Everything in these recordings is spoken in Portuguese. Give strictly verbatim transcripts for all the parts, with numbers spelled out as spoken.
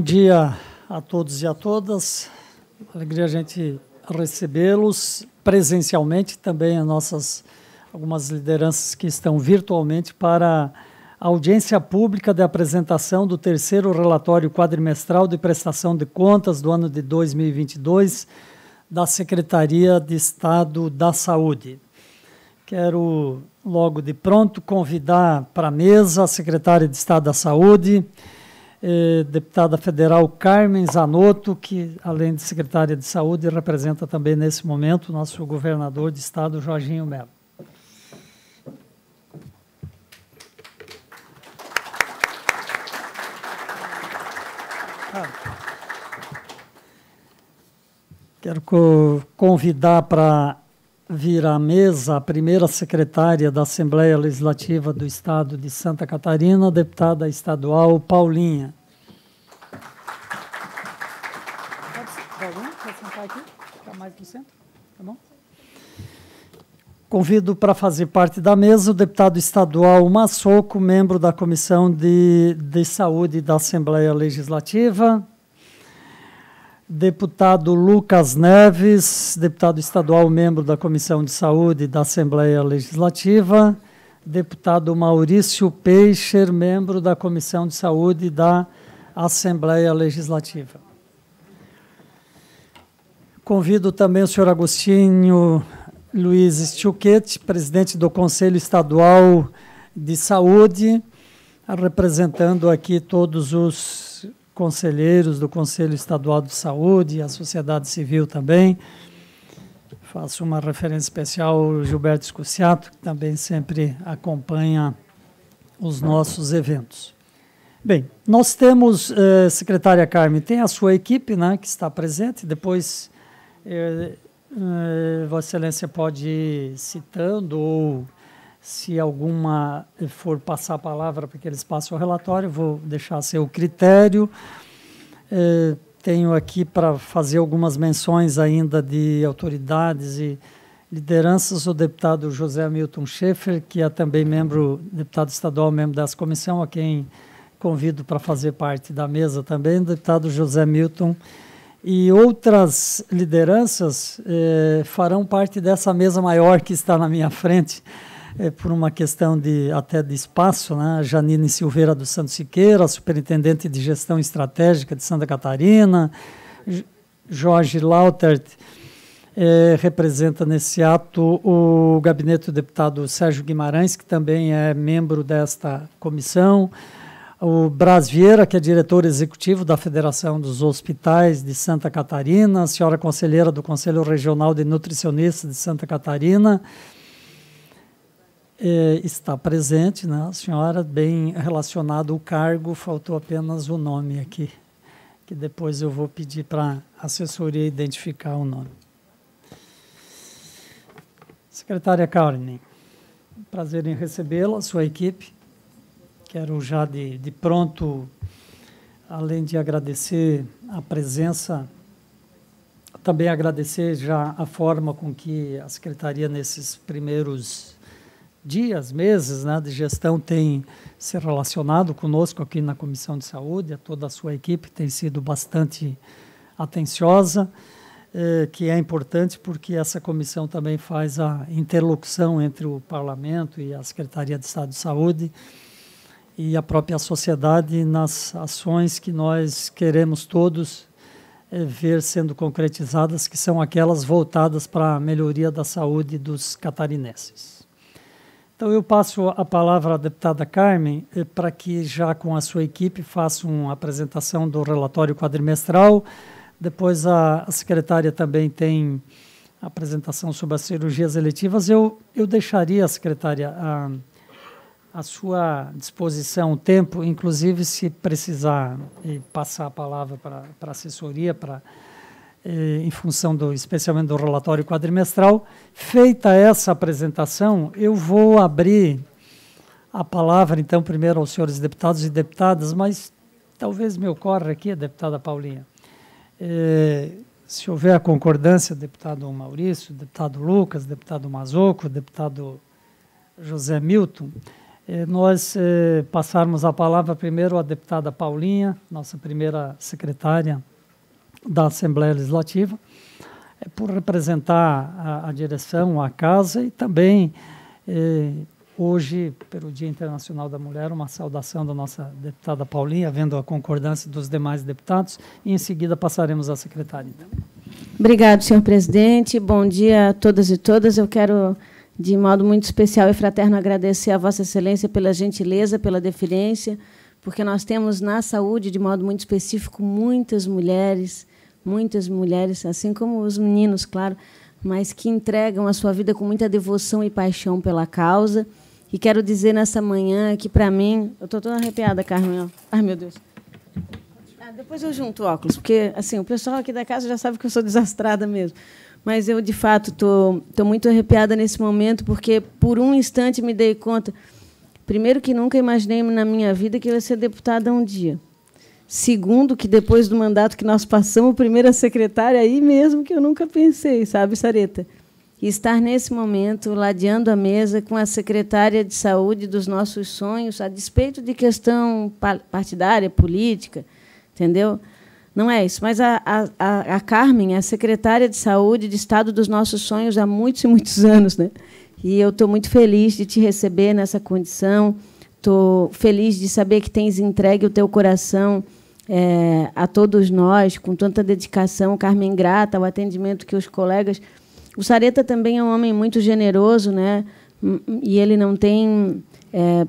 dia a todos e a todas. Alegria a gente recebê-los presencialmente, também as nossas algumas lideranças que estão virtualmente para a audiência pública de apresentação do terceiro relatório quadrimestral de prestação de contas do ano de dois mil e vinte e dois da Secretaria de Estado da Saúde. Quero, logo de pronto, convidar para a mesa a secretária de Estado da Saúde, eh, deputada federal Carmen Zanotto, que, além de secretária de Saúde, representa também, nesse momento, o nosso governador de Estado, Jorginho Melo. Quero co- convidar para vir à mesa a primeira secretária da Assembleia Legislativa do Estado de Santa Catarina, a deputada estadual Paulinha. Paulinha, quer sentar aqui? Ficar mais no centro? Tá bom? Convido para fazer parte da mesa o deputado estadual Massoco, membro da Comissão de, de Saúde da Assembleia Legislativa. Deputado Lucas Neves, deputado estadual, membro da Comissão de Saúde da Assembleia Legislativa. Deputado Maurício Peixer, membro da Comissão de Saúde da Assembleia Legislativa. Convido também o senhor Agostinho Luiz Stiuquete, presidente do Conselho Estadual de Saúde, representando aqui todos os conselheiros do Conselho Estadual de Saúde e a sociedade civil também. Faço uma referência especial ao Gilberto Scusiato, que também sempre acompanha os nossos eventos. Bem, nós temos, eh, secretária Carmen, tem a sua equipe, né, que está presente, depois eh, eh, Vossa Excelência pode ir citando, ou se alguma for passar a palavra para que eles passem o relatório, vou deixar a seu critério. Eh, tenho aqui para fazer algumas menções ainda de autoridades e lideranças, o deputado José Milton Schaefer, que é também membro, deputado estadual, membro dessa comissão, a quem convido para fazer parte da mesa também, o deputado José Milton, e outras lideranças eh, farão parte dessa mesa maior que está na minha frente, É, por uma questão de, até de espaço, né? Janine Silveira dos Santos Siqueira, superintendente de gestão estratégica de Santa Catarina, Jorge Lautert, é, representa nesse ato o gabinete do deputado Sérgio Guimarães, que também é membro desta comissão, o Braz Vieira, que é diretor executivo da Federação dos Hospitais de Santa Catarina, a senhora conselheira do Conselho Regional de Nutricionistas de Santa Catarina, É, está presente, né, a senhora, bem relacionada ao cargo, faltou apenas o nome aqui, que depois eu vou pedir para a assessoria identificar o nome. Secretária Carmen, prazer em recebê-la, a sua equipe. Quero já de, de pronto, além de agradecer a presença, também agradecer já a forma com que a Secretaria, nesses primeiros dias, meses, né, de gestão, tem se relacionado conosco aqui na Comissão de Saúde, a toda a sua equipe tem sido bastante atenciosa, eh, que é importante porque essa comissão também faz a interlocução entre o Parlamento e a Secretaria de Estado de Saúde e a própria sociedade nas ações que nós queremos todos eh, ver sendo concretizadas, que são aquelas voltadas para a melhoria da saúde dos catarinenses. Então, eu passo a palavra à deputada Carmen eh, para que, já com a sua equipe, faça uma apresentação do relatório quadrimestral. Depois, a, a secretária também tem a apresentação sobre as cirurgias eletivas. Eu, eu deixaria, secretária, a, a sua disposição o tempo, inclusive se precisar eh, passar a palavra para a assessoria, para... em função, do, especialmente do relatório quadrimestral. Feita essa apresentação, eu vou abrir a palavra, então, primeiro aos senhores deputados e deputadas, mas talvez me ocorra aqui, a deputada Paulinha, é, se houver a concordância, deputado Maurício, deputado Lucas, deputado Massoco, deputado José Milton, eh, nós eh, passarmos a palavra primeiro à deputada Paulinha, nossa primeira secretária da Assembleia Legislativa, eh, por representar a, a direção, a casa, e também, eh, hoje, pelo Dia Internacional da Mulher, uma saudação da nossa deputada Paulinha, havendo a concordância dos demais deputados, e em seguida passaremos à secretária. Obrigado, senhor presidente. Bom dia a todas e todas. Eu quero, de modo muito especial e fraterno, agradecer a Vossa Excelência pela gentileza, pela deferência, porque nós temos na saúde, de modo muito específico, muitas mulheres, muitas mulheres, assim como os meninos, claro, mas que entregam a sua vida com muita devoção e paixão pela causa. E quero dizer nessa manhã que, para mim... Eu estou toda arrepiada, Carmen. Ai, meu Deus. Ah, depois eu junto o óculos, porque assim, o pessoal aqui da casa já sabe que eu sou desastrada mesmo. Mas eu, de fato, estou tô, tô muito arrepiada nesse momento, porque, por um instante, me dei conta, primeiro, que nunca imaginei na minha vida que eu ia ser deputada um dia. Segundo, que depois do mandato que nós passamos, primeira secretária, aí mesmo que eu nunca pensei, sabe, Sareta? E estar, nesse momento, ladeando a mesa com a secretária de saúde dos nossos sonhos, a despeito de questão partidária, política, entendeu? Não é isso. Mas a, a, a Carmen é a secretária de saúde de Estado dos nossos sonhos há muitos e muitos anos, né? E eu estou muito feliz de te receber nessa condição, estou feliz de saber que tens entregue o teu coração é, a todos nós, com tanta dedicação. Carmen, grata ao atendimento que os colegas... O Sareta também é um homem muito generoso, né? E ele não tem é,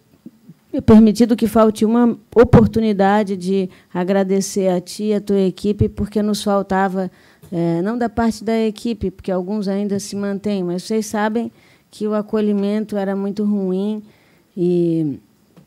permitido que falte uma oportunidade de agradecer a ti e a tua equipe, porque nos faltava, é, não da parte da equipe, porque alguns ainda se mantêm, mas vocês sabem que o acolhimento era muito ruim. E...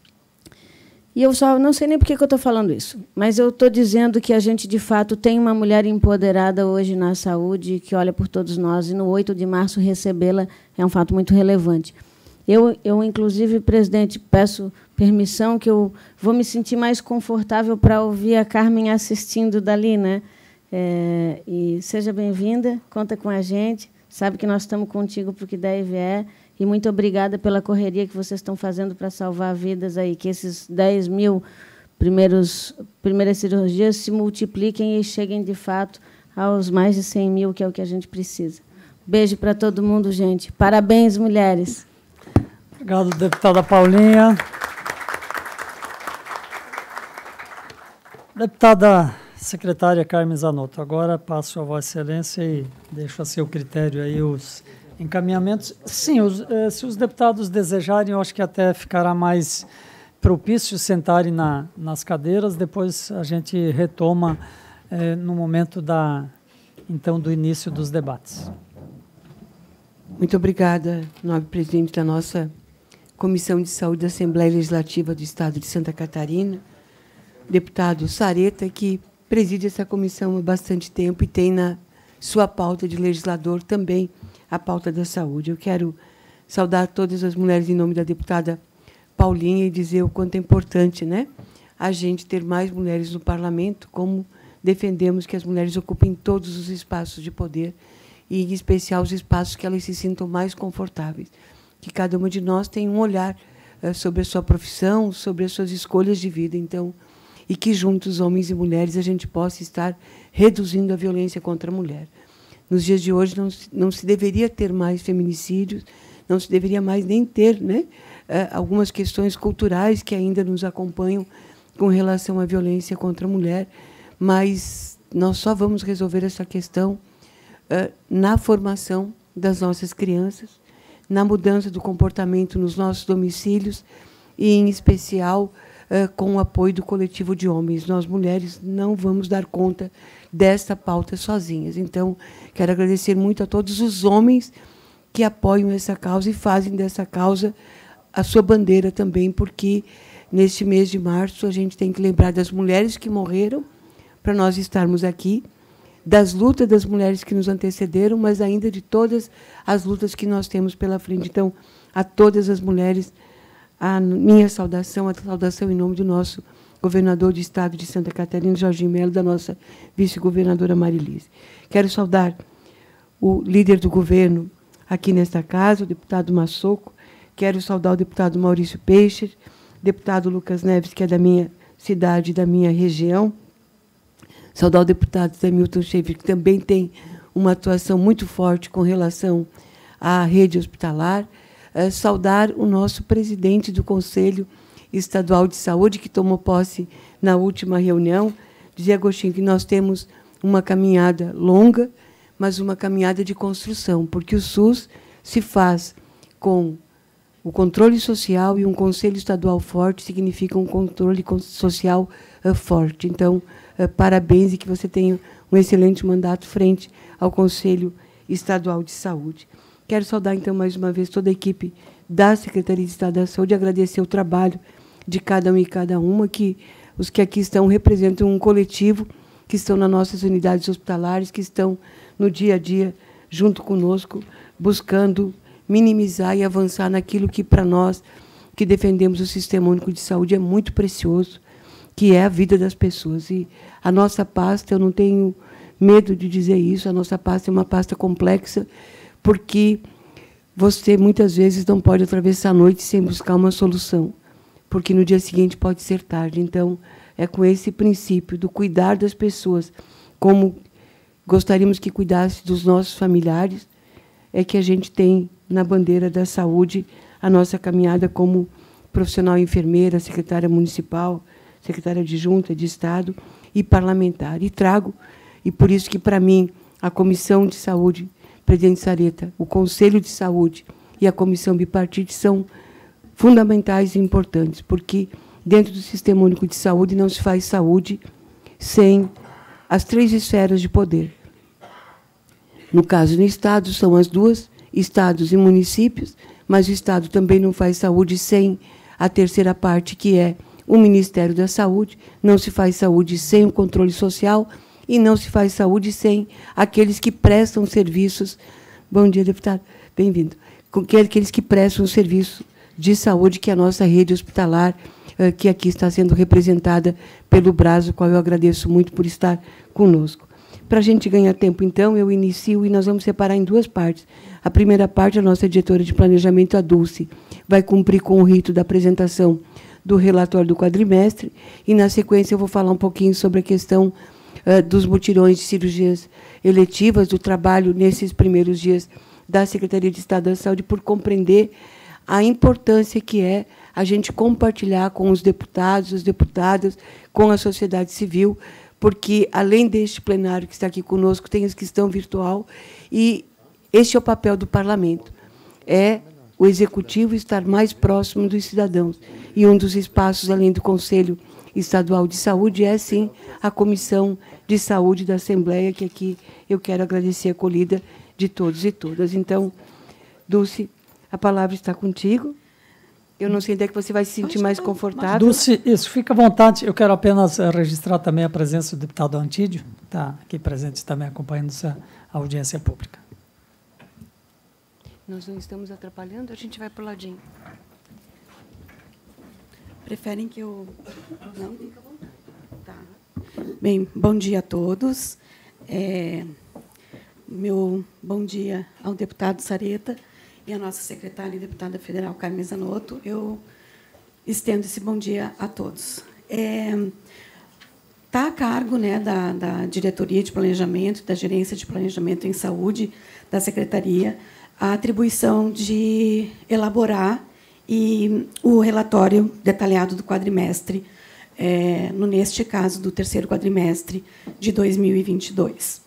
E eu só não sei nem por que eu estou falando isso, mas eu estou dizendo que a gente, de fato, tem uma mulher empoderada hoje na saúde que olha por todos nós, e no oito de março recebê-la é um fato muito relevante. Eu, eu, inclusive, presidente, peço permissão que eu vou me sentir mais confortável para ouvir a Carmen assistindo dali, né? É, e seja bem-vinda, conta com a gente, sabe que nós estamos contigo para o que der e vier. E muito obrigada pela correria que vocês estão fazendo para salvar vidas aí, que esses dez mil primeiros, primeiras cirurgias se multipliquem e cheguem, de fato, aos mais de cem mil, que é o que a gente precisa. Beijo para todo mundo, gente. Parabéns, mulheres. Obrigado, deputada Paulinha. Deputada secretária Carmen Zanotto, agora passo a Vossa Excelência e deixo a seu critério aí os encaminhamentos. Sim, os, eh, se os deputados desejarem, eu acho que até ficará mais propício sentarem na, nas cadeiras, depois a gente retoma eh, no momento da, então, do início dos debates. Muito obrigada, nobre presidente da nossa Comissão de Saúde da Assembleia Legislativa do Estado de Santa Catarina, deputado Sareta, que preside essa comissão há bastante tempo e tem na sua pauta de legislador também a pauta da saúde. Eu quero saudar todas as mulheres em nome da deputada Paulinha e dizer o quanto é importante, né, a gente ter mais mulheres no parlamento, como defendemos que as mulheres ocupem todos os espaços de poder e, em especial, os espaços que elas se sintam mais confortáveis. Que cada uma de nós tenha um olhar uh, sobre a sua profissão, sobre as suas escolhas de vida, então, e que juntos, homens e mulheres, a gente possa estar reduzindo a violência contra a mulher. Nos dias de hoje, não, não se deveria ter mais feminicídios, não se deveria mais nem ter, né, algumas questões culturais que ainda nos acompanham com relação à violência contra a mulher, mas nós só vamos resolver essa questão uh, na formação das nossas crianças, na mudança do comportamento nos nossos domicílios e, em especial, uh, com o apoio do coletivo de homens. Nós, mulheres, não vamos dar conta desta pauta sozinhas. Então, quero agradecer muito a todos os homens que apoiam essa causa e fazem dessa causa a sua bandeira também, porque, neste mês de março, a gente tem que lembrar das mulheres que morreram para nós estarmos aqui, das lutas das mulheres que nos antecederam, mas ainda de todas as lutas que nós temos pela frente. Então, a todas as mulheres, a minha saudação, a saudação em nome do nosso governador do Estado de Santa Catarina, Jorginho Melo, da nossa vice-governadora Marilise. Quero saudar o líder do governo aqui nesta casa, o deputado Massoco, Quero saudar o deputado Maurício Peixe, deputado Lucas Neves, que é da minha cidade, da minha região. Saudar o deputado Zé Milton Schaefer, que também tem uma atuação muito forte com relação à rede hospitalar. É, saudar o nosso presidente do Conselho Estadual de Saúde, que tomou posse na última reunião. Dizer, Agostinho, que nós temos uma caminhada longa, mas uma caminhada de construção, porque o SUS se faz com o controle social, e um Conselho Estadual forte significa um controle social uh, forte. Então, uh, parabéns, e que você tenha um excelente mandato frente ao Conselho Estadual de Saúde. Quero saudar, então, mais uma vez, toda a equipe da Secretaria de Estado da Saúde, agradecer o trabalho de cada um e cada uma, que os que aqui estão representam um coletivo, que estão nas nossas unidades hospitalares, que estão no dia a dia, junto conosco, buscando minimizar e avançar naquilo que, para nós, que defendemos o Sistema Único de Saúde, é muito precioso, que é a vida das pessoas. E a nossa pasta, eu não tenho medo de dizer isso, a nossa pasta é uma pasta complexa, porque você, muitas vezes, não pode atravessar a noite sem buscar uma solução, porque no dia seguinte pode ser tarde. Então, é com esse princípio do cuidar das pessoas, como gostaríamos que cuidasse dos nossos familiares, é que a gente tem na bandeira da saúde a nossa caminhada como profissional enfermeira, secretária municipal, secretária adjunta de Estado e parlamentar. E trago, e por isso que, para mim, a Comissão de Saúde, presidente Sareta, o Conselho de Saúde e a Comissão Bipartite são fundamentais e importantes, porque dentro do Sistema Único de Saúde não se faz saúde sem as três esferas de poder. No caso do Estado, são as duas, estados e municípios, mas o Estado também não faz saúde sem a terceira parte, que é o Ministério da Saúde. Não se faz saúde sem o controle social e não se faz saúde sem aqueles que prestam serviços. Bom dia, deputado. Bem-vindo. Aqueles que prestam serviço de saúde, que é a nossa rede hospitalar, que aqui está sendo representada pelo Brás, o qual eu agradeço muito por estar conosco. Para a gente ganhar tempo, então, eu inicio, e nós vamos separar em duas partes. A primeira parte, a nossa diretora de planejamento, a Dulce, vai cumprir com o rito da apresentação do relatório do quadrimestre, e, na sequência, eu vou falar um pouquinho sobre a questão uh, dos mutirões de cirurgias eletivas, do trabalho nesses primeiros dias da Secretaria de Estado da Saúde, por compreender a importância que é a gente compartilhar com os deputados, as deputadas, com a sociedade civil, porque, além deste plenário que está aqui conosco, tem os que estão virtual, e este é o papel do parlamento, é o executivo estar mais próximo dos cidadãos. E um dos espaços, além do Conselho Estadual de Saúde, é, sim, a Comissão de Saúde da Assembleia, que aqui eu quero agradecer a acolhida de todos e todas. Então, Dulce, a palavra está contigo. Eu não sei onde é que você vai se sentir mais confortável. Dulce, isso, fica à vontade. Eu quero apenas registrar também a presença do deputado Antídio, que está aqui presente também acompanhando essa audiência pública. Nós não estamos atrapalhando? A gente vai para o ladinho. Preferem que eu... Não? Fica à vontade. Tá. Bem, bom dia a todos. É, meu bom dia ao deputado Sareta e à nossa secretária e deputada federal, Carmen Zanotto. Eu estendo esse bom dia a todos. Está é, a cargo, né, da, da Diretoria de Planejamento, da Gerência de Planejamento em Saúde, da Secretaria, a atribuição de elaborar e o relatório detalhado do quadrimestre, é, no, neste caso, do terceiro quadrimestre de dois mil e vinte e dois.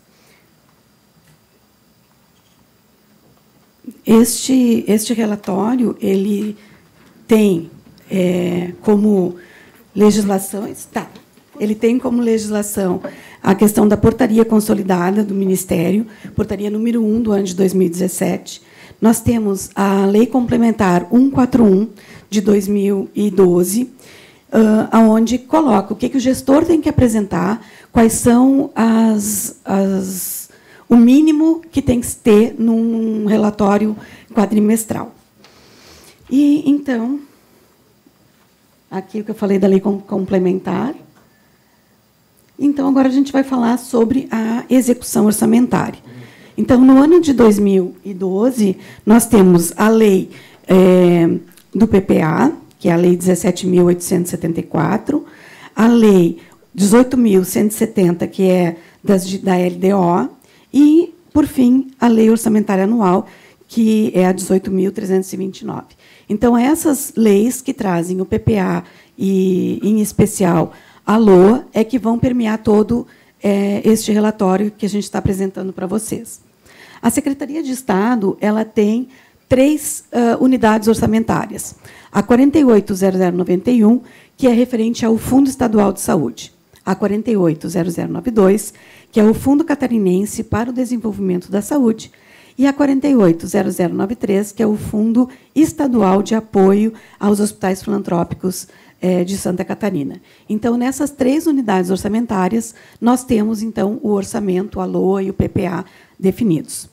Este, este relatório ele tem é, como legislação, tá, ele tem como legislação a questão da portaria consolidada do Ministério, portaria número um do ano de dois mil e dezessete. Nós temos a Lei Complementar cento e quarenta e um de dois mil e doze, uh, onde coloca o que, que o gestor tem que apresentar, quais são as, as o mínimo que tem que ter num relatório quadrimestral. E, então, aqui o que eu falei da lei complementar. Então, agora a gente vai falar sobre a execução orçamentária. Então, no ano de dois mil e doze, nós temos a lei é, do P P A, que é a Lei dezessete mil oitocentos e setenta e quatro, a Lei dezoito mil cento e setenta, que é das, da L D O, e, por fim, a Lei Orçamentária Anual, que é a dezoito mil trezentos e vinte e nove. Então, essas leis que trazem o P P A e, em especial, a LOA, é que vão permear todo é, este relatório que a gente está apresentando para vocês. A Secretaria de Estado ela tem três uh, unidades orçamentárias. A quarenta e oito zero zero noventa e um, que é referente ao Fundo Estadual de Saúde. A quarenta e oito zero zero noventa e dois, que é o Fundo Catarinense para o Desenvolvimento da Saúde, e a quarenta e oito zero zero noventa e três, que é o Fundo Estadual de Apoio aos Hospitais Filantrópicos eh, de Santa Catarina. Então, nessas três unidades orçamentárias, nós temos, então, o orçamento, a LOA e o P P A definidos.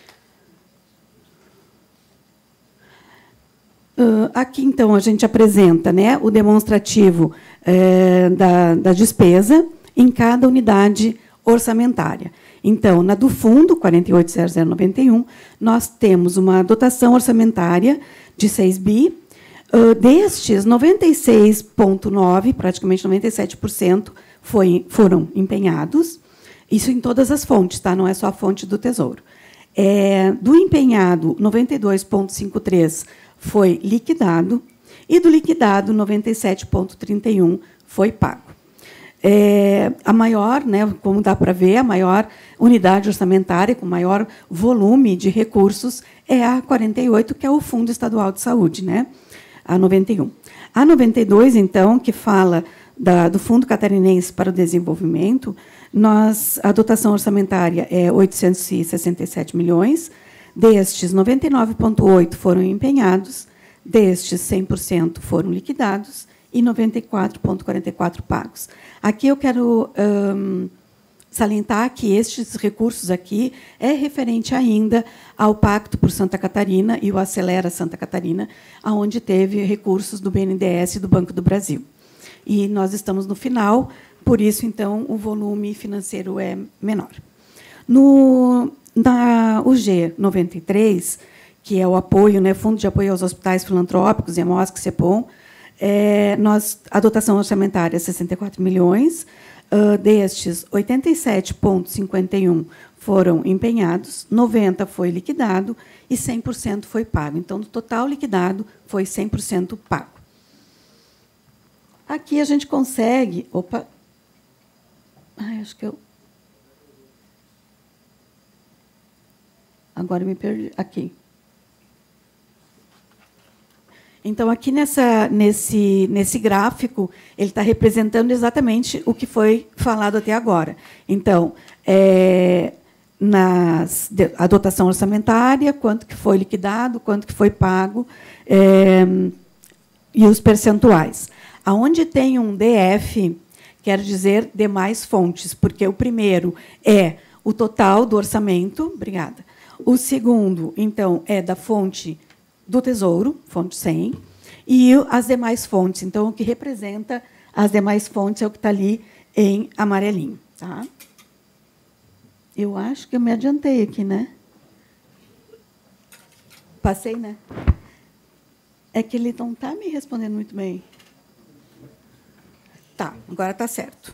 Uh, aqui, então, a gente apresenta, né, o demonstrativo eh, da, da despesa em cada unidade orçamentária. Então, na do fundo, quarenta e oito zero zero noventa e um, nós temos uma dotação orçamentária de seis bi. Uh, destes, noventa e seis vírgula nove por cento, praticamente noventa e sete por cento, foi, foram empenhados. Isso em todas as fontes, tá? Não é só a fonte do Tesouro. É, do empenhado, noventa e dois vírgula cinquenta e três por cento foi liquidado, e do liquidado, noventa e sete vírgula trinta e um por cento foi pago. É, a maior, né, como dá para ver, a maior unidade orçamentária com maior volume de recursos é a quarenta e oito, que é o Fundo Estadual de Saúde, né, a noventa e um. A noventa e dois, então, que fala da, do Fundo Catarinense para o Desenvolvimento, nós, a dotação orçamentária é oitocentos e sessenta e sete milhões, destes, noventa e nove vírgula oito por cento foram empenhados, destes, cem por cento foram liquidados, e noventa e quatro vírgula quarenta e quatro por cento pagos. Aqui eu quero hum, salientar que estes recursos aqui é referente ainda ao Pacto por Santa Catarina e o Acelera Santa Catarina, onde teve recursos do B N D E S e do Banco do Brasil. E nós estamos no final, por isso, então, o volume financeiro é menor. No, na U G noventa e três, que é o apoio, né, Fundo de Apoio aos Hospitais Filantrópicos, e a MOSC e CEPOM, É, nós, a dotação orçamentária é sessenta e quatro milhões, uh, destes, oitenta e sete vírgula cinquenta e um foram empenhados, noventa foi liquidado e cem por cento foi pago. Então, no total liquidado, foi cem por cento pago. Aqui a gente consegue... Opa! Ai, acho que eu... Agora eu me perdi. Aqui. Então, aqui nessa, nesse, nesse gráfico, ele está representando exatamente o que foi falado até agora. Então, é, nas, a dotação orçamentária, quanto que foi liquidado, quanto que foi pago, é, e os percentuais. Aonde tem um D F, quer dizer demais fontes, porque o primeiro é o total do orçamento, obrigada. O segundo, então, é da fonte do Tesouro, fonte cem, e as demais fontes. Então, o que representa as demais fontes é o que está ali em amarelinho. Tá? Eu acho que eu me adiantei aqui, né? Passei, né? É que ele não está me respondendo muito bem. Tá, agora está certo.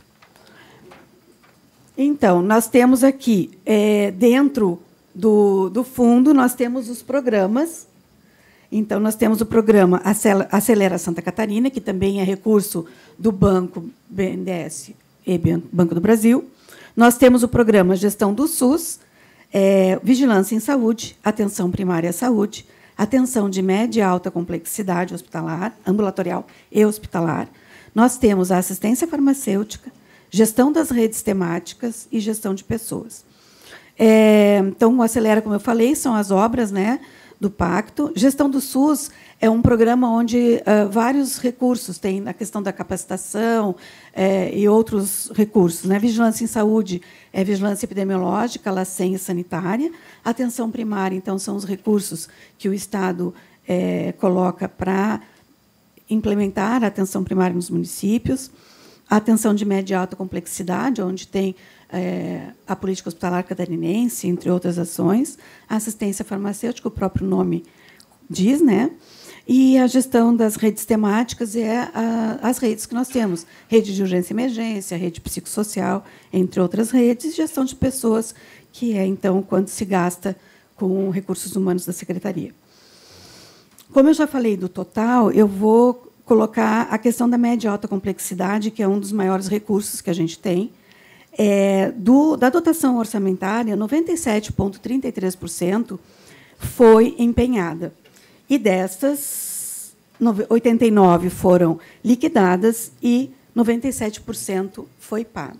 Então, nós temos aqui, é, dentro do, do fundo, nós temos os programas. Então, nós temos o programa Acelera Santa Catarina, que também é recurso do Banco B N D E S e Banco do Brasil. Nós temos o programa Gestão do SUS, é, Vigilância em Saúde, Atenção Primária à Saúde, Atenção de Média e Alta Complexidade Hospitalar, Ambulatorial e Hospitalar. Nós temos a Assistência Farmacêutica, Gestão das Redes Temáticas e Gestão de Pessoas. É, então, o Acelera, como eu falei, são as obras, né, do Pacto. Gestão do SUS é um programa onde uh, vários recursos, tem a questão da capacitação é, e outros recursos. Né? Vigilância em Saúde é vigilância epidemiológica, LACEN e sanitária. Atenção primária, então, são os recursos que o Estado é, coloca para implementar a atenção primária nos municípios. A atenção de média e alta complexidade, onde tem é, a política hospitalar catarinense, entre outras ações. A assistência farmacêutica, o próprio nome diz, né? E a gestão das redes temáticas é a, as redes que nós temos. Rede de urgência e emergência, rede psicossocial, entre outras redes, e gestão de pessoas, que é, então, quanto se gasta com recursos humanos da Secretaria. Como eu já falei do total, eu vou colocar a questão da média e alta complexidade, que é um dos maiores recursos que a gente tem. É, do, da dotação orçamentária, noventa e sete vírgula trinta e três por cento foi empenhada. E destas, oitenta e nove por cento foram liquidadas e noventa e sete por cento foi pago.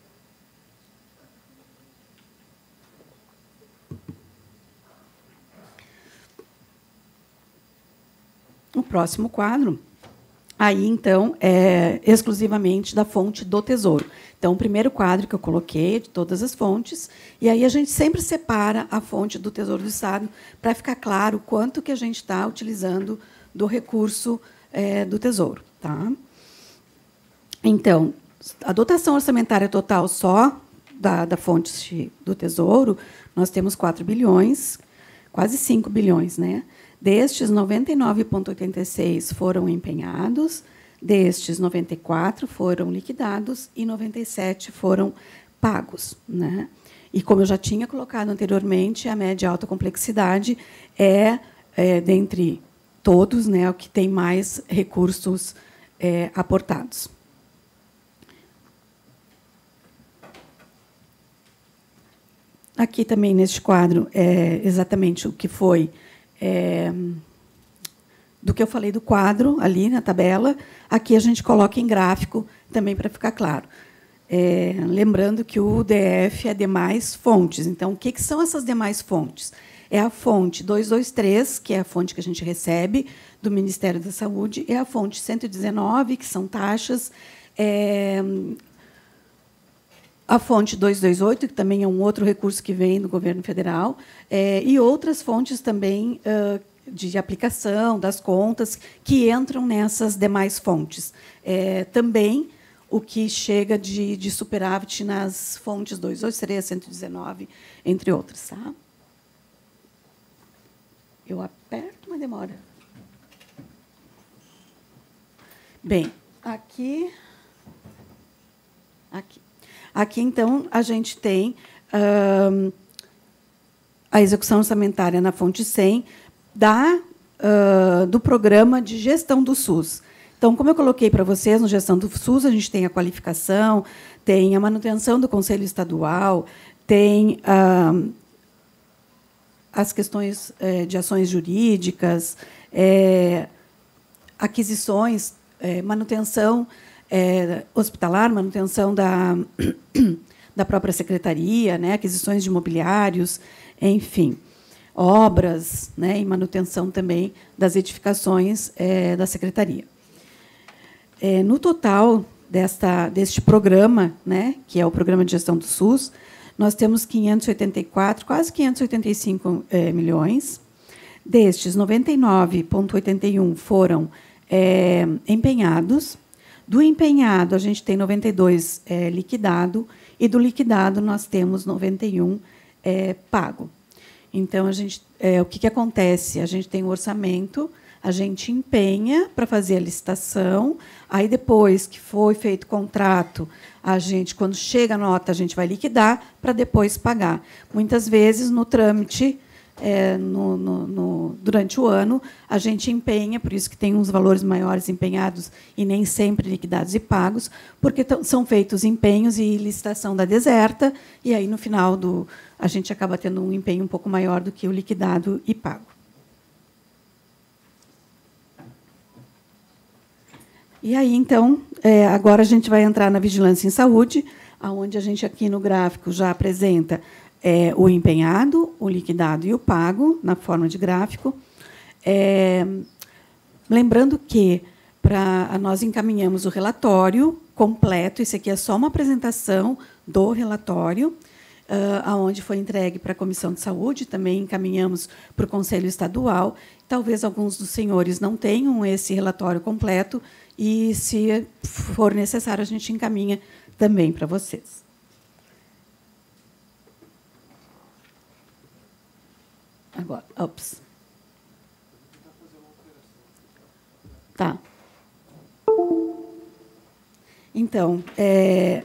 O próximo quadro, aí, então, é exclusivamente da fonte do Tesouro. Então, o primeiro quadro que eu coloquei é de todas as fontes, e aí a gente sempre separa a fonte do Tesouro do Estado para ficar claro quanto que a gente está utilizando do recurso é, do Tesouro. Tá? Então, a dotação orçamentária total só da, da fonte do Tesouro, nós temos quatro bilhões, quase cinco bilhões, né? Destes, noventa e nove vírgula oitenta e seis foram empenhados, destes, noventa e quatro foram liquidados e noventa e sete foram pagos. Né? E, como eu já tinha colocado anteriormente, a média alta complexidade é, é dentre todos, né, o que tem mais recursos é, aportados. Aqui também, neste quadro, é exatamente o que foi... É, do que eu falei do quadro, ali na tabela, aqui a gente coloca em gráfico, também para ficar claro. É, lembrando que o D F é demais fontes. Então, o que, que são essas demais fontes? É a fonte duzentos e vinte e três, que é a fonte que a gente recebe do Ministério da Saúde, e a fonte cento e dezenove, que são taxas, é, a fonte duzentos e vinte e oito, que também é um outro recurso que vem do governo federal, é, e outras fontes também uh, de aplicação das contas que entram nessas demais fontes. É, também o que chega de, de superávit nas fontes duzentos e vinte e três, cento e dezenove, entre outras. Tá? Eu aperto, mas demora. Bem, aqui... Aqui, aqui então, a gente tem hum, a execução orçamentária na fonte cem, Da, uh, do programa de gestão do SUS. Então, como eu coloquei para vocês, no gestão do SUS, a gente tem a qualificação, tem a manutenção do Conselho Estadual, tem uh, as questões uh, de ações jurídicas, uh, aquisições, uh, manutenção uh, hospitalar, manutenção da, da própria secretaria, né, aquisições de imobiliários, enfim, obras, né, e manutenção também das edificações é, da Secretaria. É, no total desta, deste programa, né, que é o Programa de Gestão do SUS, nós temos quinhentos e oitenta e quatro, quase quinhentos e oitenta e cinco é, milhões. Destes, noventa e nove vírgula oitenta e um foram é, empenhados. Do empenhado, a gente tem noventa e dois é, liquidado, e do liquidado nós temos noventa e um é, pago. Então, a gente, é, o que, que acontece? A gente tem o orçamento, a gente empenha para fazer a licitação, aí, depois que foi feito o contrato, a gente, quando chega a nota, a gente vai liquidar para depois pagar. Muitas vezes, no trâmite, é, no, no, no, durante o ano, a gente empenha, por isso que tem uns valores maiores empenhados e nem sempre liquidados e pagos, porque são feitos empenhos e licitação da deserta, e aí, no final do... a gente acaba tendo um empenho um pouco maior do que o liquidado e pago. E aí, então, é, agora a gente vai entrar na vigilância em saúde, onde a gente, aqui no gráfico, já apresenta é, o empenhado, o liquidado e o pago, na forma de gráfico. É, lembrando que pra, nós encaminhamos o relatório completo, isso aqui é só uma apresentação do relatório, Uh, aonde foi entregue para a Comissão de Saúde, também encaminhamos para o Conselho Estadual. Talvez alguns dos senhores não tenham esse relatório completo, e, se for necessário, a gente encaminha também para vocês. Agora, ops. Então, é,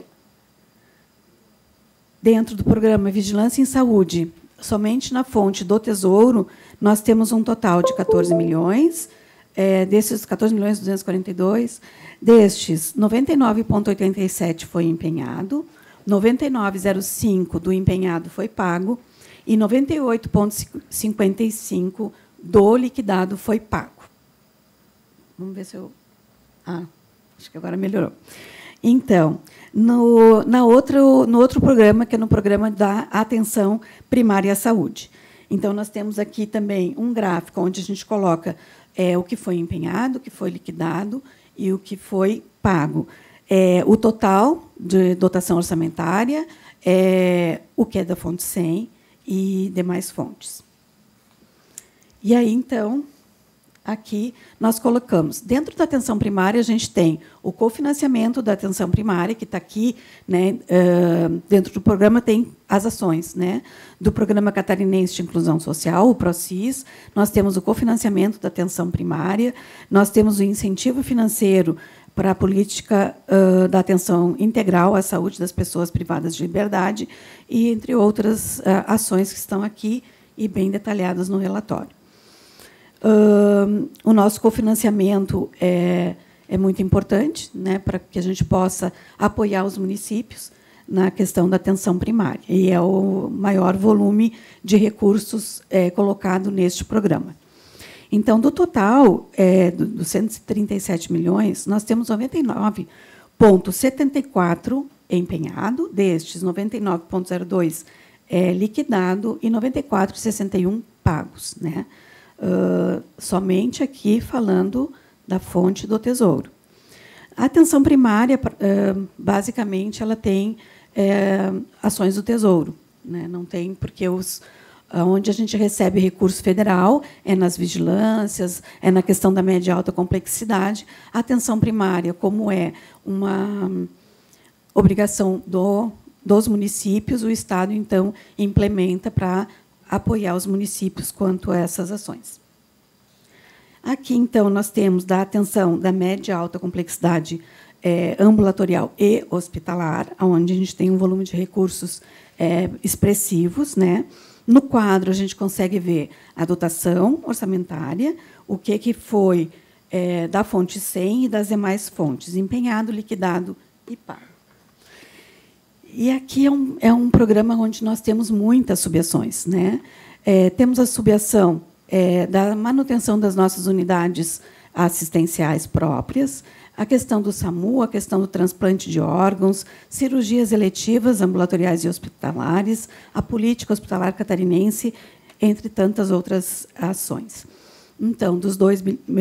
dentro do programa Vigilância em Saúde, somente na fonte do Tesouro, nós temos um total de quatorze milhões. É, desses quatorze milhões duzentos e quarenta e dois, destes, noventa e nove vírgula oitenta e sete foi empenhado, noventa e nove vírgula zero cinco do empenhado foi pago e noventa e oito vírgula cinquenta e cinco do liquidado foi pago. Vamos ver se eu... Ah, acho que agora melhorou. Então, no, na outro, no outro programa, que é no programa da Atenção Primária à Saúde. Então, nós temos aqui também um gráfico onde a gente coloca é, o que foi empenhado, o que foi liquidado e o que foi pago. É, o total de dotação orçamentária, é, o que é da fonte cem e demais fontes. E aí, então, aqui nós colocamos, dentro da atenção primária, a gente tem o cofinanciamento da atenção primária, que está aqui, né, uh, dentro do programa tem as ações, né, do Programa Catarinense de Inclusão Social, o PROCIS, nós temos o cofinanciamento da atenção primária, nós temos o incentivo financeiro para a política uh, da atenção integral à saúde das pessoas privadas de liberdade, e entre outras uh, ações que estão aqui e bem detalhadas no relatório. Uh, o nosso cofinanciamento é, é muito importante, né, para que a gente possa apoiar os municípios na questão da atenção primária. E é o maior volume de recursos é, colocado neste programa. Então, do total, é, dos cento e trinta e sete milhões, nós temos noventa e nove vírgula setenta e quatro empenhado, destes noventa e nove vírgula zero dois é, liquidado e noventa e quatro vírgula sessenta e um pagos, né? Uh, somente aqui falando da fonte do Tesouro. A atenção primária, uh, basicamente, ela tem uh, ações do Tesouro, né? Não tem, porque os, onde a gente recebe recurso federal é nas vigilâncias, é na questão da média e alta complexidade. A atenção primária, como é uma obrigação do, dos municípios, o Estado, então, implementa para apoiar os municípios quanto a essas ações. Aqui, então, nós temos da atenção da média e alta complexidade é, ambulatorial e hospitalar, onde a gente tem um volume de recursos é, expressivos, né? No quadro, a gente consegue ver a dotação orçamentária, o que, que foi é, da fonte cem e das demais fontes, empenhado, liquidado e pago. E aqui é um, é um programa onde nós temos muitas subações, né? É, temos a subação é, da manutenção das nossas unidades assistenciais próprias, a questão do SAMU, a questão do transplante de órgãos, cirurgias eletivas, ambulatoriais e hospitalares, a política hospitalar catarinense, entre tantas outras ações. Então, dos dois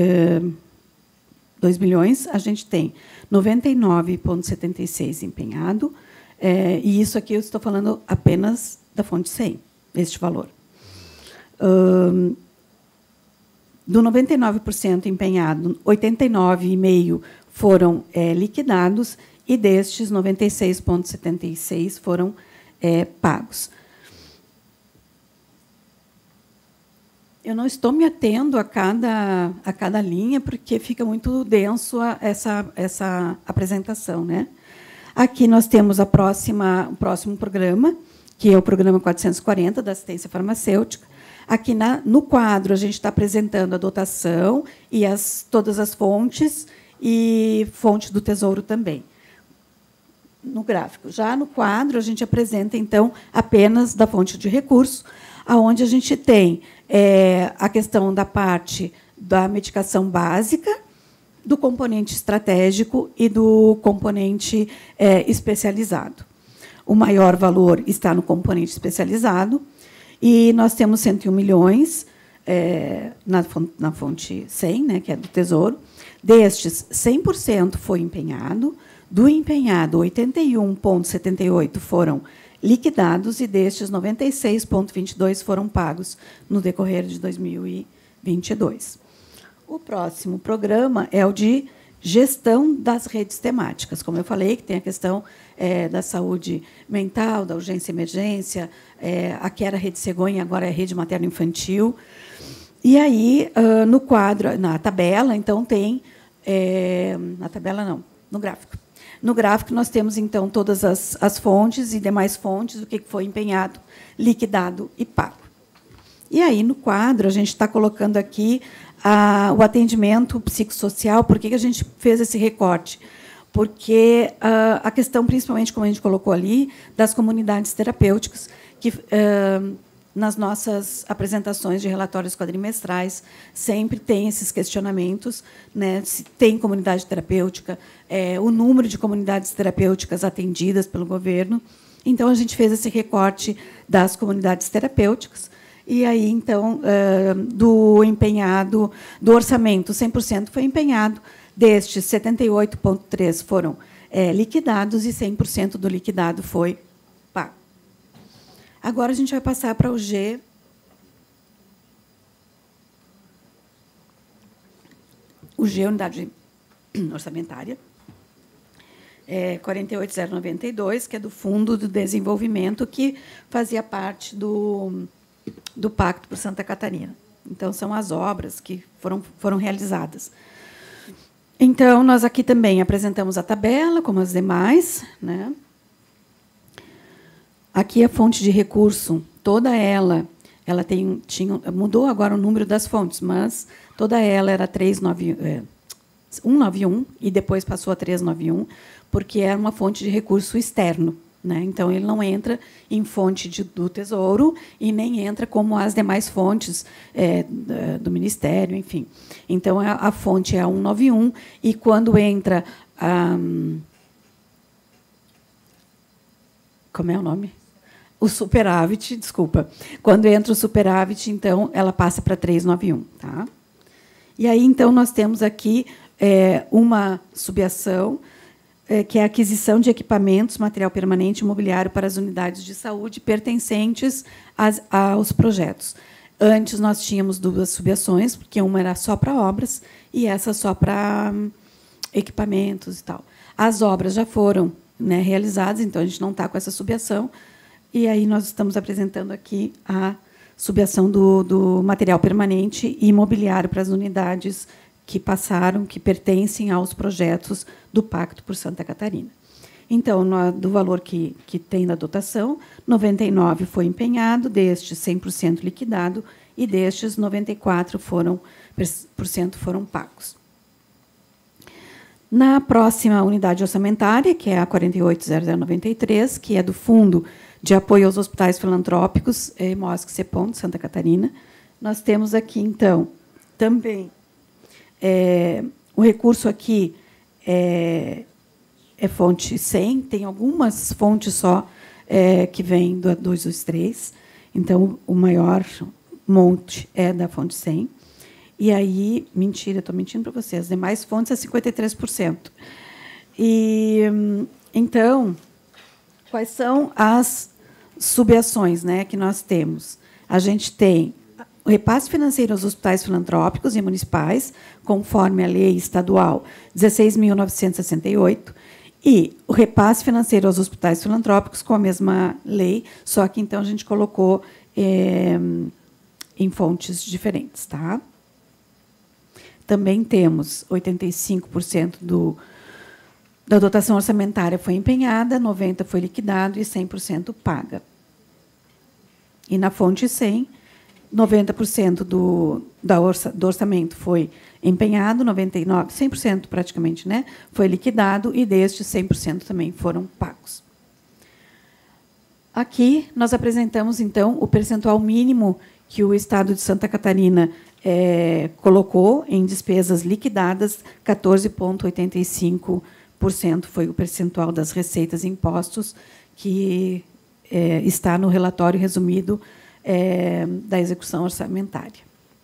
bilhões, a gente tem noventa e nove vírgula setenta e seis empenhado, É, e isso aqui eu estou falando apenas da fonte cem, este valor. Um, do noventa e nove por cento empenhado, oitenta e nove vírgula cinco por cento foram é, liquidados, e destes, noventa e seis vírgula setenta e seis por cento foram é, pagos. Eu não estou me atendo a cada, a cada linha, porque fica muito denso a, essa, essa apresentação, né? Aqui nós temos a próxima, o próximo programa, que é o programa quatrocentos e quarenta, da assistência farmacêutica. Aqui na, no quadro, a gente está apresentando a dotação e as, todas as fontes, e fonte do Tesouro também, no gráfico. Já no quadro, a gente apresenta, então, apenas da fonte de recurso, onde a gente tem é, a questão da parte da medicação básica, do componente estratégico e do componente é, especializado. O maior valor está no componente especializado, e nós temos cento e um milhões é, na, na fonte cem, né, que é do Tesouro. Destes, cem por cento foi empenhado, do empenhado, oitenta e um vírgula setenta e oito por cento foram liquidados, e destes, noventa e seis vírgula vinte e dois por cento foram pagos no decorrer de dois mil e vinte e dois. O próximo programa é o de gestão das redes temáticas. Como eu falei, que tem a questão é, da saúde mental, da urgência e emergência, é, aqui era a Rede Cegonha, agora é a Rede Materno-Infantil. E aí, uh, no quadro, na tabela, então, tem... É, na tabela, não, no gráfico. No gráfico, nós temos, então, todas as, as fontes e demais fontes, o que foi empenhado, liquidado e pago. E aí, no quadro, a gente está colocando aqui a, o atendimento psicossocial. Por que, que a gente fez esse recorte? Porque a, a questão, principalmente, como a gente colocou ali, das comunidades terapêuticas, que, uh, nas nossas apresentações de relatórios quadrimestrais, sempre tem esses questionamentos, né? Se tem comunidade terapêutica, é, o número de comunidades terapêuticas atendidas pelo governo. Então, a gente fez esse recorte das comunidades terapêuticas. E aí, então, do empenhado, do orçamento, cem por cento foi empenhado, destes, setenta e oito vírgula três por cento foram é, liquidados e cem por cento do liquidado foi pago. Agora, a gente vai passar para o G. O G, unidade orçamentária, é quarenta e oito mil noventa e dois, que é do Fundo do Desenvolvimento, que fazia parte do... do Pacto por Santa Catarina. Então, são as obras que foram, foram realizadas. Então, nós aqui também apresentamos a tabela, como as demais, né? Aqui a fonte de recurso, toda ela, ela tem, tinha, mudou agora o número das fontes, mas toda ela era trezentos e noventa e um e depois passou a trezentos e noventa e um, porque era uma fonte de recurso externo. Né? Então, ele não entra em fonte de, do Tesouro e nem entra como as demais fontes é, do Ministério, enfim. Então, a, a fonte é a cento e noventa e um, e quando entra... Um, como é o nome? O superávit, desculpa. Quando entra o superávit, então, ela passa para trezentos e noventa e um. Tá? E aí, então, nós temos aqui é, uma subação, que é a aquisição de equipamentos, material permanente e imobiliário para as unidades de saúde pertencentes às, aos projetos. Antes, nós tínhamos duas subações, porque uma era só para obras e essa só para hum, equipamentos e tal. As obras já foram, né, realizadas, então a gente não está com essa subação, e aí nós estamos apresentando aqui a subação do, do material permanente e imobiliário para as unidades que passaram, que pertencem aos projetos do Pacto por Santa Catarina. Então, no, do valor que, que tem da dotação, noventa e nove foi empenhado, destes cem por cento liquidado, e destes noventa e quatro por cento foram pagos. Na próxima unidade orçamentária, que é a quarenta e oito mil noventa e três, que é do Fundo de Apoio aos Hospitais Filantrópicos, é, MOSC-CEPOM, de Santa Catarina, nós temos aqui, então, também É, o recurso aqui é, é fonte cem, tem algumas fontes só é, que vêm do dois dos três, então o maior monte é da fonte cem. E aí, mentira, estou mentindo para vocês, as demais fontes é cinquenta e três por cento. E, então, quais são as subações, né, que nós temos? A gente tem o repasse financeiro aos hospitais filantrópicos e municipais, conforme a lei estadual dezesseis mil novecentos e sessenta e oito, e o repasse financeiro aos hospitais filantrópicos com a mesma lei, só que, então, a gente colocou é, em fontes diferentes. Tá? Também temos oitenta e cinco por cento do, da dotação orçamentária foi empenhada, noventa por cento foi liquidado e cem por cento paga. E, na fonte cem, noventa por cento do, da orça, do orçamento foi empenhado, noventa e nove por cento, cem por cento praticamente, né, foi liquidado, e destes cem por cento também foram pagos. Aqui nós apresentamos, então, o percentual mínimo que o Estado de Santa Catarina é, colocou em despesas liquidadas, quatorze vírgula oitenta e cinco por cento foi o percentual das receitas e impostos, que é, está no relatório resumido É, da execução orçamentária.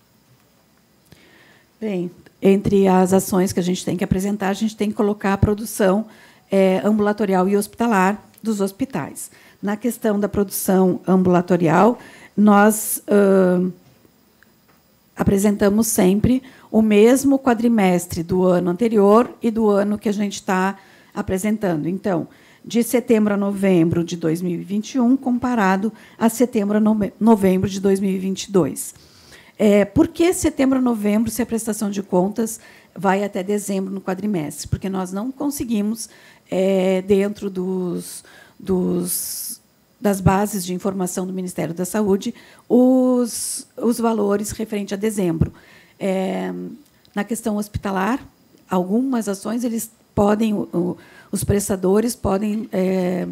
Bem, entre as ações que a gente tem que apresentar, a gente tem que colocar a produção é, ambulatorial e hospitalar dos hospitais. Na questão da produção ambulatorial, nós uh, apresentamos sempre o mesmo quadrimestre do ano anterior e do ano que a gente está apresentando. Então, de setembro a novembro de dois mil e vinte e um, comparado a setembro a novembro de dois mil e vinte e dois. É, por que setembro a novembro, se a prestação de contas vai até dezembro no quadrimestre? Porque nós não conseguimos é, dentro dos, dos, das bases de informação do Ministério da Saúde, os, os valores referentes a dezembro. É, na questão hospitalar, algumas ações eles podem, o, os prestadores podem é,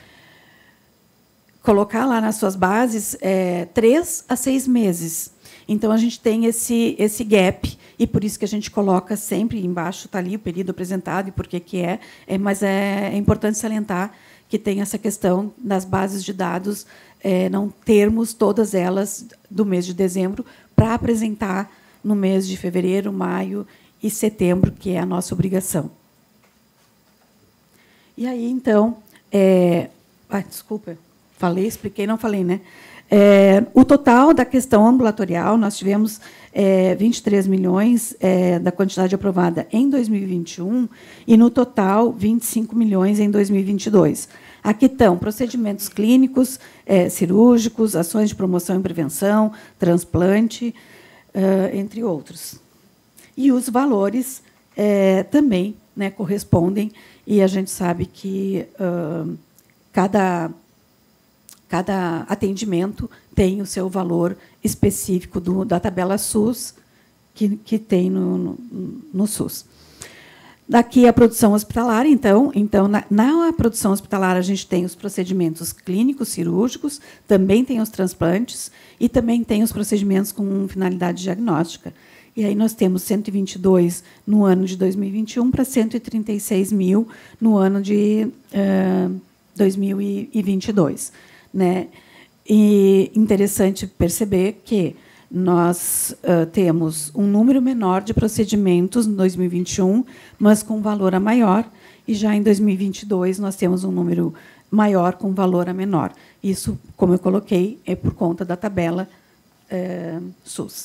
colocar lá nas suas bases é, três a seis meses. Então, a gente tem esse, esse gap, e por isso que a gente coloca sempre embaixo, está ali o período apresentado e por que que é, é mas é, é importante salientar que tem essa questão das bases de dados, é, não termos todas elas do mês de dezembro para apresentar no mês de fevereiro, maio e setembro, que é a nossa obrigação. E aí, então, é, ah, desculpa, falei, expliquei, não falei, né? É, o total da questão ambulatorial, nós tivemos é, vinte e três milhões é, da quantidade aprovada em dois mil e vinte e um, e, no total, vinte e cinco milhões em dois mil e vinte e dois. Aqui estão procedimentos clínicos, é, cirúrgicos, ações de promoção e prevenção, transplante, é, entre outros. E os valores é, também, né, correspondem, e a gente sabe que uh, cada... Cada atendimento tem o seu valor específico do, da tabela SUS, que, que tem no, no, no SUS. Daqui a produção hospitalar, então, então na, na produção hospitalar a gente tem os procedimentos clínicos, cirúrgicos, também tem os transplantes e também tem os procedimentos com finalidade diagnóstica. E aí nós temos cento e vinte e dois no ano de dois mil e vinte e um para cento e trinta e seis mil no ano de uh, dois mil e vinte e dois. Né? E interessante perceber que nós uh, temos um número menor de procedimentos em dois mil e vinte e um, mas com valor a maior, e já em dois mil e vinte e dois nós temos um número maior com valor a menor. Isso, como eu coloquei, é por conta da tabela uh, SUS.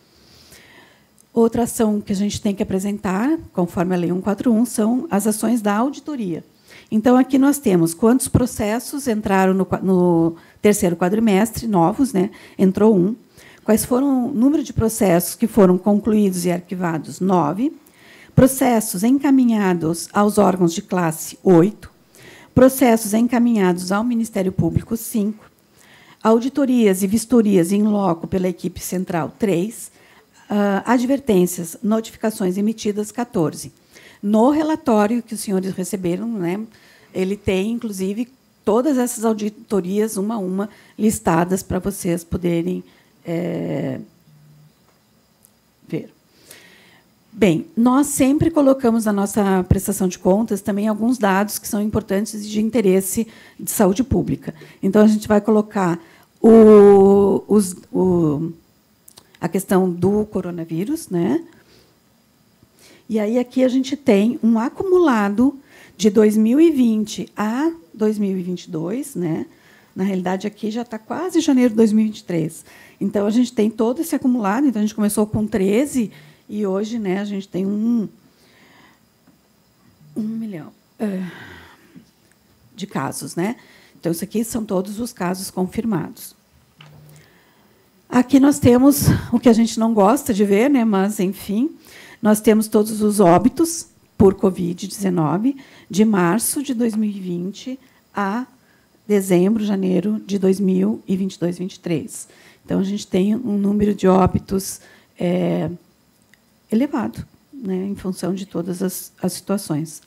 Outra ação que a gente tem que apresentar, conforme a Lei cento e quarenta e um, são as ações da auditoria. Então, aqui nós temos quantos processos entraram no, no terceiro quadrimestre, novos, né? Entrou um. Quais foram o número de processos que foram concluídos e arquivados? Nove. Processos encaminhados aos órgãos de classe, oito. Processos encaminhados ao Ministério Público, cinco. Auditorias e vistorias em loco pela equipe central, três. Uh, advertências, notificações emitidas, quatorze. No relatório que os senhores receberam, né, ele tem, inclusive, todas essas auditorias, uma a uma, listadas para vocês poderem é, ver. Bem, nós sempre colocamos na nossa prestação de contas também alguns dados que são importantes e de interesse de saúde pública. Então, a gente vai colocar o, os, o, a questão do coronavírus, né? E aí, aqui, a gente tem um acumulado de dois mil e vinte a dois mil e vinte e dois. Né? Na realidade, aqui já está quase janeiro de dois mil e vinte e três. Então, a gente tem todo esse acumulado. Então, a gente começou com treze e, hoje, né, a gente tem um, um milhão uh, de casos. Né? Então, isso aqui são todos os casos confirmados. Aqui nós temos o que a gente não gosta de ver, né, mas, enfim... Nós temos todos os óbitos por covid dezenove de março de dois mil e vinte a dezembro, janeiro de dois mil e vinte e dois, vinte e três. Então, a gente tem um número de óbitos é, elevado, né, em função de todas as, as situações.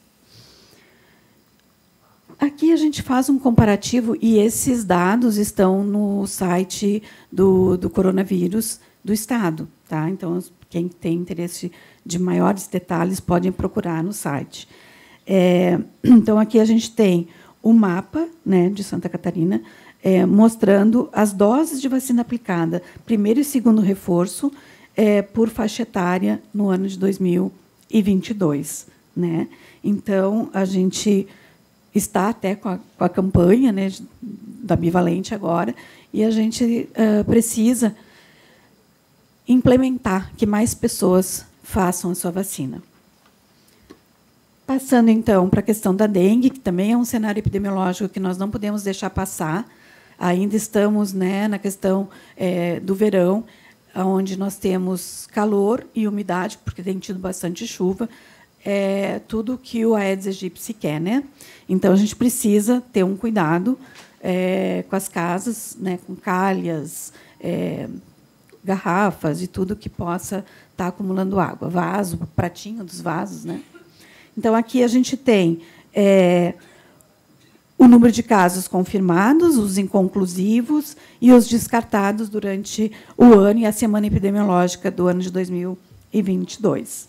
Aqui a gente faz um comparativo, e esses dados estão no site do, do coronavírus do Estado. Tá? Então, quem tem interesse de maiores detalhes podem procurar no site. É, então, aqui a gente tem o mapa, né, de Santa Catarina, é, mostrando as doses de vacina aplicada, primeiro e segundo reforço, é, por faixa etária no ano de dois mil e vinte e dois. Né? Então, a gente está até com a, com a campanha, né, da Bivalente agora, e a gente uh, precisa implementar que mais pessoas façam a sua vacina. Passando, então, para a questão da dengue, que também é um cenário epidemiológico que nós não podemos deixar passar. Ainda estamos, né, na questão é, do verão, onde nós temos calor e umidade, porque tem tido bastante chuva. é tudo que o Aedes aegypti quer, né? Então a gente precisa ter um cuidado é, com as casas, né, com calhas, é, garrafas e tudo que possa estar acumulando água, vaso, pratinho dos vasos, né? Então aqui a gente tem é, o número de casos confirmados, os inconclusivos e os descartados durante o ano e a semana epidemiológica do ano de dois mil e vinte e dois.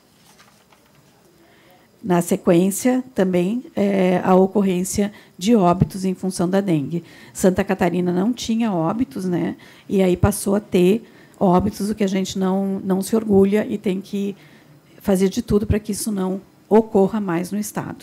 Na sequência, também, é, a ocorrência de óbitos em função da dengue. Santa Catarina não tinha óbitos, né? E aí passou a ter óbitos, o que a gente não, não se orgulha e tem que fazer de tudo para que isso não ocorra mais no Estado.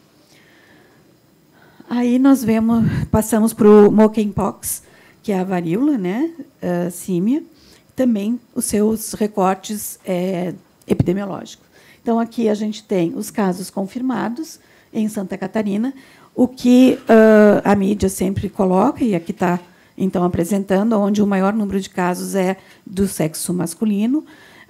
Aí nós vemos, passamos para o monkeypox, que é a varíola, né? A símia, também os seus recortes é, epidemiológicos. Então, aqui a gente tem os casos confirmados em Santa Catarina, o que uh, a mídia sempre coloca, e aqui está, então, apresentando, onde o maior número de casos é do sexo masculino,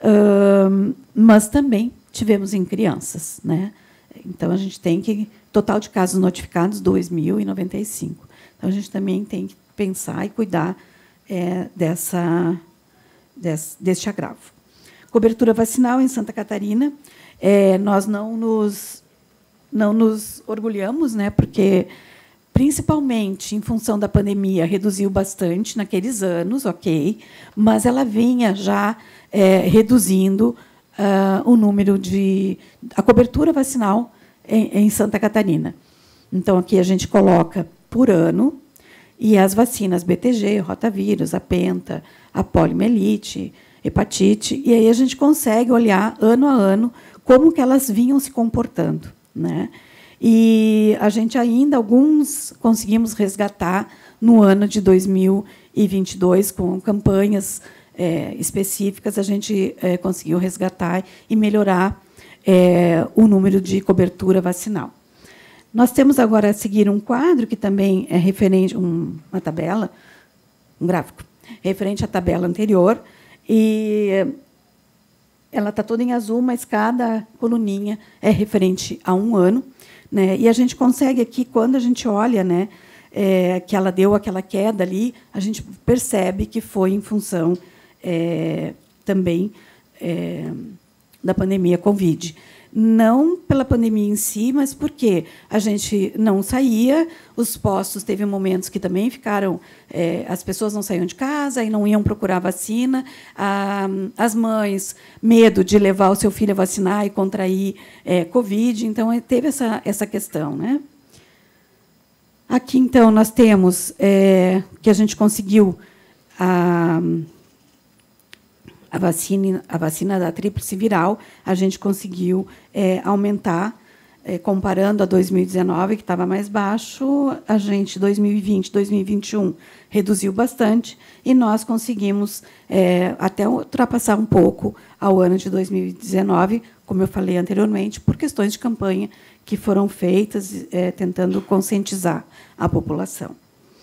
uh, mas também tivemos em crianças, né? Então, a gente tem que... Total de casos notificados, dois mil e noventa e cinco. Então, a gente também tem que pensar e cuidar é, dessa, desse, deste agravo. Cobertura vacinal em Santa Catarina, é, nós não nos, não nos orgulhamos, né, porque, principalmente em função da pandemia, reduziu bastante naqueles anos, ok, mas ela vinha já é, reduzindo uh, o número de... a cobertura vacinal em, em Santa Catarina. Então, aqui a gente coloca por ano, e as vacinas B T G, rotavírus, a penta, a poliomielite, hepatite, e aí a gente consegue olhar, ano a ano, como que elas vinham se comportando, né? E a gente ainda, alguns, conseguimos resgatar no ano de dois mil e vinte e dois, com campanhas é, específicas, a gente é, conseguiu resgatar e melhorar é, o número de cobertura vacinal. Nós temos agora a seguir um quadro que também é referente, um, uma tabela, um gráfico, referente à tabela anterior, e ela está toda em azul, mas cada coluninha é referente a um ano, né? E a gente consegue aqui, quando a gente olha, né, é, que ela deu aquela queda ali, a gente percebe que foi em função é, também é, da pandemia Covid. Não pela pandemia em si, mas porque a gente não saía, os postos, teve momentos que também ficaram, é, as pessoas não saíam de casa e não iam procurar vacina, a, as mães, medo de levar o seu filho a vacinar e contrair é, Covid, então teve essa, essa questão, né? Aqui, então, nós temos é, que a gente conseguiu a, A vacina, a vacina da tríplice viral, a gente conseguiu é, aumentar, é, comparando a dois mil e dezenove, que estava mais baixo, a gente, dois mil e vinte, dois mil e vinte e um, reduziu bastante, e nós conseguimos é, até ultrapassar um pouco ao ano de dois mil e dezenove, como eu falei anteriormente, por questões de campanha que foram feitas, é, tentando conscientizar a população.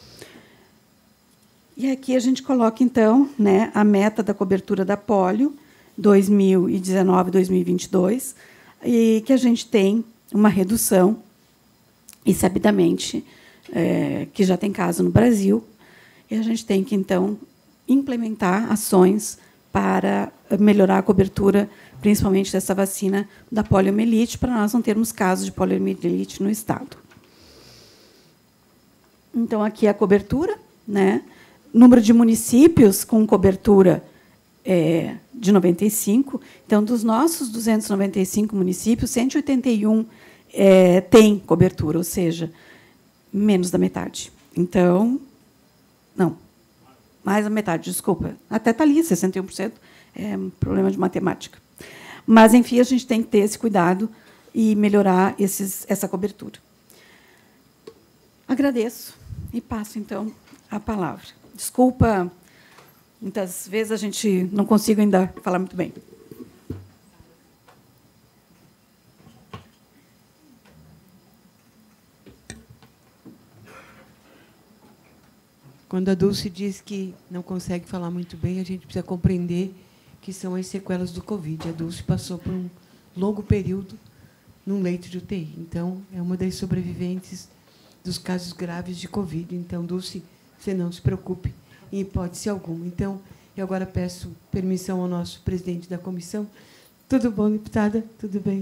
E aqui a gente coloca, então, né, a meta da cobertura da polio, dois mil e dezenove, dois mil e vinte e dois, e que a gente tem uma redução, e sabidamente é, que já tem caso no Brasil, e a gente tem que, então, implementar ações para melhorar a cobertura, principalmente dessa vacina da poliomielite, para nós não termos casos de poliomielite no Estado. Então, aqui é a cobertura, né? Número de municípios com cobertura é, de noventa e cinco. Então, dos nossos duzentos e noventa e cinco municípios, cento e oitenta e um é, têm cobertura, ou seja, menos da metade. Então, não, mais da metade, desculpa. Até está ali, sessenta e um por cento, é um problema de matemática. Mas, enfim, a gente tem que ter esse cuidado e melhorar esses, essa cobertura. Agradeço e passo, então, a palavra. Desculpa, muitas vezes a gente não consigo ainda falar muito bem. Quando a Dulce diz que não consegue falar muito bem, a gente precisa compreender que são as sequelas do Covid. A Dulce passou por um longo período num leito de U T I. Então, é uma das sobreviventes dos casos graves de Covid. Então, Dulce, você não se preocupe, em hipótese alguma. Então, eu agora peço permissão ao nosso presidente da comissão. Tudo bom, deputada? Tudo bem?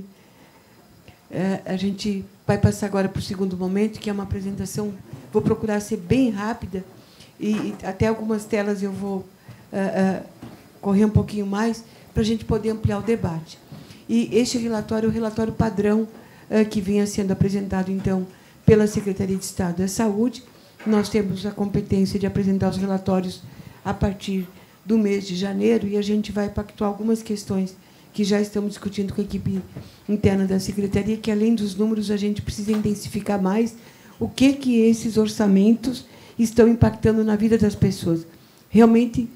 É, a gente vai passar agora para o segundo momento, que é uma apresentação. Vou procurar ser bem rápida, e, e até algumas telas eu vou uh, uh, correr um pouquinho mais, para a gente poder ampliar o debate. E este relatório é o relatório padrão uh, que vinha sendo apresentado, então, pela Secretaria de Estado da Saúde. Nós temos a competência de apresentar os relatórios a partir do mês de janeiro, e a gente vai pactuar algumas questões que já estamos discutindo com a equipe interna da Secretaria, que, além dos números, a gente precisa intensificar mais o que, que esses orçamentos estão impactando na vida das pessoas. Realmente,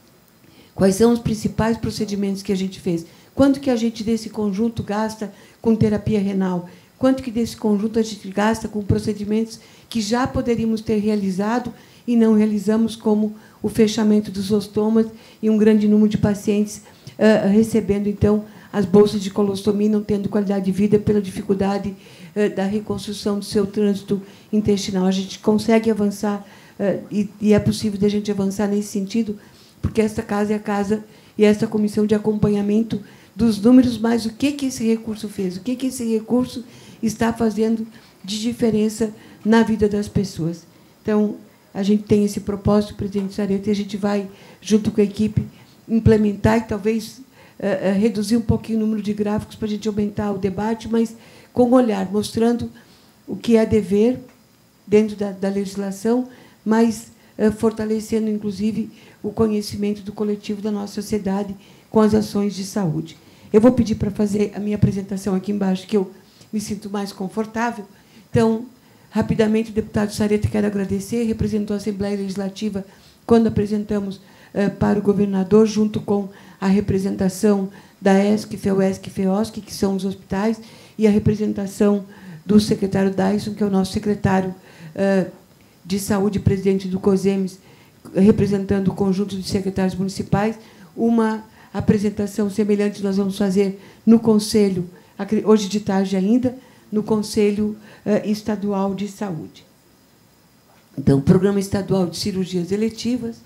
quais são os principais procedimentos que a gente fez? Quanto que a gente, desse conjunto, gasta com terapia renal? Quanto que, desse conjunto, a gente gasta com procedimentos que já poderíamos ter realizado e não realizamos, como o fechamento dos ostomas e um grande número de pacientes uh, recebendo, então, as bolsas de colostomia, não tendo qualidade de vida pela dificuldade uh, da reconstrução do seu trânsito intestinal. A gente consegue avançar, uh, e, e é possível da gente avançar nesse sentido, porque esta casa é a casa e esta comissão de acompanhamento dos números, mas o que, que esse recurso fez, o que, que esse recurso está fazendo de diferença na vida das pessoas. Então, a gente tem esse propósito, presidente Sareta, e a gente vai, junto com a equipe, implementar e talvez uh, uh, reduzir um pouquinho o número de gráficos para a gente aumentar o debate, mas com um olhar, mostrando o que é dever dentro da, da legislação, mas uh, fortalecendo, inclusive, o conhecimento do coletivo da nossa sociedade com as ações de saúde. Eu vou pedir para fazer a minha apresentação aqui embaixo, que eu me sinto mais confortável. Então, rapidamente, o deputado Sareta, quero agradecer, representou a Assembleia Legislativa quando apresentamos uh, para o governador, junto com a representação da E S C, FEUESC e FEOSC, que são os hospitais, e a representação do secretário Dyson, que é o nosso secretário uh, de Saúde, presidente do COSEMES, representando o conjunto de secretários municipais. Uma apresentação semelhante nós vamos fazer no Conselho, hoje de tarde ainda, no Conselho uh, Estadual de Saúde. Então, o Programa Estadual de Cirurgias Eletivas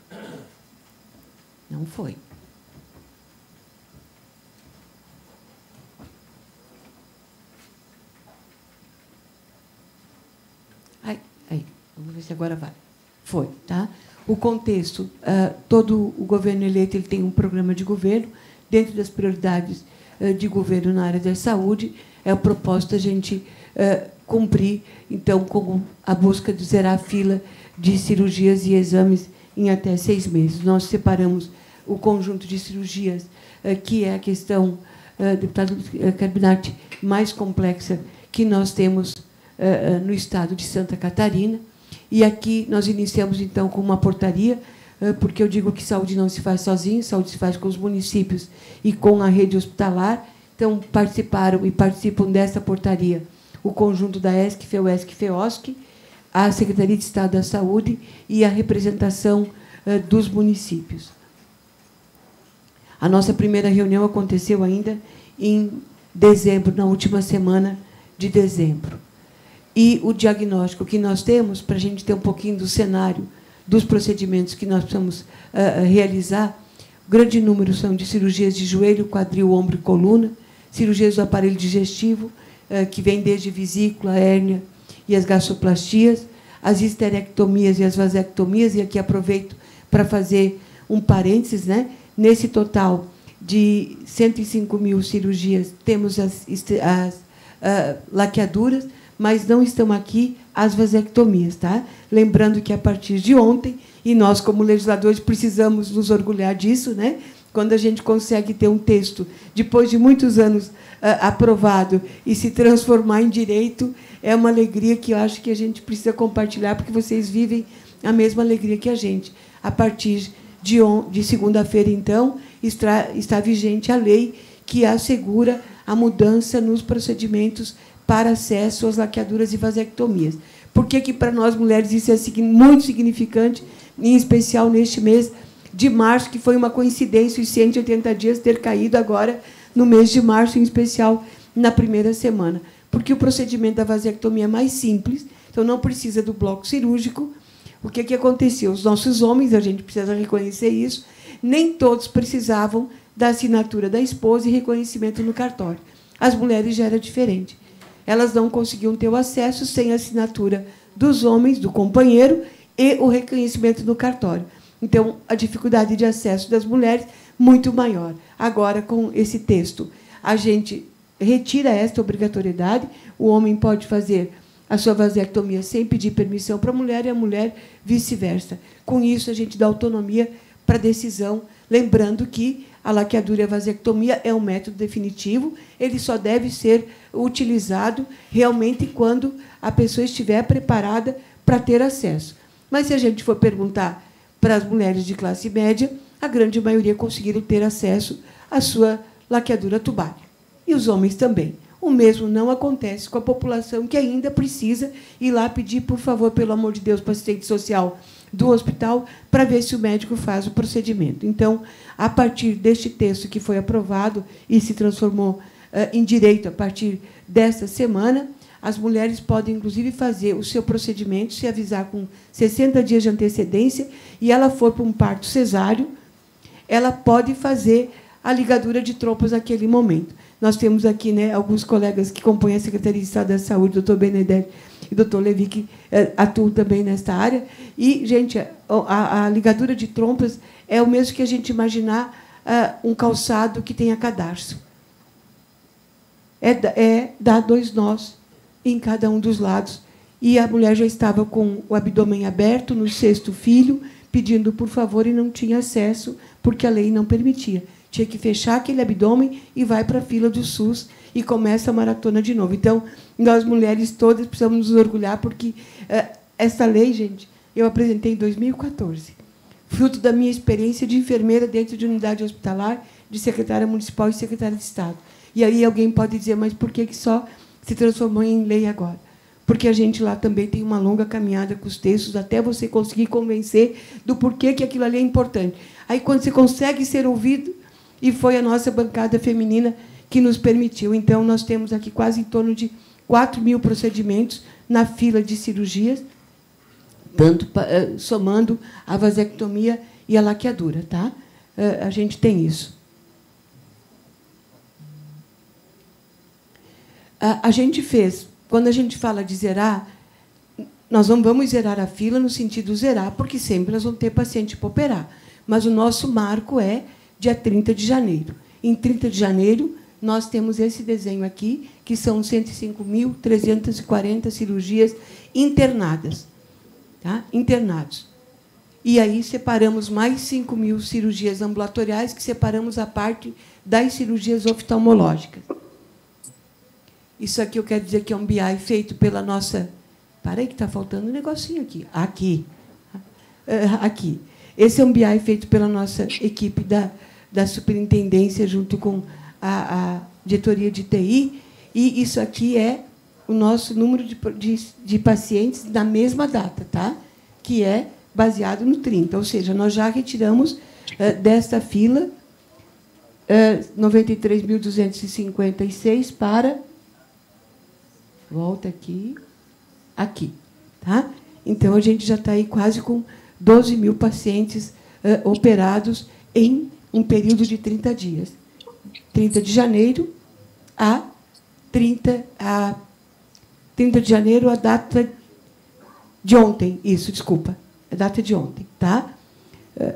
não foi. Ai, aí, vamos ver se agora vai. Foi, tá? O contexto, uh, todo o governo eleito ele tem um programa de governo, dentro das prioridades uh, de governo na área da saúde, é o propósito a gente uh, cumprir, então, com a busca de zerar a fila de cirurgias e exames em até seis meses. Nós separamos o conjunto de cirurgias, uh, que é a questão, uh, deputado Carbonati, mais complexa que nós temos uh, no estado de Santa Catarina. E aqui nós iniciamos, então, com uma portaria, uh, porque eu digo que saúde não se faz sozinho, saúde se faz com os municípios e com a rede hospitalar. Então, participaram e participam dessa portaria o conjunto da E S C, FEUESC e FEOSC, a Secretaria de Estado da Saúde e a representação uh, dos municípios. A nossa primeira reunião aconteceu ainda em dezembro, na última semana de dezembro. E o diagnóstico que nós temos, para a gente ter um pouquinho do cenário dos procedimentos que nós precisamos uh, realizar, grande número são de cirurgias de joelho, quadril, ombro e coluna, cirurgias do aparelho digestivo, uh, que vem desde vesícula, hérnia e as gastroplastias, as histerectomias e as vasectomias, e aqui aproveito para fazer um parênteses, né? Nesse total de cento e cinco mil cirurgias, temos as, as uh, laqueaduras, mas não estão aqui as vasectomias, tá? Lembrando que, a partir de ontem, e nós, como legisladores, precisamos nos orgulhar disso, né? Quando a gente consegue ter um texto, depois de muitos anos, uh, aprovado e se transformar em direito, é uma alegria que eu acho que a gente precisa compartilhar, porque vocês vivem a mesma alegria que a gente. A partir de, de segunda-feira, então, está, está vigente a lei que assegura a mudança nos procedimentos para acesso às laqueaduras e vasectomias. Por que, que para nós, mulheres, isso é muito significante, em especial neste mês de março, que foi uma coincidência os cento e oitenta dias ter caído agora no mês de março, em especial na primeira semana, porque o procedimento da vasectomia é mais simples, então não precisa do bloco cirúrgico. O que, que aconteceu? Os nossos homens, a gente precisa reconhecer isso, nem todos precisavam da assinatura da esposa e reconhecimento no cartório. As mulheres já era diferente. Elas não conseguiam ter o acesso sem a assinatura dos homens, do companheiro, e o reconhecimento no cartório. Então, a dificuldade de acesso das mulheres muito maior. Agora, com esse texto, a gente retira esta obrigatoriedade, o homem pode fazer a sua vasectomia sem pedir permissão para a mulher e a mulher vice-versa. Com isso, a gente dá autonomia para a decisão, lembrando que a laqueadura e a vasectomia é um método definitivo, ele só deve ser utilizado realmente quando a pessoa estiver preparada para ter acesso. Mas, se a gente for perguntar para as mulheres de classe média, a grande maioria conseguiram ter acesso à sua laqueadura tubária. E os homens também. O mesmo não acontece com a população que ainda precisa ir lá pedir, por favor, pelo amor de Deus, para o assistente social do hospital, para ver se o médico faz o procedimento. Então, a partir deste texto que foi aprovado e se transformou uh, em direito a partir desta semana, as mulheres podem, inclusive, fazer o seu procedimento, se avisar com sessenta dias de antecedência, e ela for para um parto cesáreo, ela pode fazer a ligadura de trompas naquele momento. Nós temos aqui, né, alguns colegas que compõem a Secretaria de Estado da Saúde, doutor Benedetti e doutor Levi, que eh, atuam também nesta área. E, gente, a, a ligadura de trompas é o mesmo que a gente imaginar uh, um calçado que tenha cadarço. É, é dar dois nós em cada um dos lados. E a mulher já estava com o abdômen aberto, no sexto filho, pedindo por favor, e não tinha acesso, porque a lei não permitia. Tinha que fechar aquele abdômen e vai para a fila do SUS e começa a maratona de novo. Então, nós, mulheres todas, precisamos nos orgulhar, porque uh, essa lei, gente, eu apresentei em dois mil e quatorze, fruto da minha experiência de enfermeira dentro de unidade hospitalar, de secretária municipal e secretária de Estado. E aí alguém pode dizer, mas por que que só se transformou em lei agora? Porque a gente lá também tem uma longa caminhada com os textos, até você conseguir convencer do porquê que aquilo ali é importante. Aí, quando você consegue ser ouvido, e foi a nossa bancada feminina que nos permitiu. Então, nós temos aqui quase em torno de quatro mil procedimentos na fila de cirurgias, tanto somando a vasectomia e a laqueadura. Tá? A gente tem isso. A gente fez, quando a gente fala de zerar, nós não vamos zerar a fila no sentido zerar, porque sempre nós vamos ter paciente para operar. Mas o nosso marco é dia trinta de janeiro. Em trinta de janeiro, nós temos esse desenho aqui, que são cento e cinco mil trezentas e quarenta cirurgias internadas. Tá? Internados. E aí separamos mais cinco mil cirurgias ambulatoriais, que separamos a parte das cirurgias oftalmológicas. Isso aqui eu quero dizer que é um B I feito pela nossa... Para aí que está faltando um negocinho aqui. Aqui. Aqui. Esse é um B I feito pela nossa equipe da, da superintendência, junto com a, a diretoria de T I, e isso aqui é o nosso número de, de, de pacientes na mesma data, tá? Que é baseado no trinta. Ou seja, nós já retiramos uh, desta fila uh, noventa e três mil duzentos e cinquenta e seis para... Volta aqui. Aqui. Tá? Então, a gente já está aí quase com doze mil pacientes uh, operados em um período de trinta dias. trinta de janeiro a trinta, a trinta de janeiro, a data de ontem. Isso, desculpa. A data de ontem. Tá? Uh,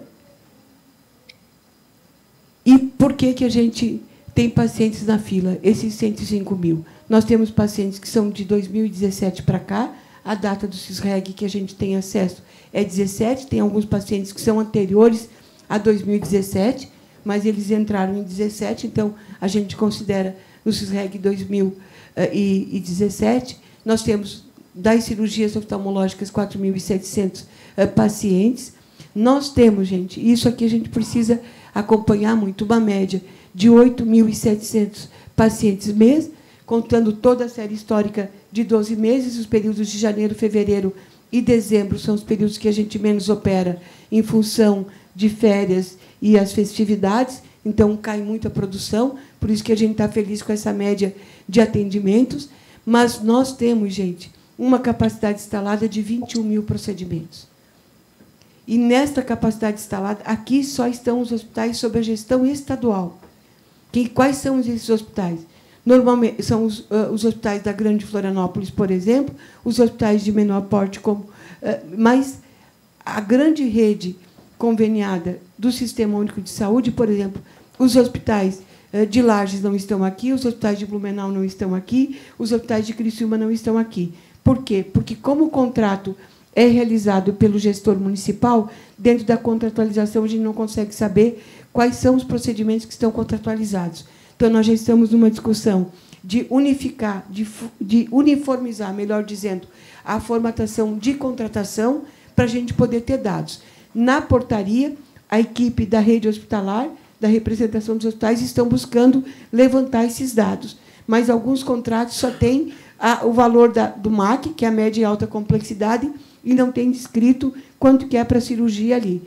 e por que, que a gente tem pacientes na fila, esses cento e cinco mil? Nós temos pacientes que são de dois mil e dezessete para cá, a data do CISREG que a gente tem acesso é dezessete, tem alguns pacientes que são anteriores a dois mil e dezessete, mas eles entraram em dezessete, então a gente considera no CISREG dois mil e dezessete. Nós temos, das cirurgias oftalmológicas, quatro mil e setecentos pacientes. Nós temos, gente, isso aqui a gente precisa acompanhar muito, uma média de oito mil e setecentos pacientes mês, contando toda a série histórica de doze meses, os períodos de janeiro, fevereiro e dezembro são os períodos que a gente menos opera em função de férias e as festividades. então cai muito a produção, por isso que a gente está feliz com essa média de atendimentos, mas nós temos, gente, uma capacidade instalada de vinte e um mil procedimentos. E, nesta capacidade instalada, aqui só estão os hospitais sob a gestão estadual. Que, quais são esses hospitais? Normalmente, são os, uh, os hospitais da Grande Florianópolis, por exemplo, os hospitais de menor porte, como, uh, mas a grande rede conveniada do Sistema Único de Saúde, por exemplo, os hospitais uh, de Lages não estão aqui, os hospitais de Blumenau não estão aqui, os hospitais de Criciúma não estão aqui. Por quê? Porque, como o contrato é realizado pelo gestor municipal, dentro da contratualização a gente não consegue saber quais são os procedimentos que estão contratualizados. Então, nós já estamos numa discussão de unificar, de, de uniformizar, melhor dizendo, a formatação de contratação para a gente poder ter dados. Na portaria, a equipe da rede hospitalar, da representação dos hospitais, estão buscando levantar esses dados. Mas alguns contratos só têm a, o valor da, do M A C, que é a média e alta complexidade, e não tem descrito quanto que é para a cirurgia ali.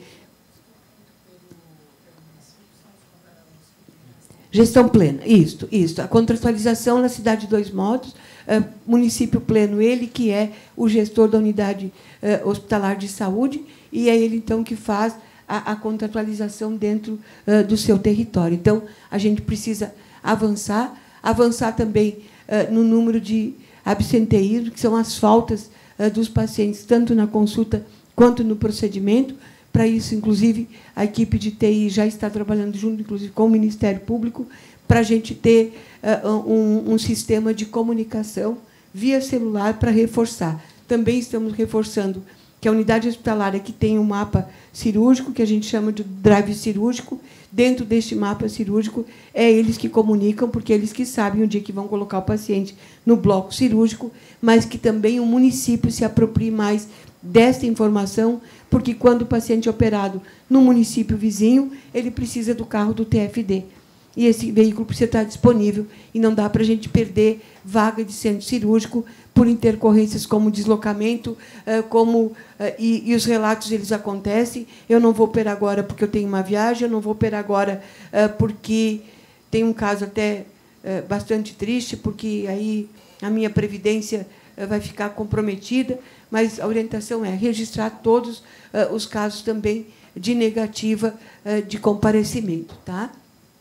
Gestão plena, isso, isso. A contratualização na cidade de Dois Modos, uh, município pleno, ele que é o gestor da unidade uh, hospitalar de saúde, e é ele, então, que faz a, a contratualização dentro uh, do seu território. Então, a gente precisa avançar, avançar também uh, no número de absenteísmo, que são as faltas dos pacientes, tanto na consulta quanto no procedimento. Para isso, inclusive, a equipe de T I já está trabalhando junto, inclusive, com o Ministério Público, para a gente ter uh, um, um sistema de comunicação via celular para reforçar. Também estamos reforçando que a unidade hospitalária que tem um mapa cirúrgico, que a gente chama de drive cirúrgico, dentro deste mapa cirúrgico, é eles que comunicam, porque eles que sabem o dia que vão colocar o paciente no bloco cirúrgico, mas que também o município se aproprie mais desta informação, porque, quando o paciente é operado no município vizinho, ele precisa do carro do T F D. E esse veículo precisa estar disponível, e não dá para a gente perder vaga de centro cirúrgico por intercorrências como deslocamento, como, e, e os relatos eles acontecem. Eu não vou operar agora porque eu tenho uma viagem, eu não vou operar agora porque tem um caso até bastante triste, porque aí a minha previdência vai ficar comprometida, mas a orientação é registrar todos os casos também de negativa de comparecimento, tá?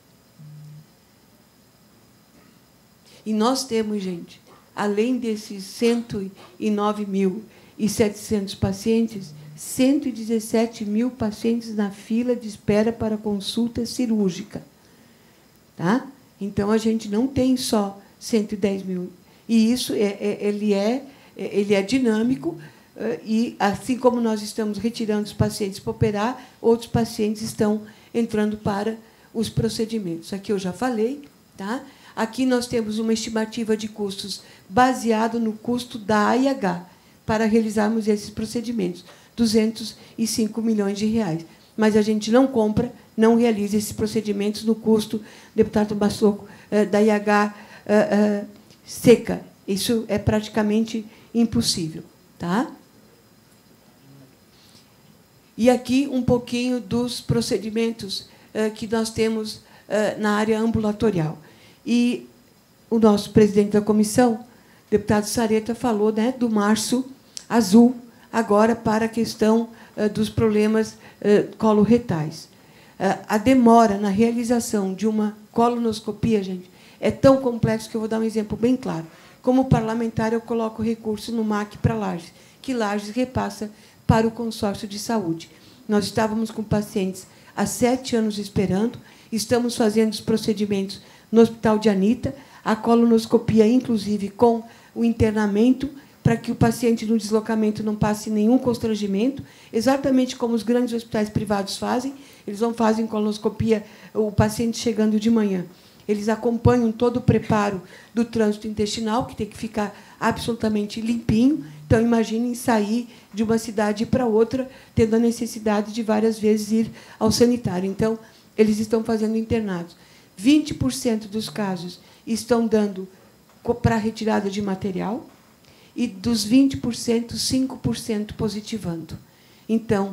E nós temos, gente, além desses cento e nove mil e setecentos pacientes, cento e dezessete mil pacientes na fila de espera para consulta cirúrgica. Tá? Então, a gente não tem só cento e dez mil. E isso é, é, ele, é, ele é dinâmico, e, assim como nós estamos retirando os pacientes para operar, outros pacientes estão entrando para os procedimentos. Aqui eu já falei, tá? Aqui nós temos uma estimativa de custos baseado no custo da A I H para realizarmos esses procedimentos, duzentos e cinco milhões de reais. Mas a gente não compra, não realiza esses procedimentos no custo, deputado Massoco, da I H seca. Isso é praticamente impossível. Tá? E aqui um pouquinho dos procedimentos que nós temos na área ambulatorial. E o nosso presidente da comissão, deputado Sareta, falou, né, do março azul, agora para a questão uh, dos problemas uh, coloretais. Uh, a demora na realização de uma colonoscopia, gente, é tão complexo que eu vou dar um exemplo bem claro. Como parlamentar, eu coloco recurso no M A C para Lages, que Lages repassa para o consórcio de saúde. Nós estávamos com pacientes há sete anos esperando, estamos fazendo os procedimentos no Hospital de Anita, a colonoscopia, inclusive, com o internamento, para que o paciente, no deslocamento, não passe nenhum constrangimento, exatamente como os grandes hospitais privados fazem. Eles não fazem colonoscopia, o paciente chegando de manhã. Eles acompanham todo o preparo do trânsito intestinal, que tem que ficar absolutamente limpinho. Então, imaginem sair de uma cidade para outra, tendo a necessidade de, várias vezes, ir ao sanitário. Então, eles estão fazendo internados. vinte por cento dos casos estão dando para retirada de material, e, dos vinte por cento, cinco por cento positivando. Então,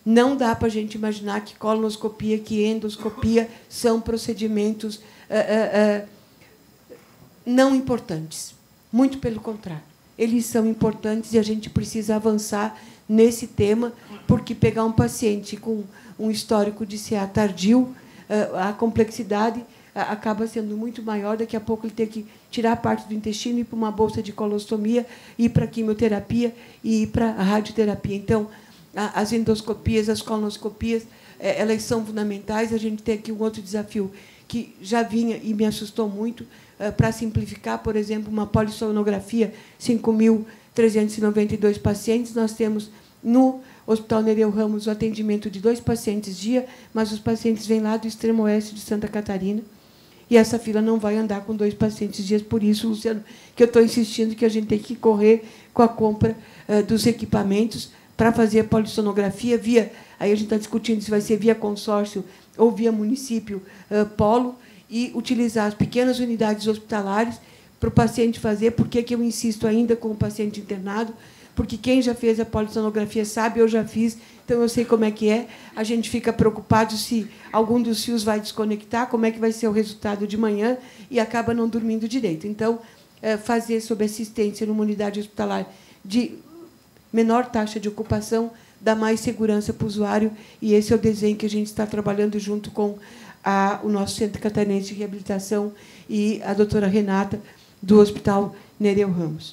Não dá para a gente imaginar que colonoscopia, que endoscopia são procedimentos uh, uh, uh, não importantes. Muito pelo contrário. Eles são importantes e a gente precisa avançar nesse tema, porque pegar um paciente com um histórico de C A tardio, a complexidade acaba sendo muito maior. Daqui a pouco ele tem que tirar parte do intestino, ir para uma bolsa de colostomia, ir para a quimioterapia e ir para a radioterapia. Então, as endoscopias, as colonoscopias, elas são fundamentais. A gente tem aqui um outro desafio que já vinha e me assustou muito, para simplificar, por exemplo, uma polissonografia, cinco mil trezentos e noventa e dois pacientes. Nós temos no Hospital Nereu Ramos o atendimento de dois pacientes dia, mas os pacientes vêm lá do extremo oeste de Santa Catarina, e essa fila não vai andar com dois pacientes dias. Por isso, Luciano, que eu estou insistindo que a gente tem que correr com a compra uh, dos equipamentos para fazer a polissonografia via... Aí a gente está discutindo se vai ser via consórcio ou via município uh, polo, e utilizar as pequenas unidades hospitalares para o paciente fazer. Por que que eu insisto ainda com o paciente internado? Porque quem já fez a polissonografia sabe, eu já fiz, então eu sei como é que é. A gente fica preocupado se algum dos fios vai desconectar, como é que vai ser o resultado de manhã, e acaba não dormindo direito. Então, fazer sob assistência numa unidade hospitalar de menor taxa de ocupação dá mais segurança para o usuário, e esse é o desenho que a gente está trabalhando junto com a, o nosso Centro Catarinense de Reabilitação e a doutora Renata, do Hospital Nereu Ramos.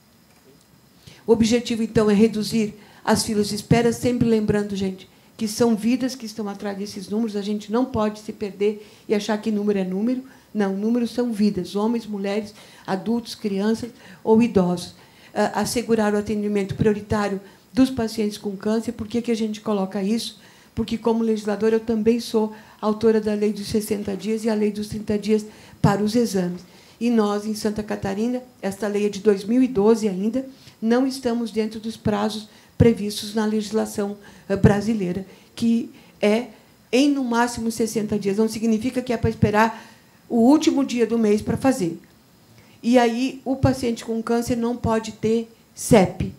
O objetivo, então, é reduzir as filas de espera, sempre lembrando, gente, que são vidas que estão atrás desses números. A gente não pode se perder e achar que número é número. Não, números são vidas, homens, mulheres, adultos, crianças ou idosos. Assegurar o atendimento prioritário dos pacientes com câncer. Por que que a gente coloca isso? Porque, como legisladora, eu também sou autora da Lei dos sessenta dias e a Lei dos trinta dias para os exames. E nós, em Santa Catarina, esta lei é de dois mil e doze ainda, não estamos dentro dos prazos previstos na legislação brasileira, que é em, no máximo, sessenta dias. Não significa que é para esperar o último dia do mês para fazer. E aí, o paciente com câncer não pode ter C E P.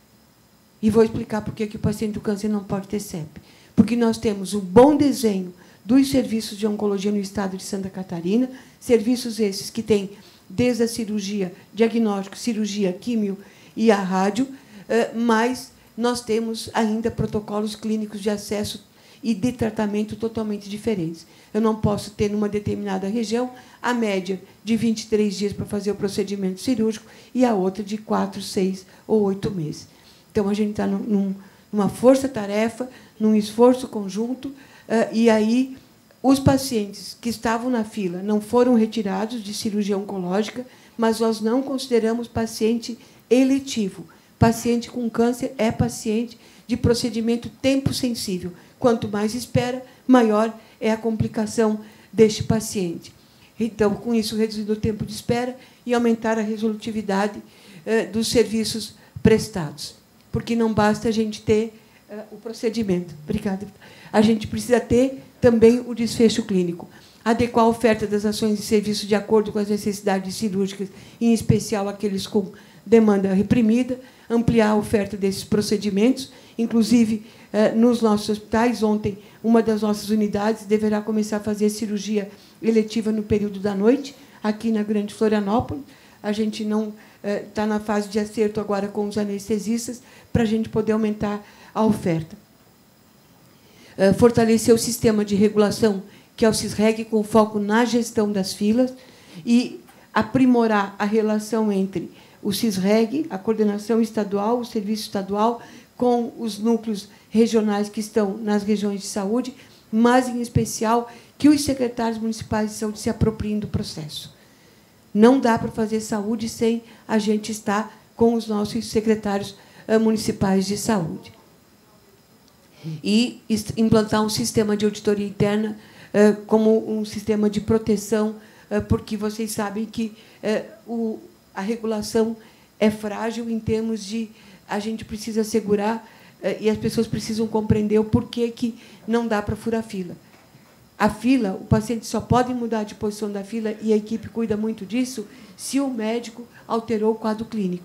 E vou explicar por que que o paciente com câncer não pode ter C E P. Porque nós temos um bom desenho dos serviços de oncologia no estado de Santa Catarina, serviços esses que têm desde a cirurgia, diagnóstico, cirurgia, químio e a rádio, mas nós temos ainda protocolos clínicos de acesso e de tratamento totalmente diferentes. Eu não posso ter, numa determinada região, a média de vinte e três dias para fazer o procedimento cirúrgico e a outra de quatro, seis ou oito meses. Então, a gente está num, numa força-tarefa, num esforço conjunto, e aí os pacientes que estavam na fila não foram retirados de cirurgia oncológica, mas nós não consideramos paciente eletivo. Paciente com câncer é paciente de procedimento tempo sensível. Quanto mais espera, maior é a complicação deste paciente. Então, com isso, reduzir o tempo de espera e aumentar a resolutividade eh, dos serviços prestados. Porque não basta a gente ter eh, o procedimento. Obrigada. A gente precisa ter também o desfecho clínico. Adequar a oferta das ações e serviços de acordo com as necessidades cirúrgicas, em especial aqueles com demanda reprimida, ampliar a oferta desses procedimentos, inclusive eh, nos nossos hospitais. Ontem, uma das nossas unidades deverá começar a fazer cirurgia eletiva no período da noite, aqui na Grande Florianópolis. A gente não está eh, na fase de acerto agora com os anestesistas, para a gente poder aumentar a oferta. Eh, fortalecer o sistema de regulação, que é o CISREG, com foco na gestão das filas, e aprimorar a relação entre o CISREG, a coordenação estadual, o serviço estadual, com os núcleos regionais que estão nas regiões de saúde, mas, em especial, que os secretários municipais de saúde se apropriem do processo. Não dá para fazer saúde sem a gente estar com os nossos secretários municipais de saúde. E implantar um sistema de auditoria interna como um sistema de proteção, porque vocês sabem que o a regulação é frágil em termos de a gente precisa assegurar e as pessoas precisam compreender o porquê que não dá para furar a fila. A fila, o paciente só pode mudar de posição da fila, e a equipe cuida muito disso, se o médico alterou o quadro clínico.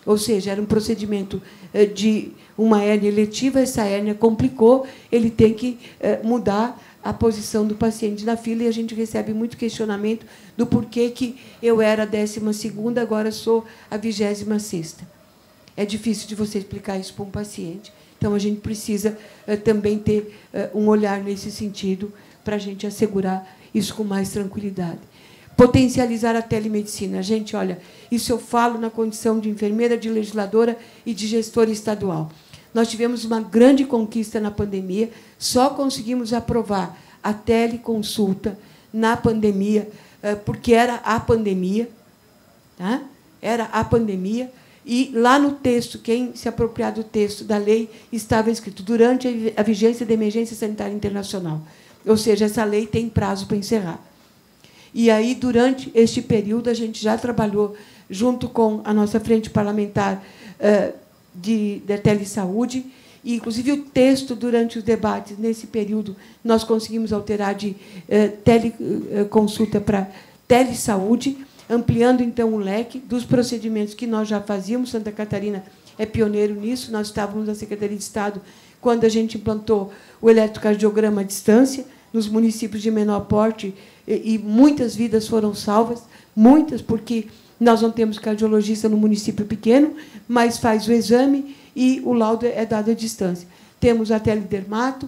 Ou seja, era um procedimento de uma hérnia eletiva, essa hérnia complicou, ele tem que mudar a posição do paciente na fila, e a gente recebe muito questionamento do porquê que eu era a décima segunda, agora sou a vigésima sexta. É difícil de você explicar isso para um paciente. Então, a gente precisa também ter um olhar nesse sentido para a gente assegurar isso com mais tranquilidade. Potencializar a telemedicina. Gente, olha, isso eu falo na condição de enfermeira, de legisladora e de gestora estadual. Nós tivemos uma grande conquista na pandemia, só conseguimos aprovar a teleconsulta na pandemia, porque era a pandemia, tá? Era a pandemia, e lá no texto, quem se apropriar do texto da lei, estava escrito durante a vigência da emergência sanitária internacional. Ou seja, essa lei tem prazo para encerrar. E aí, durante este período, a gente já trabalhou junto com a nossa frente parlamentar uh, de, de telesaúde, e, inclusive, o texto, durante os debates, nesse período, nós conseguimos alterar de uh, teleconsulta para telesaúde, ampliando, então, o leque dos procedimentos que nós já fazíamos. Santa Catarina é pioneiro nisso. Nós estávamos na Secretaria de Estado quando a gente implantou o eletrocardiograma à distância nos municípios de menor porte, e muitas vidas foram salvas, muitas, porque nós não temos cardiologista no município pequeno, mas faz o exame e o laudo é dado à distância. Temos a teledermato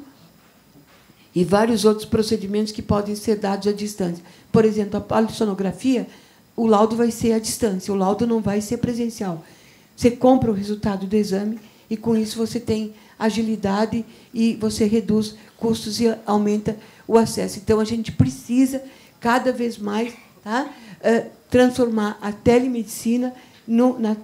e vários outros procedimentos que podem ser dados à distância. Por exemplo, a polissonografia, o laudo vai ser à distância, o laudo não vai ser presencial. Você compra o resultado do exame e, com isso, você tem agilidade e você reduz custos e aumenta o acesso. Então, a gente precisa, cada vez mais, tá, uh, transformar a telemedicina no, na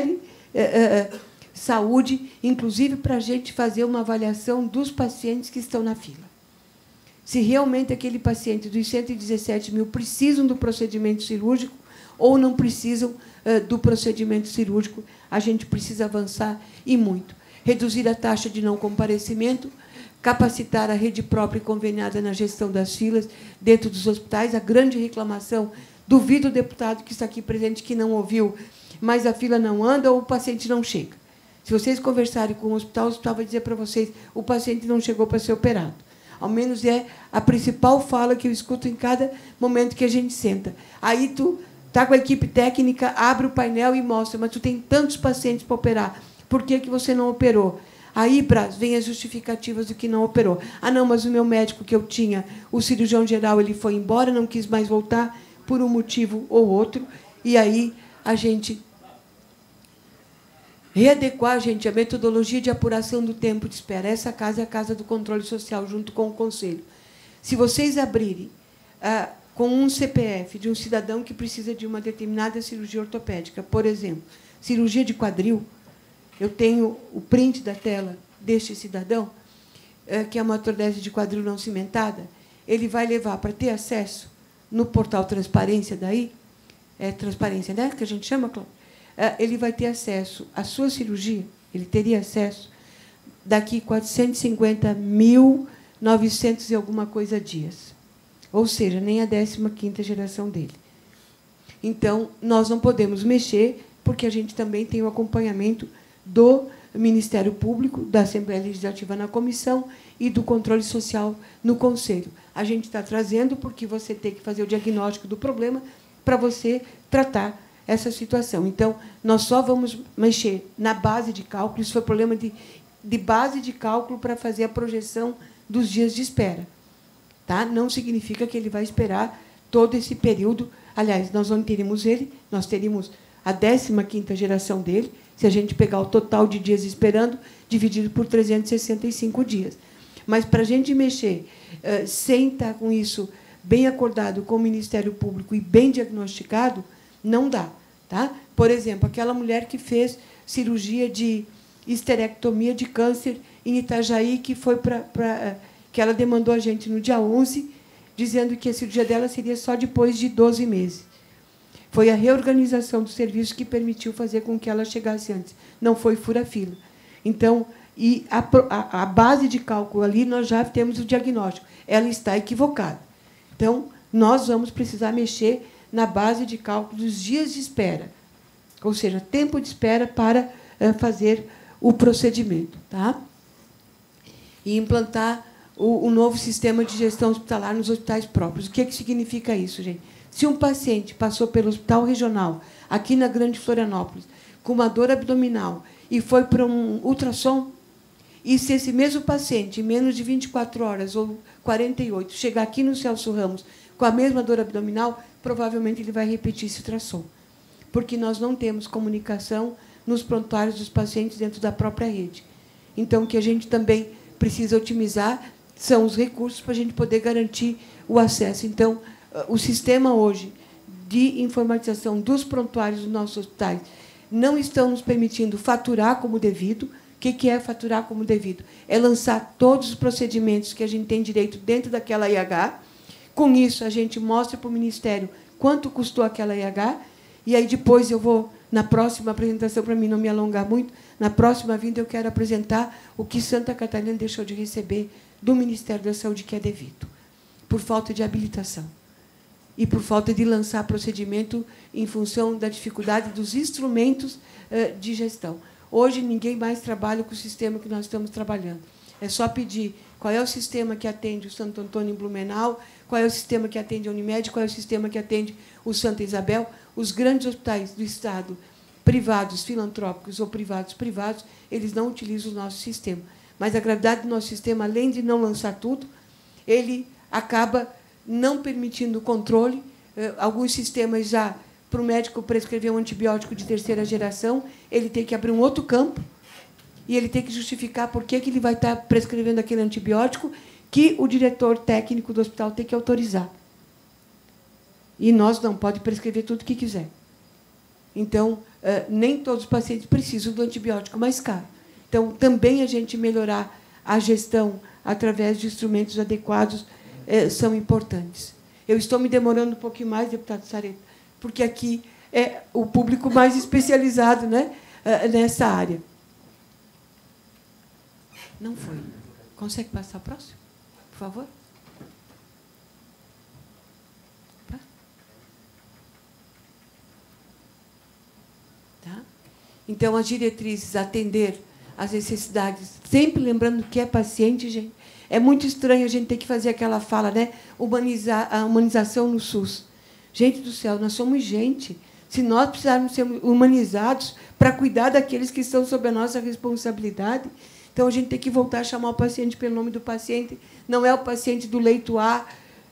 telesaúde, uh, uh, inclusive para a gente fazer uma avaliação dos pacientes que estão na fila. Se realmente aquele paciente dos cento e dezessete mil precisam do procedimento cirúrgico ou não precisam uh, do procedimento cirúrgico, a gente precisa avançar e muito. Reduzir a taxa de não comparecimento, capacitar a rede própria e conveniada na gestão das filas dentro dos hospitais. A grande reclamação, duvido o deputado que está aqui presente que não ouviu, mas a fila não anda ou o paciente não chega. Se vocês conversarem com o hospital, o hospital vai dizer para vocês o paciente não chegou para ser operado. Ao menos é a principal fala que eu escuto em cada momento que a gente senta. Aí tu está com a equipe técnica, abre o painel e mostra, mas tu tem tantos pacientes para operar, por que que você não operou? Aí, Braz, vem as justificativas do que não operou. Ah, não, mas o meu médico que eu tinha, o cirurgião geral, ele foi embora, não quis mais voltar por um motivo ou outro. E aí a gente readequar, gente, a metodologia de apuração do tempo de espera. Essa casa é a Casa do Controle Social, junto com o Conselho. Se vocês abrirem ah, com um C P F de um cidadão que precisa de uma determinada cirurgia ortopédica, por exemplo, cirurgia de quadril, eu tenho o print da tela deste cidadão, que é uma ortodese de quadril não cimentada, ele vai levar para ter acesso no portal Transparência, daí, é transparência, né, que a gente chama, Cláudio? Ele vai ter acesso à sua cirurgia, ele teria acesso daqui quatrocentos e cinquenta mil e novecentos e alguma coisa dias. Ou seja, nem a décima quinta geração dele. Então, nós não podemos mexer, porque a gente também tem o acompanhamento do Ministério Público, da Assembleia Legislativa na comissão e do controle social no Conselho. A gente está trazendo porque você tem que fazer o diagnóstico do problema para você tratar essa situação. Então, nós só vamos mexer na base de cálculo. Isso foi problema de, de base de cálculo para fazer a projeção dos dias de espera. Tá? Não significa que ele vai esperar todo esse período. Aliás, nós não teríamos ele, nós teríamos a décima quinta geração dele, se a gente pegar o total de dias esperando, dividido por trezentos e sessenta e cinco dias. Mas, para a gente mexer, uh, sem estar com isso bem acordado com o Ministério Público e bem diagnosticado, não dá. Tá? Por exemplo, aquela mulher que fez cirurgia de histerectomia de câncer em Itajaí, que, foi pra, pra, uh, que ela demandou a gente no dia onze, dizendo que a cirurgia dela seria só depois de doze meses. Foi a reorganização do serviço que permitiu fazer com que ela chegasse antes. Não foi fura-fila. Então, e a, a, a base de cálculo ali, nós já temos o diagnóstico. Ela está equivocada. Então, nós vamos precisar mexer na base de cálculo dos dias de espera. ou seja, tempo de espera para uh, fazer o procedimento, tá? E implantar o, o novo sistema de gestão hospitalar nos hospitais próprios. O que, é que significa isso, gente? Se um paciente passou pelo hospital regional, aqui na Grande Florianópolis, com uma dor abdominal, e foi para um ultrassom, e se esse mesmo paciente, em menos de vinte e quatro horas ou quarenta e oito, chegar aqui no Celso Ramos com a mesma dor abdominal, provavelmente ele vai repetir esse ultrassom, porque nós não temos comunicação nos prontuários dos pacientes dentro da própria rede. Então, o que a gente também precisa otimizar são os recursos para a gente poder garantir o acesso. Então, o sistema hoje de informatização dos prontuários dos nossos hospitais não estão nos permitindo faturar como devido. O que é faturar como devido? É lançar todos os procedimentos que a gente tem direito dentro daquela I H. Com isso, a gente mostra para o Ministério quanto custou aquela I H, e aí depois eu vou, na próxima apresentação, para mim não me alongar muito, na próxima vinda eu quero apresentar o que Santa Catarina deixou de receber do Ministério da Saúde, que é devido, por falta de habilitação e por falta de lançar procedimento em função da dificuldade dos instrumentos de gestão. Hoje, ninguém mais trabalha com o sistema que nós estamos trabalhando. É só pedir qual é o sistema que atende o Santo Antônio em Blumenau, qual é o sistema que atende a Unimed, qual é o sistema que atende o Santa Isabel. Os grandes hospitais do Estado, privados, filantrópicos ou privados, privados, eles não utilizam o nosso sistema. Mas a gravidade do nosso sistema, além de não lançar tudo, ele acaba não permitindo o controle. Alguns sistemas já, para o médico prescrever um antibiótico de terceira geração, ele tem que abrir um outro campo e ele tem que justificar por que, que ele vai estar prescrevendo aquele antibiótico, que o diretor técnico do hospital tem que autorizar. E nós não pode prescrever tudo o que quiser. Então, nem todos os pacientes precisam do antibiótico mais caro. Então, também a gente melhorar a gestão através de instrumentos adequados são importantes. Eu estou me demorando um pouquinho mais, deputado Sareta, porque aqui é o público mais especializado, né, nessa área. Não foi. Consegue passar próximo, por favor? Tá? Tá? Então, as diretrizes, atender às necessidades, sempre lembrando que é paciente, gente. É muito estranho a gente ter que fazer aquela fala, né? Humanizar, a humanização no SUS. Gente do céu, nós somos gente. Se nós precisarmos ser humanizados para cuidar daqueles que estão sob a nossa responsabilidade, então a gente tem que voltar a chamar o paciente pelo nome do paciente. Não é o paciente do leito A.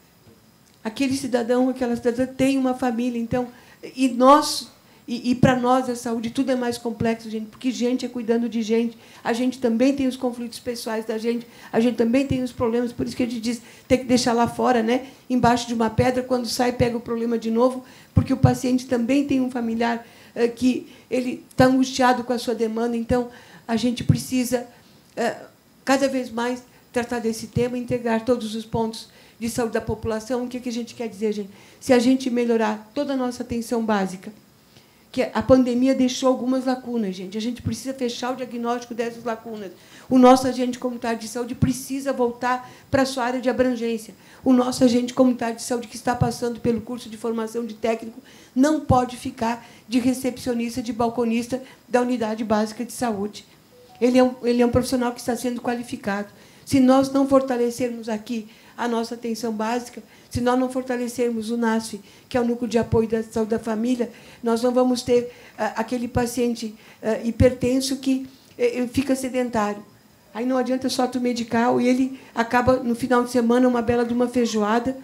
Aquele cidadão, aquela cidadã tem uma família. Então, e nós, e, e para nós a saúde tudo é mais complexo, gente, porque gente é cuidando de gente. A gente também tem os conflitos pessoais da gente, a gente também tem os problemas, por isso que a gente diz tem que deixar lá fora, né, embaixo de uma pedra, quando sai pega o problema de novo, porque o paciente também tem um familiar uh, que ele está angustiado com a sua demanda. Então, a gente precisa uh, cada vez mais tratar desse tema, integrar todos os pontos de saúde da população. O que, que a gente quer dizer, gente? Se a gente melhorar toda a nossa atenção básica, que a pandemia deixou algumas lacunas, gente. A gente precisa fechar o diagnóstico dessas lacunas. O nosso agente comunitário de saúde precisa voltar para a sua área de abrangência. O nosso agente comunitário de saúde, que está passando pelo curso de formação de técnico, não pode ficar de recepcionista, de balconista da unidade básica de saúde. Ele é um, ele é um profissional que está sendo qualificado. Se nós não fortalecermos aqui a nossa atenção básica, se nós não fortalecermos o NASF, que é o Núcleo de Apoio da Saúde da Família, nós não vamos ter uh, aquele paciente uh, hipertenso que uh, fica sedentário. Aí não adianta só tu medicar, e ele acaba, no final de semana, uma bela de uma feijoada,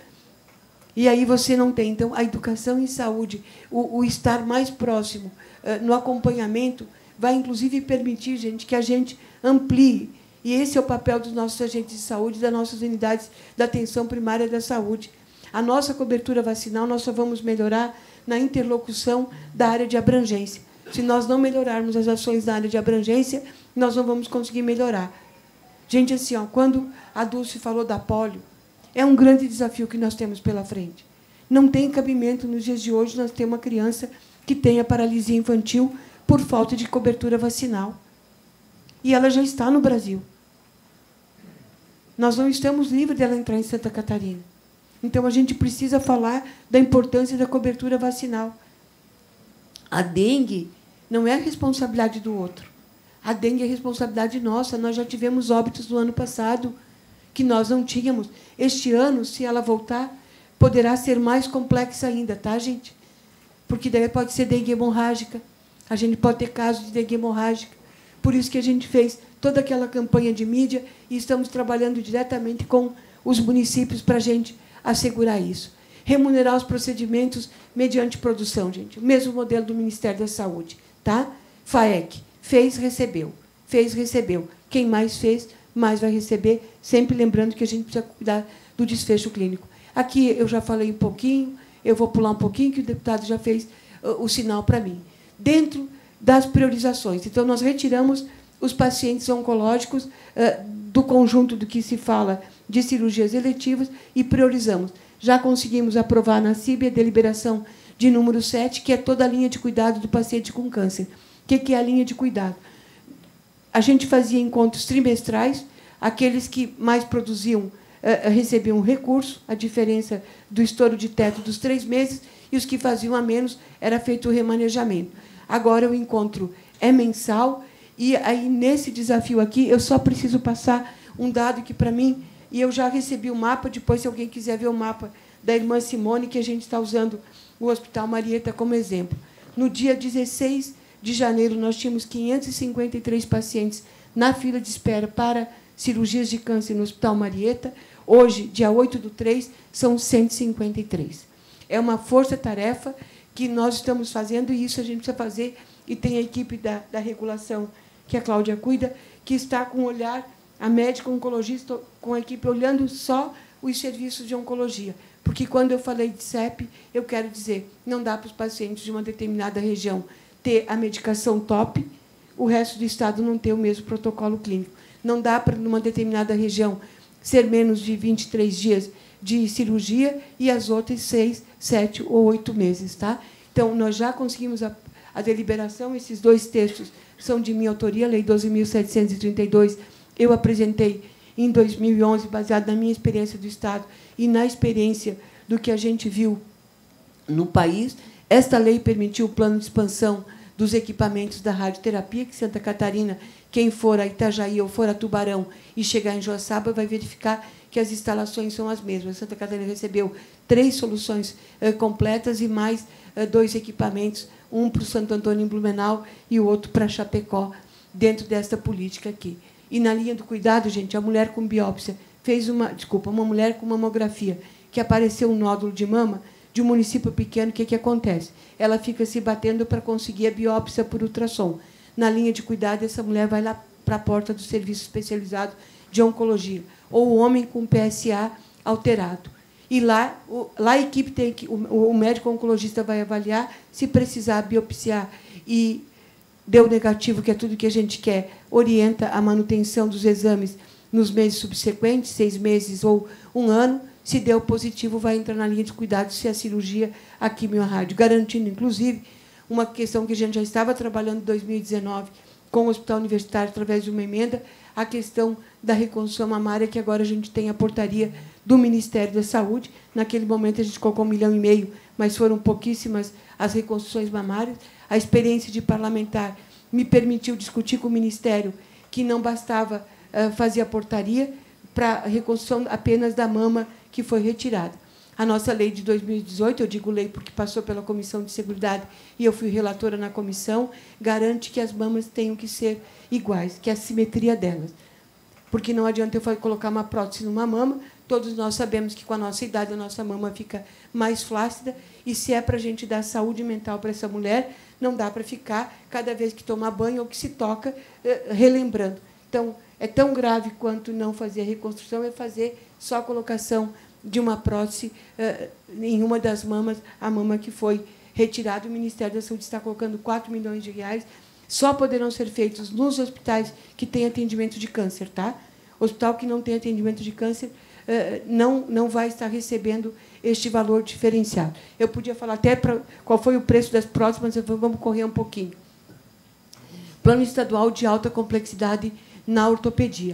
e aí você não tem. Então, a educação em saúde, o, o estar mais próximo uh, no acompanhamento, vai, inclusive, permitir, gente, que a gente amplie. E esse é o papel dos nossos agentes de saúde, das nossas unidades da atenção primária da saúde. A nossa cobertura vacinal nós só vamos melhorar na interlocução da área de abrangência. Se nós não melhorarmos as ações da área de abrangência, nós não vamos conseguir melhorar. Gente, assim, ó, quando a Dulce falou da polio, é um grande desafio que nós temos pela frente. Não tem cabimento, nos dias de hoje, nós ter uma criança que tenha paralisia infantil por falta de cobertura vacinal. E ela já está no Brasil. Nós não estamos livres dela entrar em Santa Catarina. Então, a gente precisa falar da importância da cobertura vacinal. A dengue não é responsabilidade do outro. A dengue é responsabilidade nossa. Nós já tivemos óbitos no ano passado, que nós não tínhamos. Este ano, se ela voltar, poderá ser mais complexa ainda, tá, gente? Porque daí pode ser dengue hemorrágica. A gente pode ter casos de dengue hemorrágica. Por isso que a gente fez toda aquela campanha de mídia e estamos trabalhando diretamente com os municípios para a gente assegurar isso. Remunerar os procedimentos mediante produção, gente. O mesmo modelo do Ministério da Saúde, tá? FAEC. Fez, recebeu. Fez, recebeu. Quem mais fez, mais vai receber, sempre lembrando que a gente precisa cuidar do desfecho clínico. Aqui eu já falei um pouquinho, eu vou pular um pouquinho, que o deputado já fez uh, o sinal para mim. Dentro das priorizações. Então, nós retiramos os pacientes oncológicos uh, do conjunto do que se fala de cirurgias eletivas e priorizamos. Já conseguimos aprovar na C I B a deliberação de número sete, que é toda a linha de cuidado do paciente com câncer. O que é a linha de cuidado? A gente fazia encontros trimestrais, aqueles que mais produziam uh, recebiam um recurso, a diferença do estouro de teto dos três meses, e os que faziam a menos, era feito o remanejamento. Agora, o encontro é mensal, e aí, nesse desafio aqui, eu só preciso passar um dado que, para mim, e eu já recebi o mapa, depois, se alguém quiser ver o mapa da irmã Simone, que a gente está usando o Hospital Marieta como exemplo. No dia dezesseis de janeiro, nós tínhamos quinhentos e cinquenta e três pacientes na fila de espera para cirurgias de câncer no Hospital Marieta. Hoje, dia oito do três, são cento e cinquenta e três. É uma força-tarefa que nós estamos fazendo, e isso a gente precisa fazer, e tem a equipe da, da regulação, que a Cláudia cuida, que está com o olhar, a médica oncologista, com a equipe olhando só os serviços de oncologia. Porque, quando eu falei de C E P, eu quero dizer, não dá para os pacientes de uma determinada região ter a medicação top, o resto do estado não ter o mesmo protocolo clínico. Não dá para, numa determinada região, ser menos de vinte e três dias de cirurgia e as outras seis, sete ou oito meses. Tá? Então, nós já conseguimos a, a deliberação. Esses dois textos são de minha autoria, Lei doze mil setecentos e trinta e dois. Eu apresentei em dois mil e onze, baseado na minha experiência do Estado e na experiência do que a gente viu no país. Esta lei permitiu o plano de expansão dos equipamentos da radioterapia, que Santa Catarina, quem for a Itajaí ou for a Tubarão e chegar em Joaçaba, vai verificar que as instalações são as mesmas. Santa Catarina recebeu três soluções uh, completas e mais uh, dois equipamentos, um para o Santo Antônio em Blumenau e o outro para Chapecó, dentro desta política aqui. E, na linha do cuidado, gente, a mulher com biópsia fez uma... Desculpa, uma mulher com mamografia, que apareceu um nódulo de mama de um município pequeno. O que, que acontece? Ela fica se batendo para conseguir a biópsia por ultrassom. Na linha de cuidado, essa mulher vai lá para a porta do serviço especializado de oncologia. Ou o homem com P S A alterado. E lá, o, lá a equipe tem que... O, o médico oncologista vai avaliar, se precisar biopsiar e deu negativo, que é tudo que a gente quer, orienta a manutenção dos exames nos meses subsequentes, seis meses ou um ano. Se deu positivo, vai entrar na linha de cuidado, se a cirurgia, a quimio, a rádio, garantindo, inclusive, uma questão que a gente já estava trabalhando em dois mil e dezenove com o Hospital Universitário, através de uma emenda, a questão da reconstrução mamária, que agora a gente tem a portaria do Ministério da Saúde. Naquele momento, a gente colocou um milhão e meio, mas foram pouquíssimas as reconstruções mamárias. A experiência de parlamentar me permitiu discutir com o Ministério que não bastava uh, fazer a portaria para a reconstrução apenas da mama que foi retirada. A nossa lei de dois mil e dezoito, eu digo lei porque passou pela Comissão de Seguridade e eu fui relatora na comissão, garante que as mamas tenham que ser iguais, que é a simetria delas. Porque não adianta eu colocar uma prótese numa mama, todos nós sabemos que, com a nossa idade, a nossa mama fica mais flácida, e, se é para a gente dar saúde mental para essa mulher, não dá para ficar, cada vez que toma banho ou que se toca, relembrando. Então, é tão grave quanto não fazer a reconstrução, é fazer só a colocação de uma prótese em uma das mamas, a mama que foi retirada. O Ministério da Saúde está colocando quatro milhões de reais. Só poderão ser feitos nos hospitais que têm atendimento de câncer. Tá? Hospital que não tem atendimento de câncer não, não vai estar recebendo este valor diferenciado. Eu podia falar até pra, qual foi o preço das próteses, mas vamos correr um pouquinho. Plano estadual de alta complexidade na ortopedia.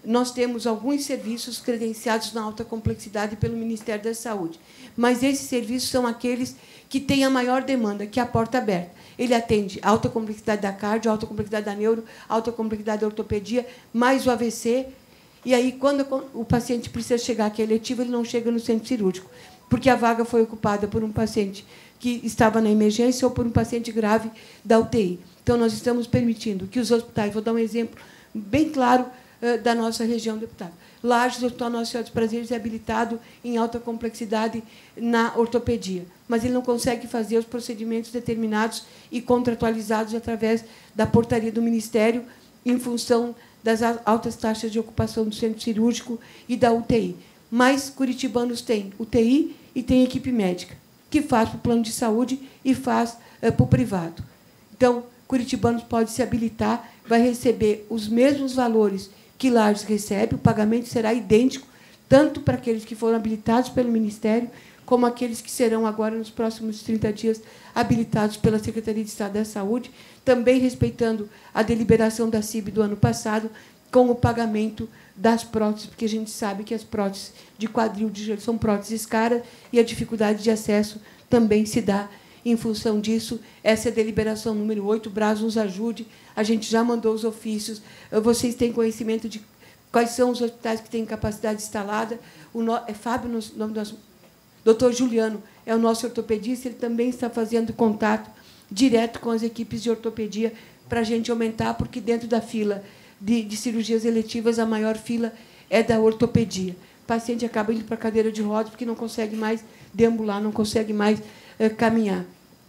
nós temos alguns serviços credenciados na alta complexidade pelo Ministério da Saúde, mas esses serviços são aqueles que têm a maior demanda, que é a porta aberta. Ele atende a alta complexidade da cardio, a alta complexidade da neuro, a alta complexidade da ortopedia, mais o A V C. E aí, quando o paciente precisa chegar aqui eletivo, ele não chega no centro cirúrgico, porque a vaga foi ocupada por um paciente que estava na emergência ou por um paciente grave da U T I. Então, nós estamos permitindo que os hospitais, vou dar um exemplo bem claro uh, da nossa região, deputado. Lages, o Hospital Nossa Senhora dos Prazeres, é habilitado em alta complexidade na ortopedia, mas ele não consegue fazer os procedimentos determinados e contratualizados através da portaria do Ministério, em função das altas taxas de ocupação do centro cirúrgico e da U T I. Mas curitibanos têm U T I e tem equipe médica, que faz para o plano de saúde e faz uh, para o privado. Então, curitibanos pode se habilitar, vai receber os mesmos valores que Lages recebe, o pagamento será idêntico, tanto para aqueles que foram habilitados pelo Ministério, como aqueles que serão agora, nos próximos trinta dias, habilitados pela Secretaria de Estado da Saúde, também respeitando a deliberação da C I B do ano passado, com o pagamento das próteses, porque a gente sabe que as próteses de quadril de joelho são próteses caras e a dificuldade de acesso também se dá em função disso. Essa é a deliberação número oito, o Braz nos ajude, a gente já mandou os ofícios, vocês têm conhecimento de quais são os hospitais que têm capacidade instalada. O no, é Fábio, o nome do nosso, doutor Juliano, é o nosso ortopedista, ele também está fazendo contato direto com as equipes de ortopedia para a gente aumentar, porque dentro da fila de, de cirurgias eletivas, a maior fila é da ortopedia. O paciente acaba indo para a cadeira de rodas porque não consegue mais deambular, não consegue mais eh, caminhar.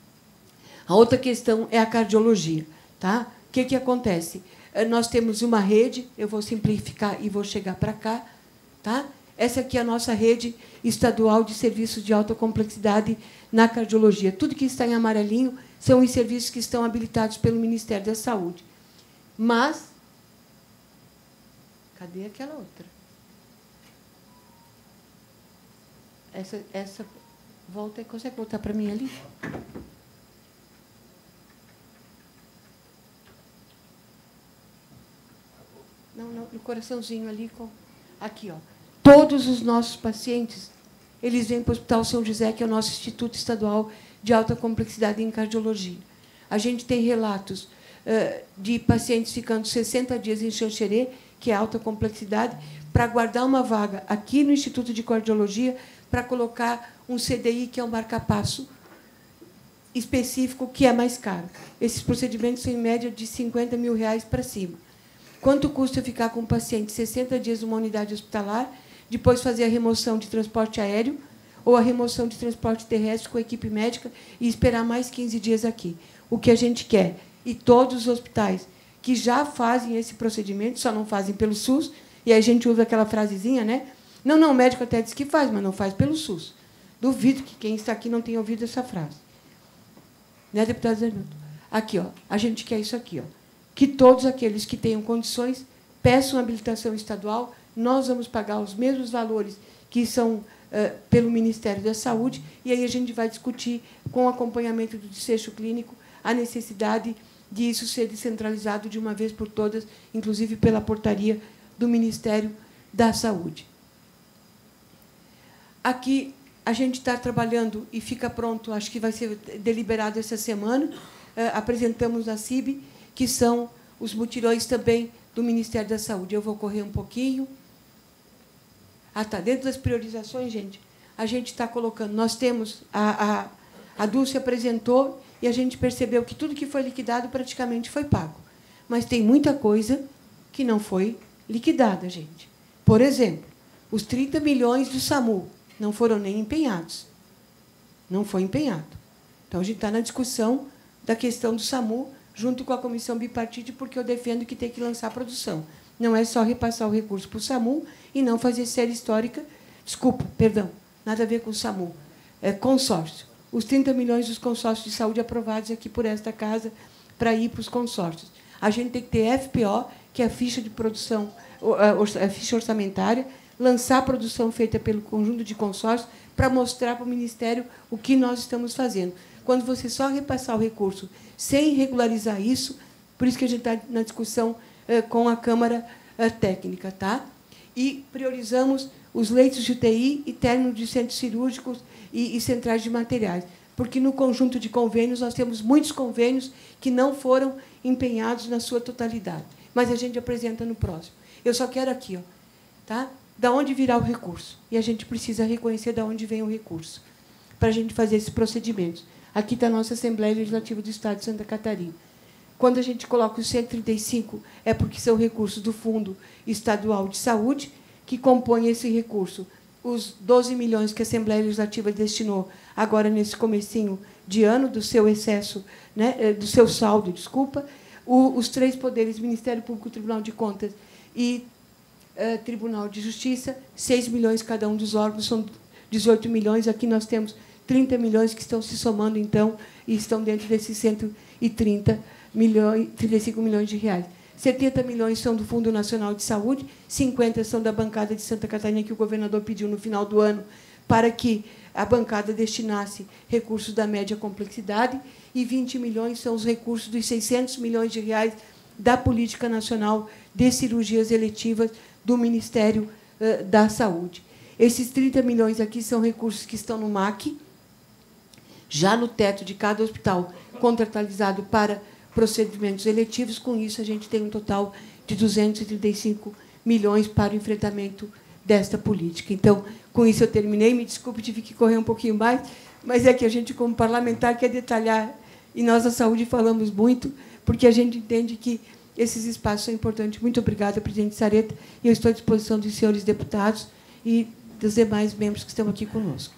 A outra questão é a cardiologia. Tá? O que, que acontece? Nós temos uma rede, eu vou simplificar e vou chegar para cá. Tá? Essa aqui é a nossa rede estadual de serviços de alta complexidade na cardiologia. Tudo que está em amarelinho são os serviços que estão habilitados pelo Ministério da Saúde. Mas, cadê aquela outra? Essa, essa volta, consegue voltar para mim ali? Não, não, no coraçãozinho ali. Com... Aqui, ó. Todos os nossos pacientes, eles vêm para o Hospital São José, que é o nosso Instituto Estadual de Alta Complexidade em Cardiologia. A gente tem relatos uh, de pacientes ficando sessenta dias em Xanxerê, que é alta complexidade, para guardar uma vaga aqui no Instituto de Cardiologia, para colocar um C D I, que é um marca-passo específico, que é mais caro. Esses procedimentos são, em média, de cinquenta mil reais para cima. Quanto custa ficar com um paciente sessenta dias numa unidade hospitalar, depois fazer a remoção de transporte aéreo ou a remoção de transporte terrestre com a equipe médica e esperar mais quinze dias aqui? O que a gente quer, e todos os hospitais que já fazem esse procedimento, só não fazem pelo SUS, e aí a gente usa aquela frasezinha, né? Não, não, o médico até diz que faz, mas não faz pelo SUS. Duvido que quem está aqui não tenha ouvido essa frase. Né, deputado Zernuto? Aqui, ó, a gente quer isso aqui, ó. Que todos aqueles que tenham condições peçam habilitação estadual, nós vamos pagar os mesmos valores que são uh, pelo Ministério da Saúde, e aí a gente vai discutir, com o acompanhamento do desfecho clínico, a necessidade de isso ser descentralizado de uma vez por todas, inclusive pela portaria do Ministério da Saúde. Aqui a gente está trabalhando e fica pronto, acho que vai ser deliberado essa semana, uh, apresentamos a C I B, que são os mutirões também do Ministério da Saúde. Eu vou correr um pouquinho. Ah, tá. Dentro das priorizações, gente, a gente está colocando... Nós temos... A, a, a Dulce apresentou e a gente percebeu que tudo que foi liquidado praticamente foi pago. Mas tem muita coisa que não foi liquidada, gente. Por exemplo, os trinta milhões do SAMU não foram nem empenhados. Não foi empenhado. Então, a gente está na discussão da questão do SAMU, junto com a comissão bipartite, porque eu defendo que tem que lançar a produção. Não é só repassar o recurso para o SAMU e não fazer série histórica. Desculpa, perdão, nada a ver com o SAMU. É consórcio. Os trinta milhões dos consórcios de saúde aprovados aqui por esta casa para ir para os consórcios. A gente tem que ter F P O, que é a ficha de produção, a ficha orçamentária, lançar a produção feita pelo conjunto de consórcios para mostrar para o Ministério o que nós estamos fazendo. Quando você só repassar o recurso sem regularizar isso, por isso que a gente está na discussão eh, com a Câmara uh, técnica, tá? E priorizamos os leitos de U T I e términos de centros cirúrgicos e, e centrais de materiais, porque no conjunto de convênios nós temos muitos convênios que não foram empenhados na sua totalidade, mas a gente apresenta no próximo. Eu só quero aqui, ó, tá? Da onde virá o recurso, e a gente precisa reconhecer da onde vem o recurso para a gente fazer esses procedimentos. Aqui está a nossa Assembleia Legislativa do Estado de Santa Catarina. Quando a gente coloca os cento e trinta e cinco, é porque são recursos do Fundo Estadual de Saúde, que compõe esse recurso. Os doze milhões que a Assembleia Legislativa destinou agora nesse comecinho de ano, do seu excesso, né, do seu saldo, desculpa, o, os três poderes, Ministério Público, Tribunal de Contas e uh, Tribunal de Justiça, seis milhões cada um dos órgãos, são dezoito milhões. Aqui nós temos trinta milhões que estão se somando, então, e estão dentro desses cento e trinta milhões, trinta e cinco milhões de reais. setenta milhões são do Fundo Nacional de Saúde, cinquenta são da bancada de Santa Catarina, que o governador pediu no final do ano, para que a bancada destinasse recursos da média complexidade, e vinte milhões são os recursos dos seiscentos milhões de reais da Política Nacional de Cirurgias Eletivas do Ministério uh, da Saúde. Esses trinta milhões aqui são recursos que estão no M A C, já no teto de cada hospital contratualizado para procedimentos eletivos. Com isso, a gente tem um total de duzentos e trinta e cinco milhões para o enfrentamento desta política. Então, com isso eu terminei. Me desculpe, tive que correr um pouquinho mais, mas é que a gente, como parlamentar, quer detalhar, e nós, da saúde, falamos muito, porque a gente entende que esses espaços são importantes. Muito obrigada, presidente Sareta, e eu estou à disposição dos senhores deputados e dos demais membros que estão aqui conosco.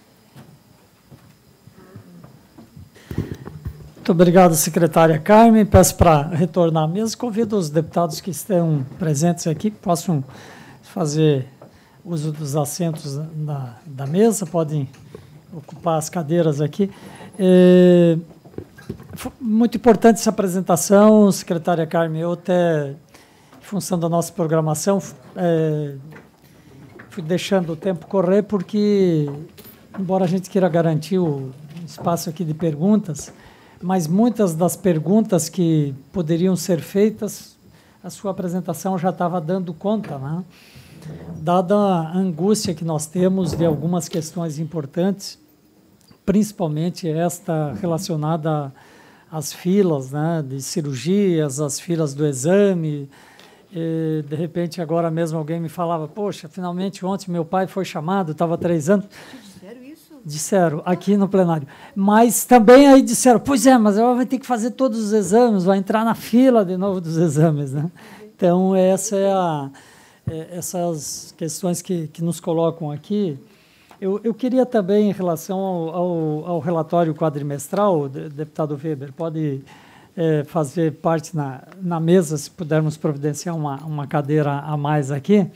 Muito obrigado, secretária Carmen. Peço para retornar à mesa. Convido os deputados que estão presentes aqui, que possam fazer uso dos assentos da, da mesa, podem ocupar as cadeiras aqui. É, muito importante essa apresentação, secretária Carmen. Eu até, em função da nossa programação, é, fui deixando o tempo correr, porque, embora a gente queira garantir o espaço aqui de perguntas, mas muitas das perguntas que poderiam ser feitas, a sua apresentação já estava dando conta, né? Dada a angústia que nós temos de algumas questões importantes, principalmente esta relacionada às filas, né, de cirurgias, às filas do exame. E, de repente, agora mesmo alguém me falava, poxa, finalmente ontem meu pai foi chamado, estava três anos. Disseram, aqui no plenário. Mas também aí disseram, pois é, mas ela vai ter que fazer todos os exames, vai entrar na fila de novo dos exames, né? Então, essa é a, é, essas questões que, que nos colocam aqui. Eu, eu queria também, em relação ao, ao, ao relatório quadrimestral, de, deputado Weber, pode é, fazer parte na, na mesa, se pudermos providenciar uma, uma cadeira a mais aqui.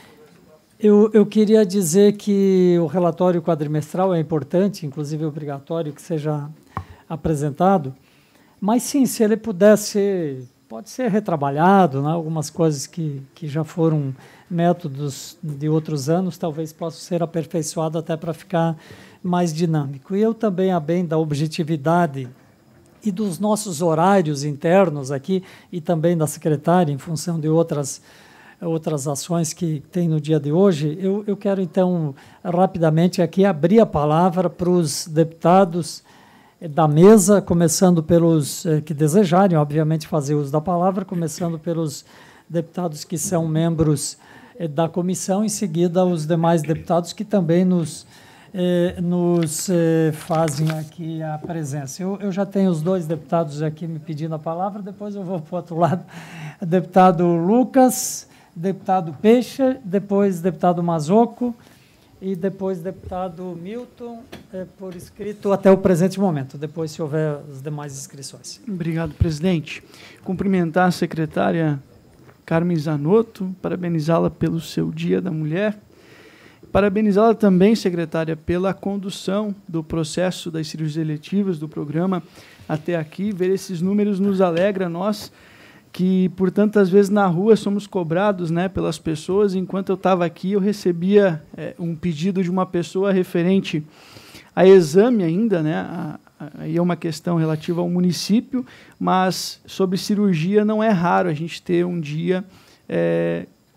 Eu, eu queria dizer que o relatório quadrimestral é importante, inclusive é obrigatório que seja apresentado, mas, sim, se ele pudesse, pode ser retrabalhado, né? Algumas coisas que, que já foram métodos de outros anos, talvez possam ser aperfeiçoados até para ficar mais dinâmico. E eu também, a bem da objetividade e dos nossos horários internos aqui, e também da secretária, em função de outras outras ações que tem no dia de hoje, eu, eu quero, então, rapidamente aqui abrir a palavra para os deputados da mesa, começando pelos eh, que desejarem, obviamente, fazer uso da palavra, começando pelos deputados que são membros eh, da comissão, em seguida os demais deputados que também nos, eh, nos eh, fazem aqui a presença. Eu, eu já tenho os dois deputados aqui me pedindo a palavra, depois eu vou para o outro lado. Deputado Lucas, deputado Peixe, depois deputado Mazocco e depois deputado Milton, é, por escrito até o presente momento, depois se houver as demais inscrições. Obrigado, presidente. Cumprimentar a secretária Carmen Zanotto, parabenizá-la pelo seu Dia da Mulher, parabenizá-la também, secretária, pela condução do processo das cirurgias eletivas do programa até aqui. Ver esses números nos alegra, nós que, por tantas vezes na rua somos cobrados, né, pelas pessoas. Enquanto eu estava aqui, eu recebia é, um pedido de uma pessoa referente a exame ainda, né, aí é uma questão relativa ao município, mas sobre cirurgia não é raro a gente ter um dia é,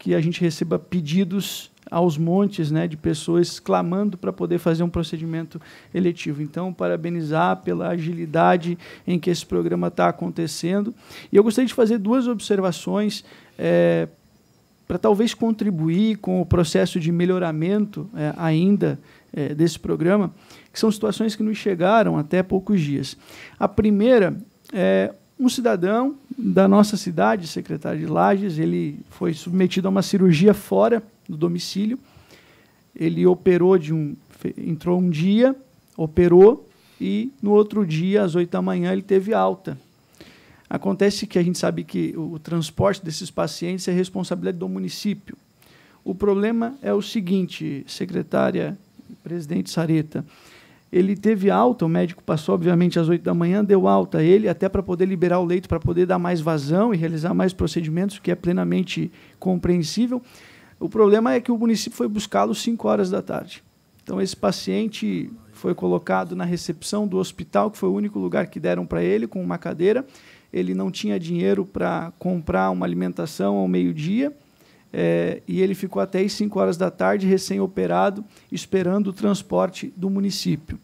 que a gente receba pedidos aos montes, né, de pessoas clamando para poder fazer um procedimento eletivo. Então, parabenizar pela agilidade em que esse programa está acontecendo. E eu gostaria de fazer duas observações é, para talvez contribuir com o processo de melhoramento é, ainda é, desse programa, que são situações que nos chegaram até poucos dias. A primeira é um cidadão da nossa cidade, secretário de Lages, ele foi submetido a uma cirurgia fora do domicílio. Ele operou de um, entrou um dia, operou e no outro dia, às oito da manhã, ele teve alta. Acontece que a gente sabe que o transporte desses pacientes é responsabilidade do município. O problema é o seguinte, secretária, presidente Sareta, ele teve alta, o médico passou, obviamente, às oito da manhã, deu alta a ele, até para poder liberar o leito, para poder dar mais vazão e realizar mais procedimentos, que é plenamente compreensível. O problema é que o município foi buscá-lo às cinco horas da tarde. Então, esse paciente foi colocado na recepção do hospital, que foi o único lugar que deram para ele, com uma cadeira. Ele não tinha dinheiro para comprar uma alimentação ao meio-dia, é, e ele ficou até às cinco horas da tarde, recém-operado, esperando o transporte do município.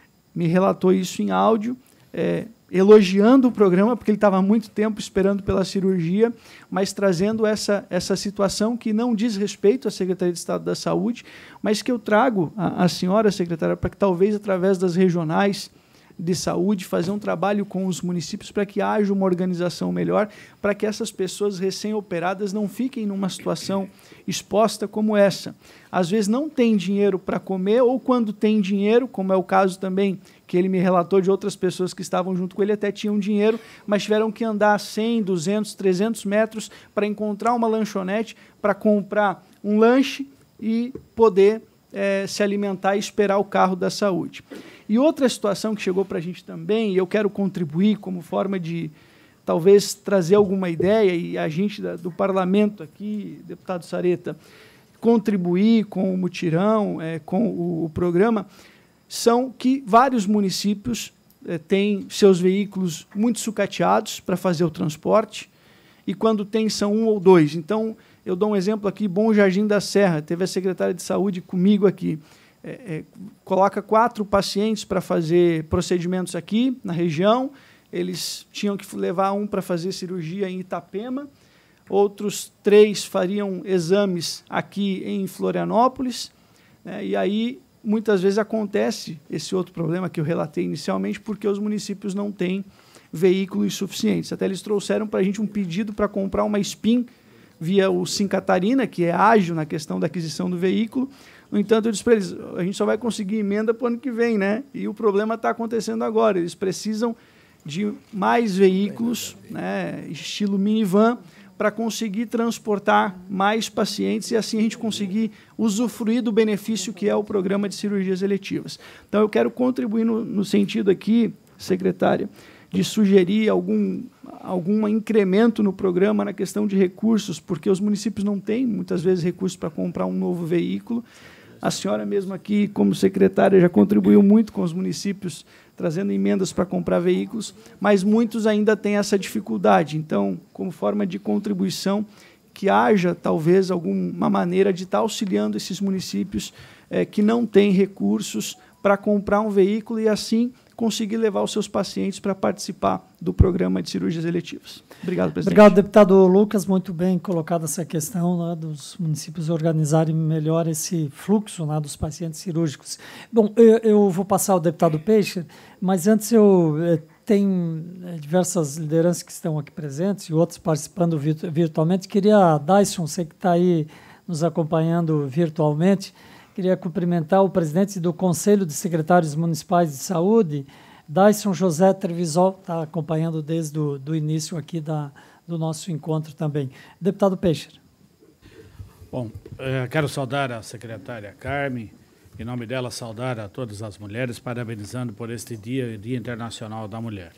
Me relatou isso em áudio, é, elogiando o programa, porque ele estava há muito tempo esperando pela cirurgia, mas trazendo essa, essa situação que não diz respeito à Secretaria de Estado da Saúde, mas que eu trago à, à senhora, secretária, para que talvez, através das regionais de saúde, fazer um trabalho com os municípios para que haja uma organização melhor, para que essas pessoas recém-operadas não fiquem numa situação exposta como essa. Às vezes não tem dinheiro para comer, ou quando tem dinheiro, como é o caso também que ele me relatou de outras pessoas que estavam junto com ele, até tinham dinheiro, mas tiveram que andar cem, duzentos, trezentos metros para encontrar uma lanchonete, para comprar um lanche e poder é, se alimentar e esperar o carro da saúde. E outra situação que chegou para a gente também, e eu quero contribuir como forma de talvez trazer alguma ideia, e a gente da, do parlamento aqui, deputado Sareta, contribuir com o mutirão, é, com o, o programa, são que vários municípios é, têm seus veículos muito sucateados para fazer o transporte, e quando tem são um ou dois. Então, eu dou um exemplo aqui, Bom Jardim da Serra, teve a secretária de saúde comigo aqui, É, é, coloca quatro pacientes para fazer procedimentos aqui na região, eles tinham que levar um para fazer cirurgia em Itapema, outros três fariam exames aqui em Florianópolis, né, e aí muitas vezes acontece esse outro problema que eu relatei inicialmente, porque os municípios não têm veículos suficientes. Até eles trouxeram para a gente um pedido para comprar uma SPIN via o Sim Catarina, que é ágil na questão da aquisição do veículo. No entanto, eu disse para eles, a gente só vai conseguir emenda para o ano que vem, né? E o problema está acontecendo agora. Eles precisam de mais veículos, né, estilo minivan, para conseguir transportar mais pacientes e assim a gente conseguir usufruir do benefício que é o programa de cirurgias eletivas. Então, eu quero contribuir no, no sentido aqui, secretária, de sugerir algum, algum incremento no programa na questão de recursos, porque os municípios não têm, muitas vezes, recursos para comprar um novo veículo. A senhora mesmo aqui, como secretária, já contribuiu muito com os municípios, trazendo emendas para comprar veículos, mas muitos ainda têm essa dificuldade. Então, como forma de contribuição, que haja, talvez, alguma maneira de estar auxiliando esses municípios eh, que não têm recursos para comprar um veículo e, assim, conseguir levar os seus pacientes para participar do programa de cirurgias eletivas. Obrigado, presidente. Obrigado, deputado Lucas. Muito bem colocada essa questão, né, dos municípios organizarem melhor esse fluxo, né, dos pacientes cirúrgicos. Bom, eu, eu vou passar ao deputado Peixe, mas antes eu eh, tenho eh, diversas lideranças que estão aqui presentes e outros participando virtu virtualmente. Queria, Dyson, você que está aí nos acompanhando virtualmente, queria cumprimentar o presidente do Conselho de Secretários Municipais de Saúde, Dyson José Trevisol, está acompanhando desde o do início aqui da, do nosso encontro também. Deputado Peixe. Bom, eh, quero saudar a secretária Carmen, em nome dela saudar a todas as mulheres, parabenizando por este dia, Dia Internacional da Mulher.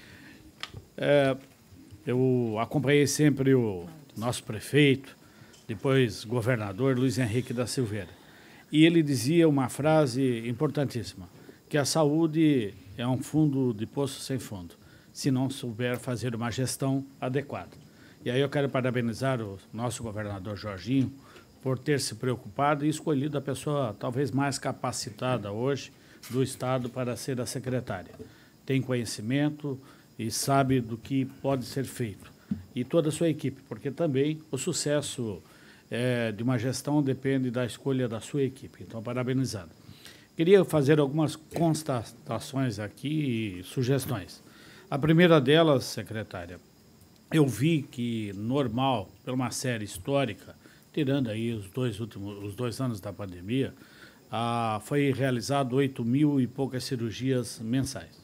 Eh, eu acompanhei sempre o nosso prefeito, depois governador Luiz Henrique da Silveira. E ele dizia uma frase importantíssima, que a saúde é um fundo de poço sem fundo, se não souber fazer uma gestão adequada. E aí eu quero parabenizar o nosso governador Jorginho por ter se preocupado e escolhido a pessoa talvez mais capacitada hoje do Estado para ser a secretária. Tem conhecimento e sabe do que pode ser feito. E toda a sua equipe, porque também o sucesso é, de uma gestão depende da escolha da sua equipe. Então, parabenizado. Queria fazer algumas constatações aqui e sugestões. A primeira delas, secretária, eu vi que normal, por uma série histórica, tirando aí os dois últimos, os dois anos da pandemia, ah, foi realizado oito mil e poucas cirurgias mensais.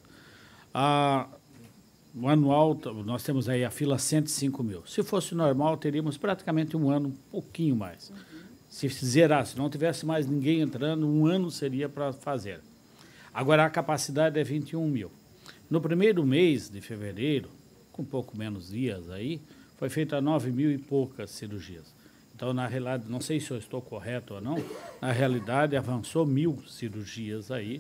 Ah, o anual, nós temos aí a fila cento e cinco mil. Se fosse normal, teríamos praticamente um ano, um pouquinho mais. Uhum. Se zerasse, não tivesse mais ninguém entrando, um ano seria para fazer. Agora, a capacidade é vinte e um mil. No primeiro mês de fevereiro, com um pouco menos dias aí, foi feita nove mil e poucas cirurgias. Então, na realidade, não sei se eu estou correto ou não, na realidade, avançou mil cirurgias aí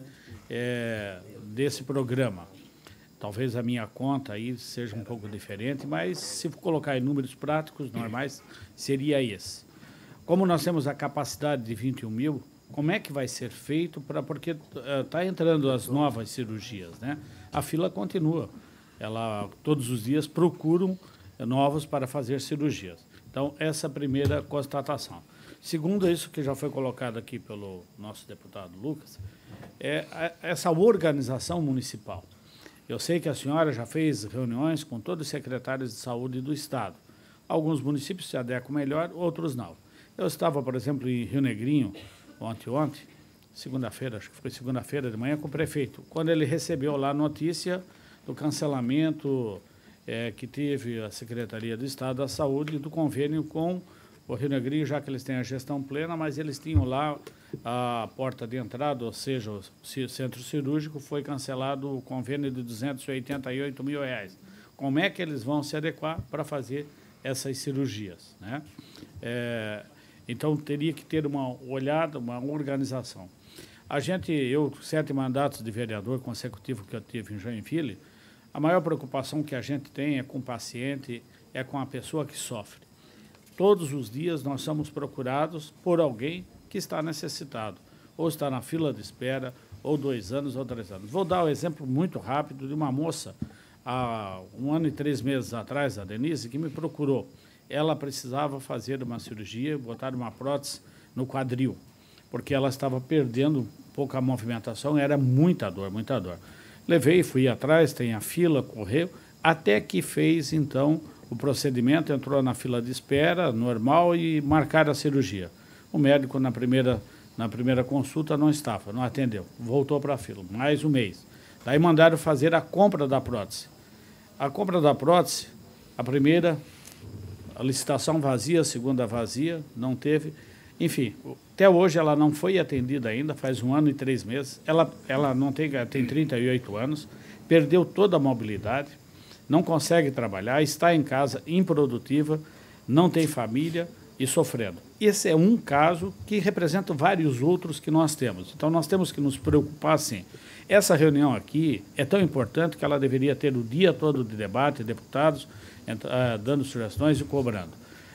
é, desse programa. Talvez a minha conta aí seja um pouco diferente, mas se colocar em números práticos normais, seria esse. Como nós temos a capacidade de vinte e um mil, como é que vai ser feito para, porque está uh, entrando as novas cirurgias, né? A fila continua. Ela, todos os dias, procuram novos para fazer cirurgias. Então, essa é a primeira constatação. Segundo, isso que já foi colocado aqui pelo nosso deputado Lucas, é essa organização municipal. Eu sei que a senhora já fez reuniões com todos os secretários de saúde do Estado. Alguns municípios se adequam melhor, outros não. Eu estava, por exemplo, em Rio Negrinho, ontem, ontem, segunda-feira, acho que foi segunda-feira de manhã, com o prefeito, quando ele recebeu lá a notícia do cancelamento é, que teve a Secretaria do Estado da Saúde do convênio com o Rio Negrinho, já que eles têm a gestão plena, mas eles tinham lá a porta de entrada, ou seja, o centro cirúrgico, foi cancelado o convênio de duzentos e oitenta e oito mil reais. Como é que eles vão se adequar para fazer essas cirurgias, né? É, então, teria que ter uma olhada, uma organização. A gente, eu, sete mandatos de vereador consecutivo que eu tive em Joinville, a maior preocupação que a gente tem é com o paciente, é com a pessoa que sofre. Todos os dias nós somos procurados por alguém que está necessitado, ou está na fila de espera, ou dois anos, ou três anos. Vou dar um exemplo muito rápido de uma moça, há um ano e três meses atrás, a Denise, que me procurou. Ela precisava fazer uma cirurgia, botar uma prótese no quadril, porque ela estava perdendo pouca movimentação, era muita dor, muita dor. Levei, fui atrás, tem a fila, correu, até que fez, então, o procedimento, entrou na fila de espera, normal, e marcaram a cirurgia. O médico, na primeira, na primeira consulta, não estava, não atendeu, voltou para a fila, mais um mês. Daí mandaram fazer a compra da prótese. A compra da prótese, a primeira, a licitação vazia, a segunda vazia, não teve. Enfim, até hoje ela não foi atendida ainda, faz um ano e três meses. Ela, ela não tem, tem trinta e oito anos, perdeu toda a mobilidade, não consegue trabalhar, está em casa improdutiva, não tem família e sofrendo. Esse é um caso que representa vários outros que nós temos. Então, nós temos que nos preocupar, sim. Essa reunião aqui é tão importante que ela deveria ter o dia todo de debate, deputados uh, dando sugestões e cobrando.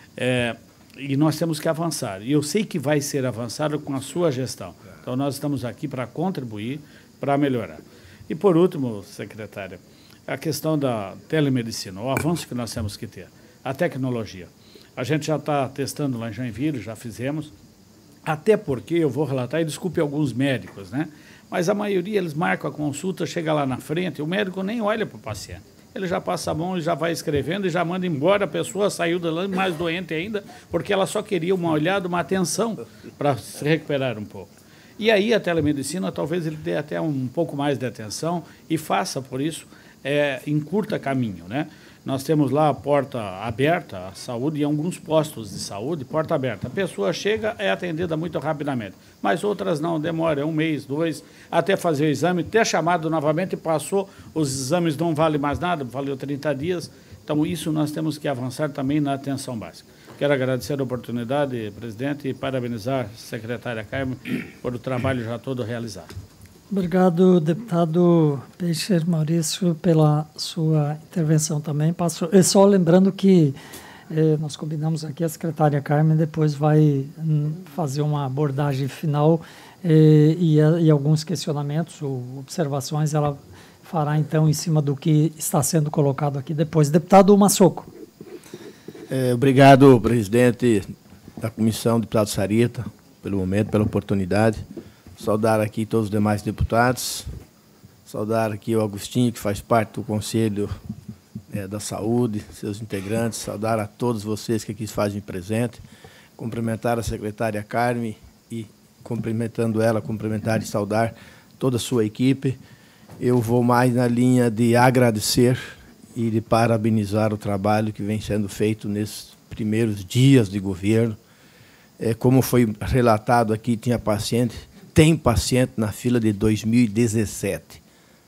É, e nós temos que avançar. E eu sei que vai ser avançado com a sua gestão. Então, nós estamos aqui para contribuir, para melhorar. E, por último, secretária, a questão da telemedicina, o avanço que nós temos que ter, a tecnologia. A gente já está testando lá em Joinville, já fizemos, até porque, eu vou relatar, e desculpe alguns médicos, né? Mas a maioria, eles marcam a consulta, chega lá na frente, o médico nem olha para o paciente. Ele já passa a mão, ele já vai escrevendo e já manda embora, a pessoa saiu de lá mais doente ainda, porque ela só queria uma olhada, uma atenção para se recuperar um pouco. E aí a telemedicina, talvez ele dê até um pouco mais de atenção e faça, por isso, é, encurta caminho, né? Nós temos lá a porta aberta, a saúde, e alguns postos de saúde, porta aberta. A pessoa chega, é atendida muito rapidamente, mas outras não, demora um mês, dois, até fazer o exame, ter chamado novamente, passou, os exames não valem mais nada, valeu trinta dias. Então, isso nós temos que avançar também na atenção básica. Quero agradecer a oportunidade, presidente, e parabenizar a secretária Carmen por o trabalho já todo realizado. Obrigado, deputado Peixe Maurício, pela sua intervenção também. Passo, só lembrando que Eh, nós combinamos aqui, a secretária Carmen depois vai hum, fazer uma abordagem final eh, e, e alguns questionamentos ou observações ela fará, então, em cima do que está sendo colocado aqui depois. Deputado Massoco. É, obrigado, presidente da comissão, deputado Sarita, pelo momento, pela oportunidade. Saudar aqui todos os demais deputados, saudar aqui o Agostinho, que faz parte do Conselho é, da Saúde, seus integrantes, saudar a todos vocês que aqui se fazem presente, cumprimentar a secretária Carmen e, cumprimentando ela, cumprimentar e saudar toda a sua equipe. Eu vou mais na linha de agradecer e de parabenizar o trabalho que vem sendo feito nesses primeiros dias de governo. É, como foi relatado aqui, tinha paciente, tem paciente na fila de dois mil e dezessete.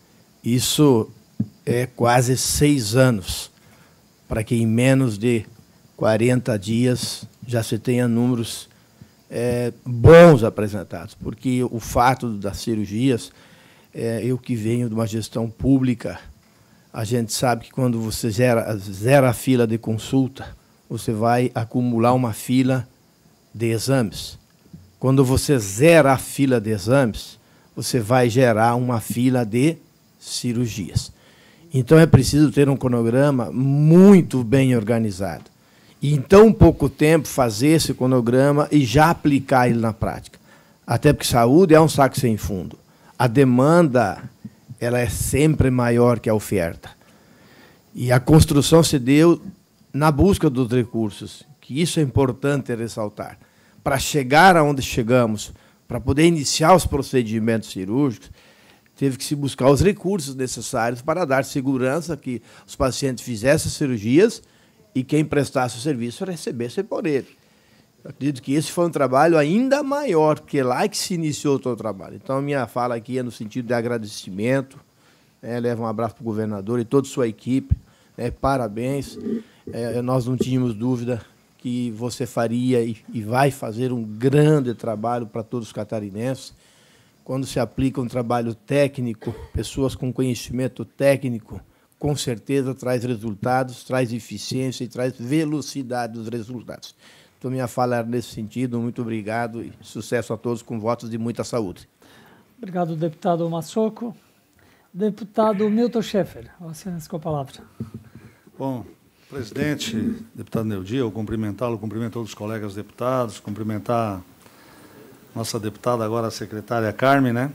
Isso é quase seis anos, para que em menos de quarenta dias já se tenha números é, bons apresentados, porque o fato das cirurgias, é, eu que venho de uma gestão pública, a gente sabe que quando você zera, zera a fila de consulta, você vai acumular uma fila de exames. Quando você zera a fila de exames, você vai gerar uma fila de cirurgias. Então é preciso ter um cronograma muito bem organizado. E em tão pouco tempo fazer esse cronograma e já aplicar ele na prática. Até porque saúde é um saco sem fundo. A demanda ela é sempre maior que a oferta. E a construção se deu na busca dos recursos, que isso é importante ressaltar. Para chegar aonde chegamos, para poder iniciar os procedimentos cirúrgicos, teve que se buscar os recursos necessários para dar segurança que os pacientes fizessem cirurgias e quem prestasse o serviço recebesse por ele. Eu acredito que esse foi um trabalho ainda maior, porque é lá que se iniciou todo o trabalho. Então, a minha fala aqui é no sentido de agradecimento, né, leva um abraço para o governador e toda a sua equipe, né, parabéns. É, nós não tínhamos dúvida que você faria e, e vai fazer um grande trabalho para todos os catarinenses. Quando se aplica um trabalho técnico, pessoas com conhecimento técnico, com certeza traz resultados, traz eficiência e traz velocidade dos resultados. Então, minha fala era nesse sentido. Muito obrigado e sucesso a todos com votos de muita saúde. Obrigado, deputado Massoco. Deputado Milton Schaeffer, você com a palavra. Bom, presidente, deputado Neudi, eu cumprimentá-lo, cumprimento todos os colegas deputados, cumprimentar nossa deputada, agora a secretária Carmen, né?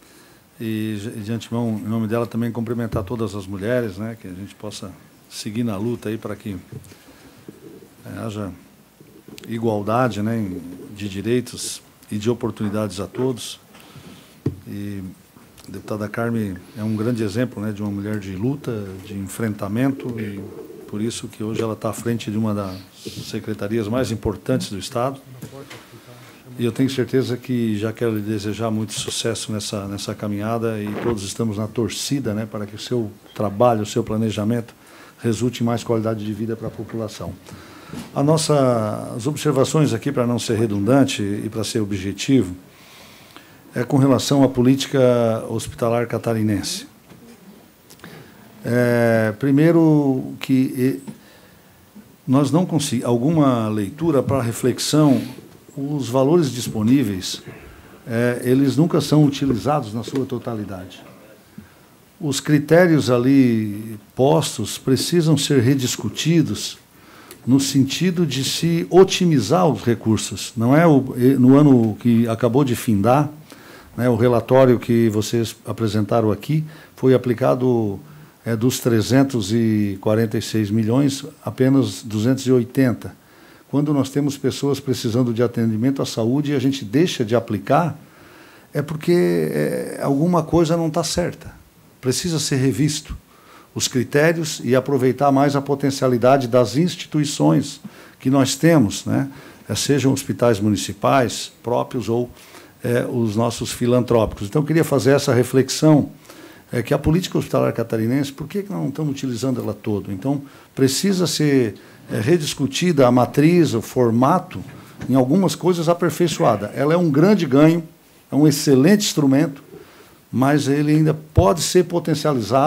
E, de antemão, em nome dela, também cumprimentar todas as mulheres, né? Que a gente possa seguir na luta aí para que é, haja igualdade, né? De direitos e de oportunidades a todos. E a deputada Carmen é um grande exemplo, né? De uma mulher de luta, de enfrentamento, e por isso que hoje ela está à frente de uma das secretarias mais importantes do Estado. E eu tenho certeza que já quero lhe desejar muito sucesso nessa, nessa caminhada e todos estamos na torcida, né, para que o seu trabalho, o seu planejamento resulte em mais qualidade de vida para a população. A nossa, as observações aqui, para não ser redundante e para ser objetivo, é com relação à política hospitalar catarinense. É, primeiro que nós não conseguimos, alguma leitura para reflexão, os valores disponíveis, é, eles nunca são utilizados na sua totalidade. Os critérios ali postos precisam ser rediscutidos no sentido de se otimizar os recursos. Não é o, no ano que acabou de findar, né, o relatório que vocês apresentaram aqui, foi aplicado é, dos trezentos e quarenta e seis milhões, apenas duzentos e oitenta. Quando nós temos pessoas precisando de atendimento à saúde e a gente deixa de aplicar, é porque é, alguma coisa não está certa. Precisa ser revisto os critérios e aproveitar mais a potencialidade das instituições que nós temos, né? É, sejam hospitais municipais próprios ou é, os nossos filantrópicos. Então, eu queria fazer essa reflexão, é, que a política hospitalar catarinense, por que não estamos utilizando ela toda? Então, precisa ser é, rediscutida a matriz, o formato, em algumas coisas aperfeiçoada. Ela é um grande ganho, é um excelente instrumento, mas ele ainda pode ser potencializado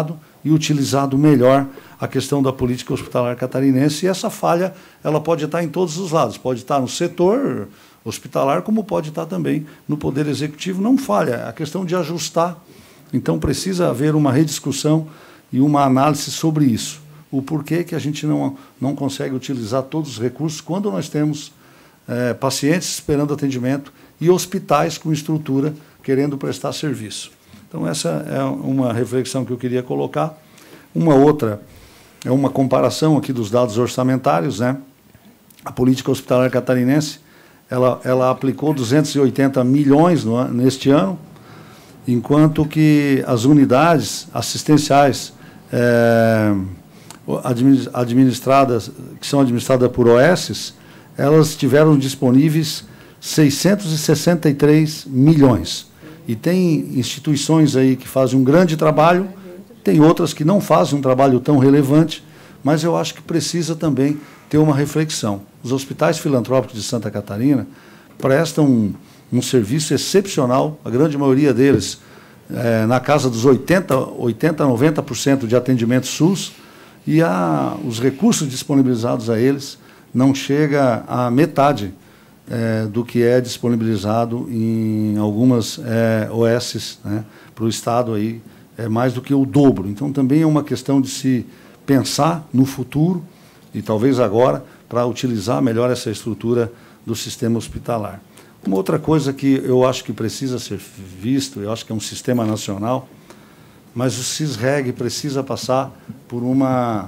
e utilizado melhor a questão da política hospitalar catarinense. E essa falha ela pode estar em todos os lados, pode estar no setor hospitalar, como pode estar também no Poder Executivo. Não falha, é a questão de ajustar. Então, precisa haver uma rediscussão e uma análise sobre isso. O porquê que a gente não, não consegue utilizar todos os recursos quando nós temos é, pacientes esperando atendimento e hospitais com estrutura querendo prestar serviço. Então, essa é uma reflexão que eu queria colocar. Uma outra é uma comparação aqui dos dados orçamentários, né? A política hospitalar catarinense, ela, ela aplicou duzentos e oitenta milhões no, neste ano, enquanto que as unidades assistenciais é, administradas, que são administradas por O S, elas tiveram disponíveis seiscentos e sessenta e três milhões. E tem instituições aí que fazem um grande trabalho, tem outras que não fazem um trabalho tão relevante, mas eu acho que precisa também ter uma reflexão. Os hospitais filantrópicos de Santa Catarina prestam um, um serviço excepcional, a grande maioria deles é, na casa dos oitenta, oitenta, noventa por cento de atendimento SUS, e a, os recursos disponibilizados a eles não chega à metade É, do que é disponibilizado em algumas é, O S, né, para o Estado, aí, é mais do que o dobro. Então, também é uma questão de se pensar no futuro, e talvez agora, para utilizar melhor essa estrutura do sistema hospitalar. Uma outra coisa que eu acho que precisa ser visto, eu acho que é um sistema nacional, mas o CISREG precisa passar por uma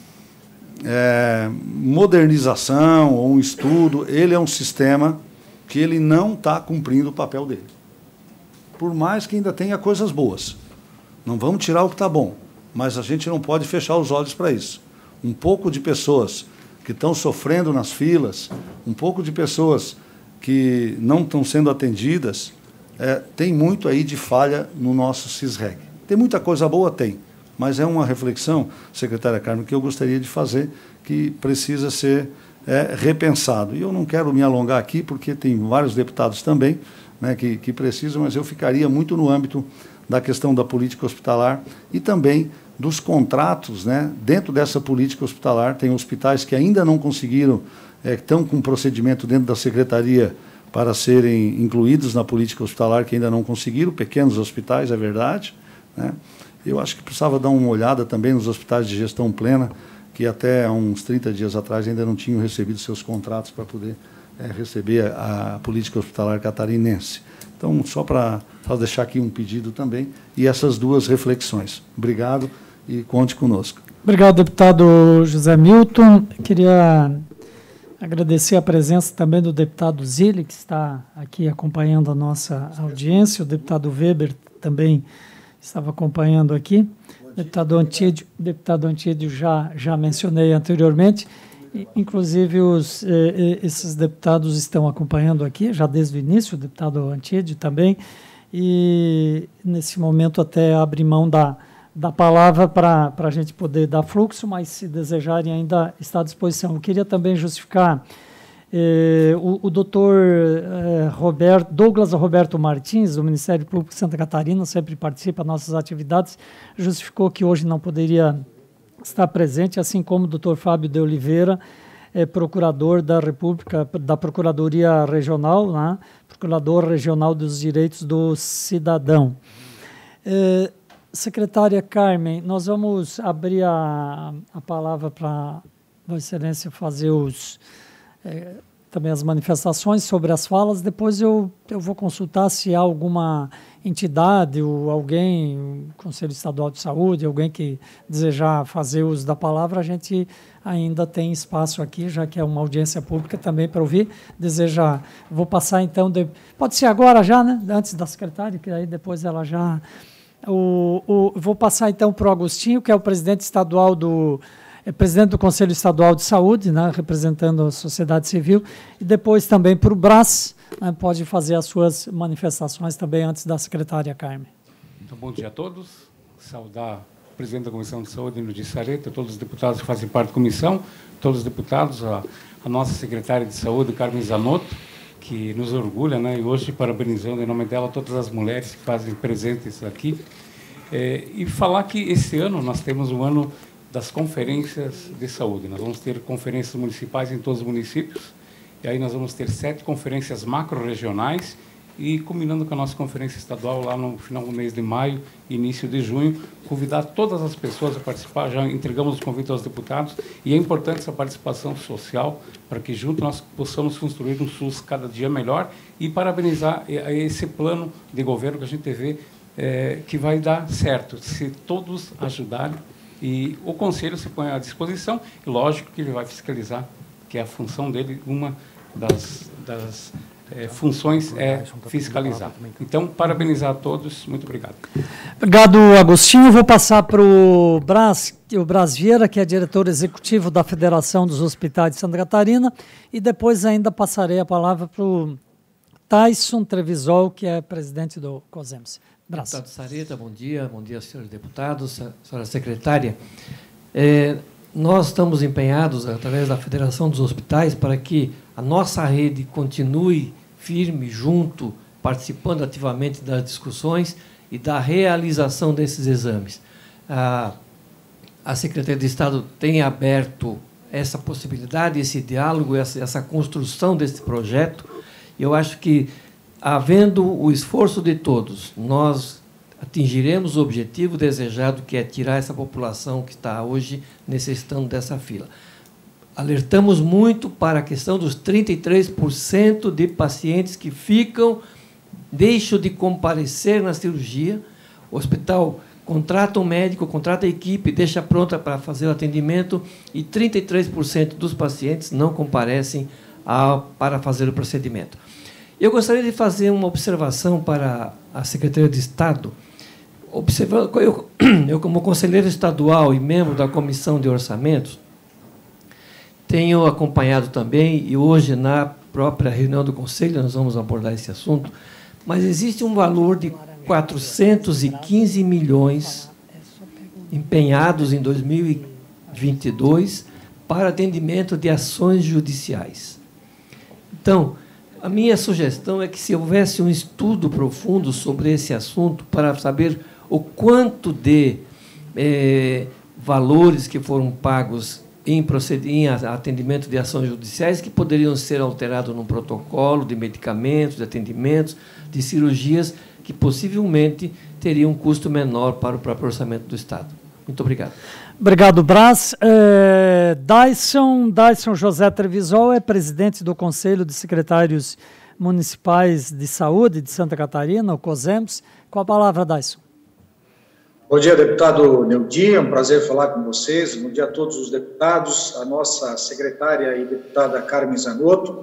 É, modernização ou um estudo. Ele é um sistema que ele não está cumprindo o papel dele. Por mais que ainda tenha coisas boas. Não vamos tirar o que está bom, mas a gente não pode fechar os olhos para isso. Um pouco de pessoas que estão sofrendo nas filas, um pouco de pessoas que não estão sendo atendidas, é, tem muito aí de falha no nosso CISREG. Tem muita coisa boa? Tem. Mas é uma reflexão, secretária Carmen, que eu gostaria de fazer, que precisa ser é, repensado. E eu não quero me alongar aqui, porque tem vários deputados também, né, que, que precisam, mas eu ficaria muito no âmbito da questão da política hospitalar e também dos contratos, né, dentro dessa política hospitalar. Tem hospitais que ainda não conseguiram, é, estão com um procedimento dentro da secretaria para serem incluídos na política hospitalar, que ainda não conseguiram, pequenos hospitais, é verdade, né? Eu acho que precisava dar uma olhada também nos hospitais de gestão plena, que até há uns trinta dias atrás ainda não tinham recebido seus contratos para poder é, receber a, a política hospitalar catarinense. Então, só para deixar aqui um pedido também, e essas duas reflexões. Obrigado e conte conosco. Obrigado, deputado José Milton. Queria agradecer a presença também do deputado Zilli, que está aqui acompanhando a nossa audiência, o deputado Weber também estava acompanhando aqui. Deputado Antídio, deputado Antídio já, já mencionei anteriormente, inclusive os, eh, esses deputados estão acompanhando aqui, já desde o início, o deputado Antídio também, e nesse momento até abrir mão da, da palavra para a gente poder dar fluxo, mas se desejarem ainda está à disposição. Eu queria também justificar Eh, o, o doutor eh, Roberto, Douglas Roberto Martins, do Ministério Público de Santa Catarina, sempre participa das nossas atividades, justificou que hoje não poderia estar presente, assim como o doutor Fábio de Oliveira, eh, procurador da República, da Procuradoria Regional, né, Procurador Regional dos Direitos do Cidadão. Eh, secretária Carmen, nós vamos abrir a, a palavra para Vossa Excelência fazer os... É, também as manifestações sobre as falas. Depois eu, eu vou consultar se há alguma entidade ou alguém, o Conselho Estadual de Saúde, alguém que desejar fazer uso da palavra. A gente ainda tem espaço aqui, já que é uma audiência pública também para ouvir. Deseja, vou passar então, de, pode ser agora já, né? Antes da secretária, que aí depois ela já... O, o, vou passar então para o Agostinho, que é o presidente estadual do... É presidente do Conselho Estadual de Saúde, né, representando a sociedade civil, e depois também para o Brás, né, pode fazer as suas manifestações também antes da secretária Carmen. Então, bom dia a todos. Saudar o presidente da Comissão de Saúde, Luiz Sareta, todos os deputados que fazem parte da comissão, todos os deputados, a, a nossa secretária de Saúde, Carmen Zanotto, que nos orgulha, né, e hoje parabenizando em nome dela todas as mulheres que fazem presentes aqui. É, e falar que esse ano nós temos o ano das conferências de saúde. Nós vamos ter conferências municipais em todos os municípios, e aí nós vamos ter sete conferências macro-regionais, e culminando com a nossa conferência estadual lá no final do mês de maio, início de junho, convidar todas as pessoas a participar. Já entregamos os convites aos deputados, e é importante essa participação social para que juntos nós possamos construir um SUS cada dia melhor, e parabenizar esse plano de governo que a gente vê é, que vai dar certo, se todos ajudarem, e o Conselho se põe à disposição, e lógico que ele vai fiscalizar, que é a função dele, uma das... das É, funções é fiscalizar. Então, parabenizar a todos. Muito obrigado. Obrigado, Agostinho. Vou passar para o Brás, o Brás Vieira, que é diretor executivo da Federação dos Hospitais de Santa Catarina, e depois ainda passarei a palavra para o Tyson Trevisol, que é presidente do COSEMS. Brás. Deputado Sareta, bom dia. Bom dia, senhores deputados, senhora secretária. É, nós estamos empenhados, através da Federação dos Hospitais, para que a nossa rede continue firme, junto, participando ativamente das discussões e da realização desses exames. A, a Secretaria de Estado tem aberto essa possibilidade, esse diálogo, essa, essa construção desse projeto. Eu acho que, havendo o esforço de todos, nós atingiremos o objetivo desejado, que é tirar essa população que está hoje necessitando dessa fila. Alertamos muito para a questão dos trinta e três por cento de pacientes que ficam, deixam de comparecer na cirurgia. O hospital contrata um médico, contrata a equipe, deixa pronta para fazer o atendimento, e trinta e três por cento dos pacientes não comparecem a, para fazer o procedimento. Eu gostaria de fazer uma observação para a Secretaria de Estado. Observando, eu, eu, como conselheiro estadual e membro da Comissão de Orçamentos, tenho acompanhado também, e hoje, na própria reunião do Conselho, nós vamos abordar esse assunto, mas existe um valor de quatrocentos e quinze milhões empenhados em dois mil e vinte e dois para atendimento de ações judiciais. Então, a minha sugestão é que, se houvesse um estudo profundo sobre esse assunto, para saber o quanto de eh, valores que foram pagos em, em atendimento de ações judiciais, que poderiam ser alterados num protocolo de medicamentos, de atendimentos, de cirurgias, que possivelmente teriam um custo menor para o próprio orçamento do Estado. Muito obrigado. Obrigado, Brás. É, Dyson, Dyson José Trevisol é presidente do Conselho de Secretários Municipais de Saúde de Santa Catarina, o COSEMS. Com a palavra, Dyson. Bom dia, deputado Neudi, é um prazer falar com vocês. Bom dia a todos os deputados, a nossa secretária e deputada Carmen Zanotto.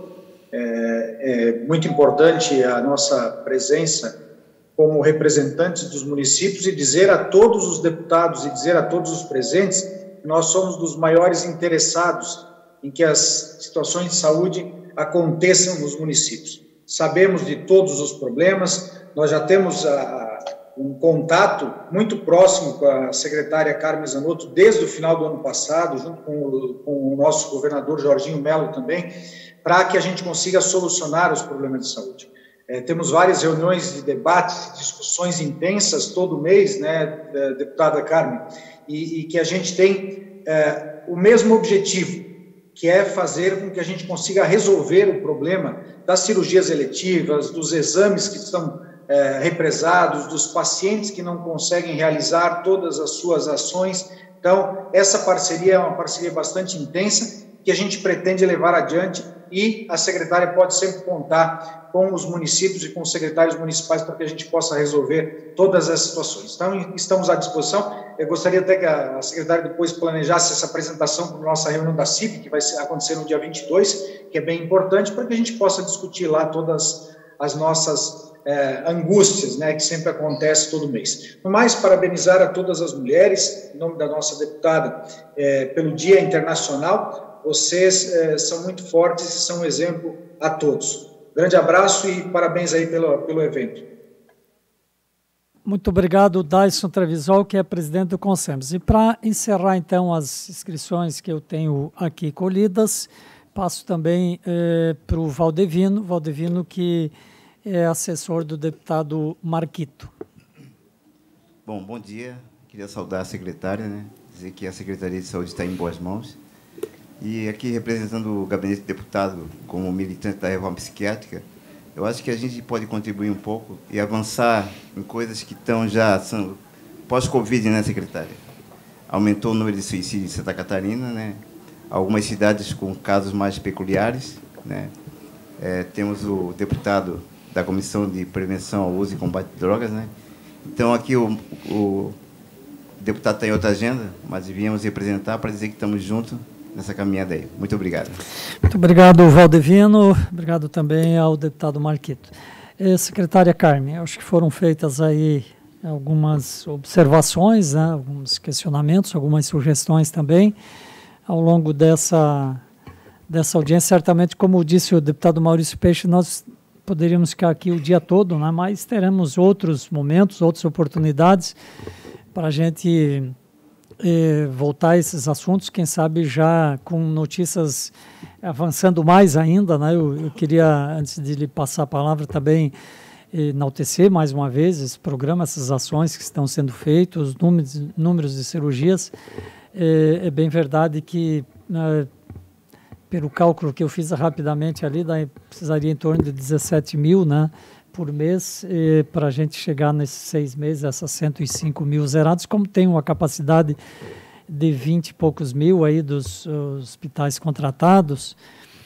É, é muito importante a nossa presença como representantes dos municípios, e dizer a todos os deputados e dizer a todos os presentes que nós somos dos maiores interessados em que as situações de saúde aconteçam nos municípios. Sabemos de todos os problemas, nós já temos a um contato muito próximo com a secretária Carmen Zanotto desde o final do ano passado, junto com o, com o nosso governador Jorginho Melo também, para que a gente consiga solucionar os problemas de saúde. É, temos várias reuniões de debates, discussões intensas todo mês, né, deputada Carmen, e, e que a gente tem é, o mesmo objetivo, que é fazer com que a gente consiga resolver o problema das cirurgias eletivas, dos exames que estão É, represados, dos pacientes que não conseguem realizar todas as suas ações. Então, essa parceria é uma parceria bastante intensa, que a gente pretende levar adiante, e a secretária pode sempre contar com os municípios e com os secretários municipais para que a gente possa resolver todas as situações. Então, estamos à disposição. Eu gostaria até que a secretária depois planejasse essa apresentação para a nossa reunião da C I P, que vai acontecer no dia vinte e dois, que é bem importante, para que a gente possa discutir lá todas as nossas É, angústias, né, que sempre acontece todo mês. No mais, parabenizar a todas as mulheres, em nome da nossa deputada, é, pelo Dia Internacional. Vocês é, são muito fortes e são um exemplo a todos. Grande abraço e parabéns aí pelo, pelo evento. Muito obrigado, Dyson Trevisol, que é presidente do COSEMS. E para encerrar, então, as inscrições que eu tenho aqui colhidas, passo também é, para o Valdevino, Valdevino que é assessor do deputado Marquito. Bom, bom dia. Queria saudar a secretária, né? Dizer que a Secretaria de Saúde está em boas mãos. E aqui, representando o gabinete de deputado como militante da reforma psiquiátrica, eu acho que a gente pode contribuir um pouco e avançar em coisas que estão já são pós-Covid, né, secretária? Aumentou o número de suicídios em Santa Catarina, né? Algumas cidades com casos mais peculiares, né? É, temos o deputado da Comissão de Prevenção ao Uso e Combate de Drogas, né? Então, aqui o, o deputado está em outra agenda, mas viemos representar para dizer que estamos juntos nessa caminhada aí. Muito obrigado. Muito obrigado, Valdevino. Obrigado também ao deputado Marquito. Eh, secretária Carmen, acho que foram feitas aí algumas observações, né, alguns questionamentos, algumas sugestões também ao longo dessa, dessa audiência. Certamente, como disse o deputado Maurício Peixe, nós poderíamos ficar aqui o dia todo, né, mas teremos outros momentos, outras oportunidades para a gente eh, voltar a esses assuntos, quem sabe já com notícias avançando mais ainda, né? Eu, eu queria, antes de lhe passar a palavra, também enaltecer mais uma vez esse programa, essas ações que estão sendo feitas, os números, números de cirurgias. É, é bem verdade que, né, pelo cálculo que eu fiz rapidamente ali, daí precisaria em torno de dezessete mil, né, por mês, para a gente chegar nesses seis meses, essas cento e cinco mil zerados, como tem uma capacidade de vinte e poucos mil aí dos hospitais contratados,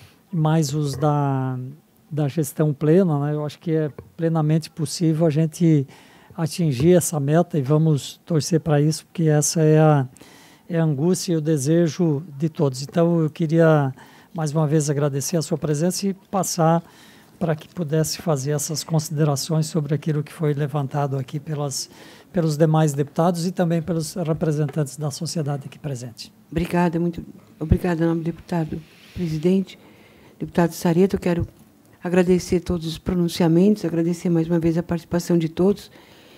mais os da, da gestão plena, né, eu acho que é plenamente possível a gente atingir essa meta e vamos torcer para isso, porque essa é a, é a angústia e o desejo de todos. Então, eu queria mais uma vez agradecer a sua presença e passar para que pudesse fazer essas considerações sobre aquilo que foi levantado aqui pelas, pelos demais deputados e também pelos representantes da sociedade aqui presente. Obrigada, muito obrigada, nome do deputado presidente. Deputado Sareta, eu quero agradecer todos os pronunciamentos, agradecer mais uma vez a participação de todos.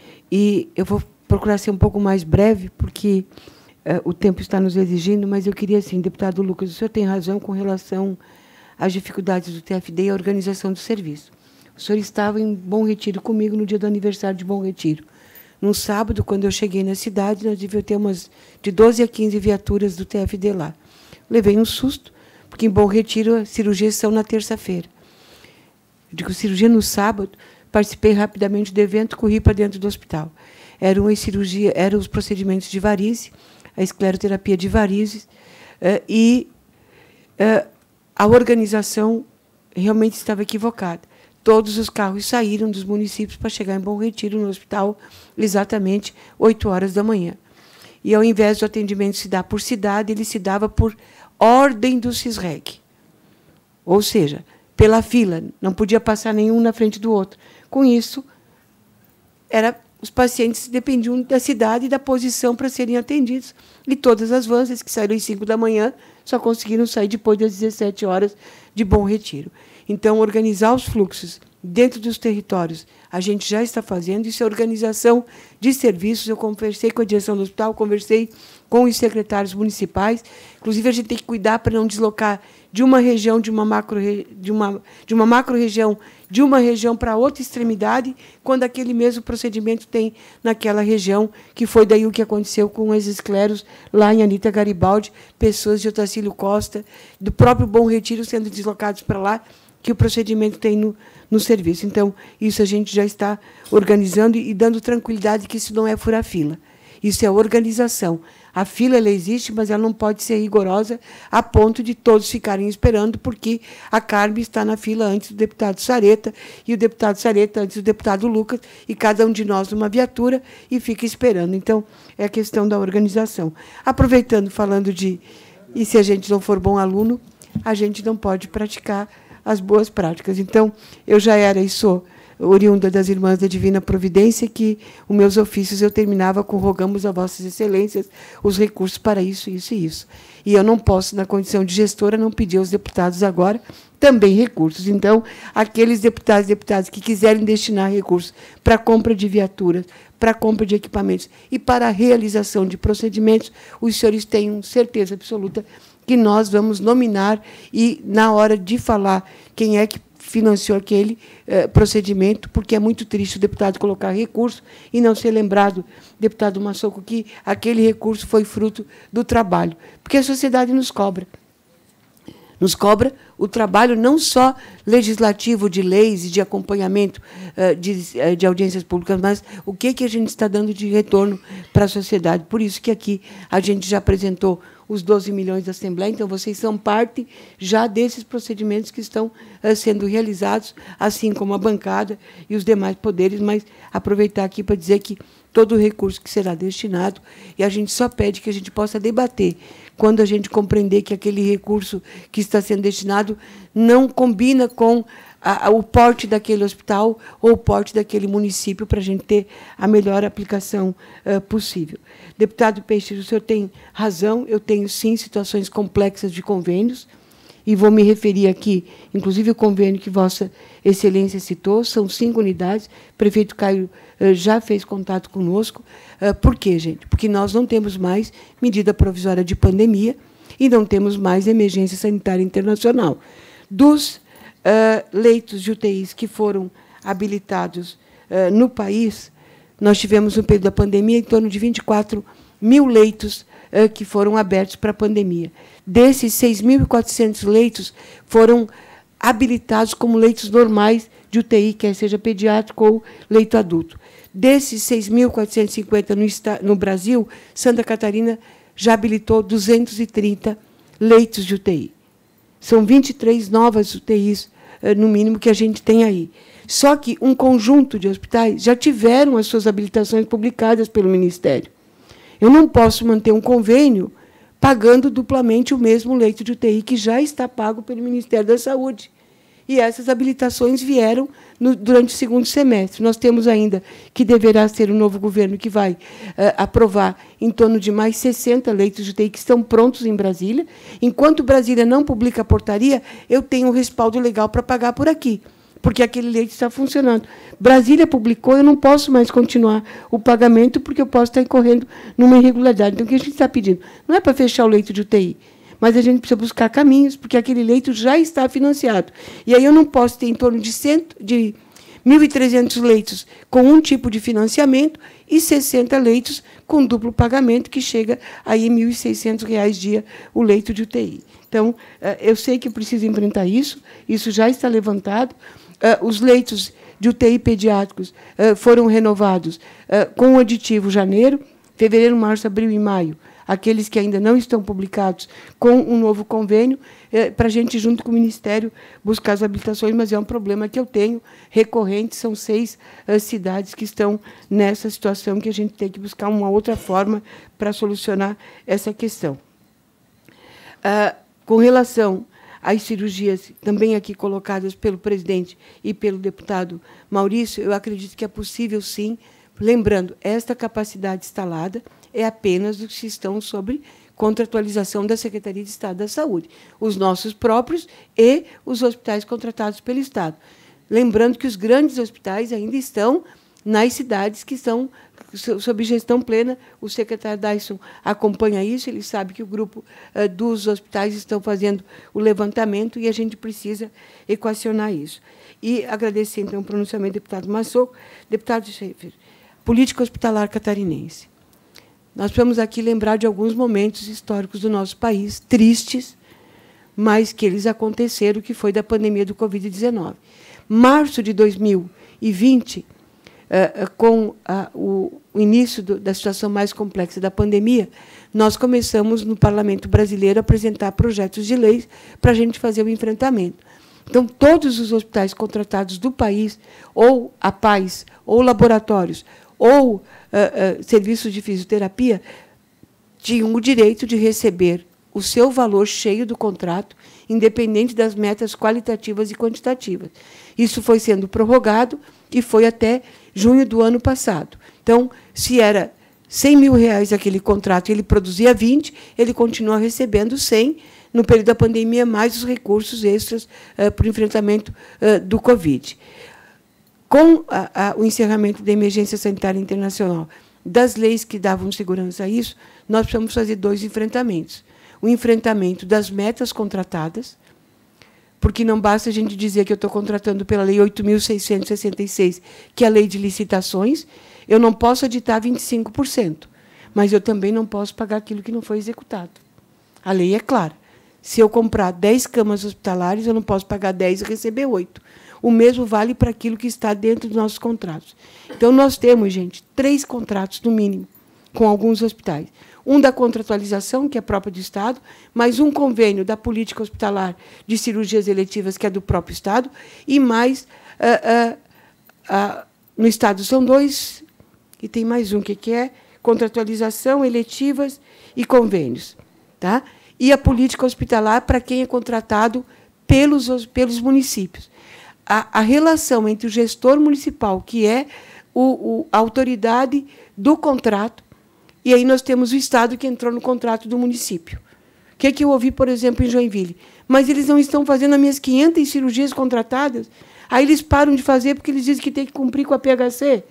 E eu vou procurar ser um pouco mais breve, porque uh, o tempo está nos exigindo, mas eu queria, assim, deputado Lucas, o senhor tem razão com relação às dificuldades do T F D e à organização do serviço. O senhor estava em Bom Retiro comigo no dia do aniversário de Bom Retiro. Num sábado, quando eu cheguei na cidade, nós devíamos ter umas de doze a quinze viaturas do T F D lá. Levei um susto, porque em Bom Retiro as cirurgias são na terça-feira. Eu digo, cirurgia no sábado, participei rapidamente do evento, corri para dentro do hospital. Eram as cirurgias, eram os procedimentos de varize, a escleroterapia de varizes, uh, e uh, a organização realmente estava equivocada. Todos os carros saíram dos municípios para chegar em Bom Retiro, no hospital, exatamente oito horas da manhã. E, ao invés do atendimento se dar por cidade, ele se dava por ordem do CISREG. Ou seja, pela fila, não podia passar nenhum na frente do outro. Com isso, era, os pacientes dependiam da cidade e da posição para serem atendidos. E todas as vans, que saíram às cinco da manhã, só conseguiram sair depois das dezessete horas de Bom Retiro. Então, organizar os fluxos dentro dos territórios, a gente já está fazendo. Isso é organização de serviços. Eu conversei com a direção do hospital, conversei com os secretários municipais. Inclusive, a gente tem que cuidar para não deslocar de uma região, de uma macro, de uma, de uma macro-região, de uma região para outra extremidade, quando aquele mesmo procedimento tem naquela região, que foi daí o que aconteceu com as escleros lá em Anita Garibaldi, pessoas de Otacílio Costa, do próprio Bom Retiro sendo deslocados para lá, que o procedimento tem no, no serviço. Então, isso a gente já está organizando e dando tranquilidade que isso não é furar fila. Isso é organização. A fila ela existe, mas ela não pode ser rigorosa a ponto de todos ficarem esperando, porque a Carmen está na fila antes do deputado Sareta, e o deputado Sareta antes do deputado Lucas, e cada um de nós numa viatura, e fica esperando. Então, é a questão da organização. Aproveitando, falando de... E se a gente não for bom aluno, a gente não pode praticar as boas práticas. Então, eu já era e sou oriunda das Irmãs da Divina Providência, que os meus ofícios eu terminava com rogamos a vossas excelências os recursos para isso, isso e isso. E eu não posso, na condição de gestora, não pedir aos deputados agora também recursos. Então, aqueles deputados e deputadas que quiserem destinar recursos para a compra de viaturas, para a compra de equipamentos e para a realização de procedimentos, os senhores tenham certeza absoluta que nós vamos nominar e, na hora de falar quem é que financiou aquele eh, procedimento, porque é muito triste o deputado colocar recurso e não ser lembrado, deputado Massoco, que aquele recurso foi fruto do trabalho, porque a sociedade nos cobra. Nos cobra o trabalho não só legislativo de leis e de acompanhamento uh, de, uh, de audiências públicas, mas o que, que a gente está dando de retorno para a sociedade. Por isso que aqui a gente já apresentou os doze milhões da Assembleia, então vocês são parte já desses procedimentos que estão uh, sendo realizados, assim como a bancada e os demais poderes, mas aproveitar aqui para dizer que todo o recurso que será destinado, e a gente só pede que a gente possa debater, quando a gente compreender que aquele recurso que está sendo destinado não combina com a, a, o porte daquele hospital ou o porte daquele município, para a gente ter a melhor aplicação uh, possível. Deputado Peixe, o senhor tem razão, eu tenho, sim, situações complexas de convênios, e vou me referir aqui, inclusive o convênio que Vossa Excelência citou, são cinco unidades, o prefeito Caio uh, já fez contato conosco. Uh, por quê, gente? Porque nós não temos mais medida provisória de pandemia e não temos mais emergência sanitária internacional. Dos uh, leitos de U T Is que foram habilitados uh, no país, nós tivemos, no período da pandemia, em torno de vinte e quatro mil leitos uh, que foram abertos para a pandemia. Desses, seis mil e quatrocentos leitos foram habilitados como leitos normais de U T I, quer seja pediátrico ou leito adulto. Desses seis mil quatrocentos e cinquenta no, no Brasil, Santa Catarina já habilitou duzentos e trinta leitos de U T I. São vinte e três novas U T Is, no mínimo, que a gente tem aí. Só que um conjunto de hospitais já tiveram as suas habilitações publicadas pelo Ministério. Eu não posso manter um convênio pagando duplamente o mesmo leito de U T I que já está pago pelo Ministério da Saúde. E essas habilitações vieram no, durante o segundo semestre. Nós temos ainda, que deverá ser o novo governo que vai uh, aprovar em torno de mais sessenta leitos de U T I que estão prontos em Brasília. Enquanto Brasília não publica a portaria, eu tenho um respaldo legal para pagar por aqui, porque aquele leito está funcionando. Brasília publicou, eu não posso mais continuar o pagamento, porque eu posso estar incorrendo numa irregularidade. Então, o que a gente está pedindo? Não é para fechar o leito de U T I, mas a gente precisa buscar caminhos, porque aquele leito já está financiado. E aí eu não posso ter em torno de, de mil e trezentos leitos com um tipo de financiamento e sessenta leitos com duplo pagamento, que chega aí mil e seiscentos reais dia o leito de U T I. Então, eu sei que eu preciso enfrentar isso, isso já está levantado. Os leitos de U T I pediátricos foram renovados com o aditivo janeiro, fevereiro, março, abril e maio. Aqueles que ainda não estão publicados, com um novo convênio, para a gente, junto com o Ministério, buscar as habilitações, mas é um problema que eu tenho recorrente, são seis uh, cidades que estão nessa situação, que a gente tem que buscar uma outra forma para solucionar essa questão. Uh, com relação às cirurgias, também aqui colocadas pelo presidente e pelo deputado Maurício, eu acredito que é possível, sim, lembrando, esta capacidade instalada é apenas dos que estão sob contratualização da Secretaria de Estado da Saúde, os nossos próprios e os hospitais contratados pelo Estado. Lembrando que os grandes hospitais ainda estão nas cidades que estão sob gestão plena. O secretário Dyson acompanha isso, ele sabe que o grupo uh, dos hospitais estão fazendo o levantamento e a gente precisa equacionar isso. E agradecer, então, o pronunciamento do deputado Massoco. Deputado Schaeffer, política hospitalar catarinense. Nós precisamos aqui lembrar de alguns momentos históricos do nosso país, tristes, mas que eles aconteceram, que foi da pandemia do Covid dezenove. Março de dois mil e vinte, com o início da situação mais complexa da pandemia, nós começamos, no Parlamento Brasileiro, a apresentar projetos de leis para a gente fazer o enfrentamento. Então, todos os hospitais contratados do país, ou A P A S, ou laboratórios, ou uh, uh, serviços de fisioterapia, tinham o direito de receber o seu valor cheio do contrato, independente das metas qualitativas e quantitativas. Isso foi sendo prorrogado e foi até junho do ano passado. Então, se era cem mil reais aquele contrato e ele produzia vinte, ele continua recebendo cem no período da pandemia, mais os recursos extras uh, para o enfrentamento uh, do Covid. Com a, a, o encerramento da emergência sanitária internacional, das leis que davam segurança a isso, nós precisamos fazer dois enfrentamentos. O enfrentamento das metas contratadas, porque não basta a gente dizer que eu estou contratando pela Lei oito mil seiscentos e sessenta e seis, que é a Lei de Licitações, eu não posso aditar vinte e cinco por cento, mas eu também não posso pagar aquilo que não foi executado. A lei é clara. Se eu comprar dez camas hospitalares, eu não posso pagar dez e receber oito. O mesmo vale para aquilo que está dentro dos nossos contratos. Então, nós temos, gente, três contratos, no mínimo, com alguns hospitais. Um da contratualização, que é próprio do Estado, mais um convênio da política hospitalar de cirurgias eletivas, que é do próprio Estado, e mais, uh, uh, uh, no Estado são dois, e tem mais um, que, que é contratualização, eletivas e convênios. Tá? E a política hospitalar para quem é contratado pelos, pelos municípios. A, a relação entre o gestor municipal, que é o, o, a autoridade do contrato, e aí nós temos o Estado que entrou no contrato do município. O que, é que eu ouvi, por exemplo, em Joinville? Mas eles não estão fazendo as minhas quinhentas cirurgias contratadas. Aí eles param de fazer porque eles dizem que tem que cumprir com a P H C.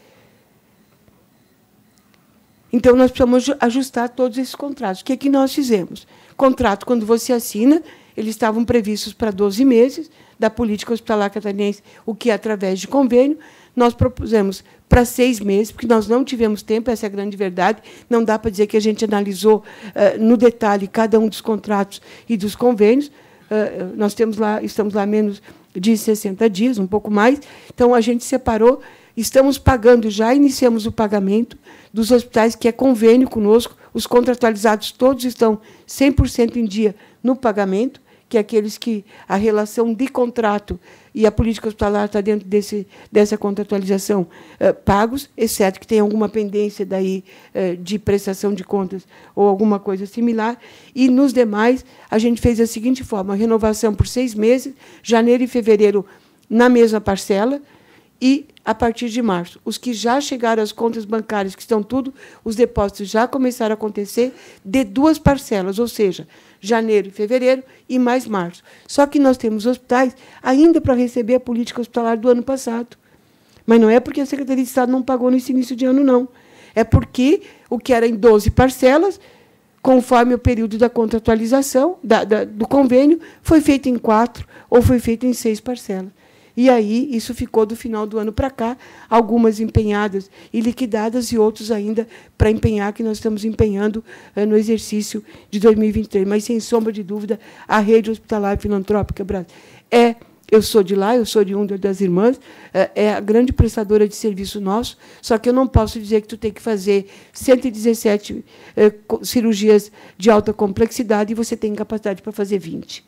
Então, nós precisamos ajustar todos esses contratos. O que, é que nós fizemos? Contrato, quando você assina, eles estavam previstos para doze meses, da política hospitalar catarinense, o que é através de convênio. Nós propusemos para seis meses, porque nós não tivemos tempo, essa é a grande verdade. Não dá para dizer que a gente analisou uh, no detalhe cada um dos contratos e dos convênios. Uh, nós temos lá, estamos lá menos de sessenta dias, um pouco mais. Então, a gente separou, estamos pagando, já iniciamos o pagamento dos hospitais, que é convênio conosco. Os contratualizados todos estão cem por cento em dia no pagamento, que é aqueles que a relação de contrato e a política hospitalar está dentro desse, dessa contratualização eh, pagos, exceto que tem alguma pendência daí, eh, de prestação de contas ou alguma coisa similar. E, nos demais, a gente fez da seguinte forma, a renovação por seis meses, janeiro e fevereiro na mesma parcela, e, a partir de março, os que já chegaram às contas bancárias, que estão tudo, os depósitos já começaram a acontecer de duas parcelas, ou seja, janeiro e fevereiro e mais março. Só que nós temos hospitais ainda para receber a política hospitalar do ano passado. Mas não é porque a Secretaria de Estado não pagou nesse início de ano, não. É porque o que era em doze parcelas, conforme o período da contratualização, da, da, do convênio, foi feito em quatro ou foi feito em seis parcelas. E aí, isso ficou do final do ano para cá, algumas empenhadas e liquidadas, e outros ainda para empenhar, que nós estamos empenhando eh, no exercício de dois mil e vinte e três. Mas, sem sombra de dúvida, a rede hospitalar filantrópica Brasil é, eu sou de lá, eu sou de uma das irmãs, eh, é a grande prestadora de serviço nosso, só que eu não posso dizer que tu tem que fazer cento e dezessete eh, cirurgias de alta complexidade e você tem capacidade para fazer vinte.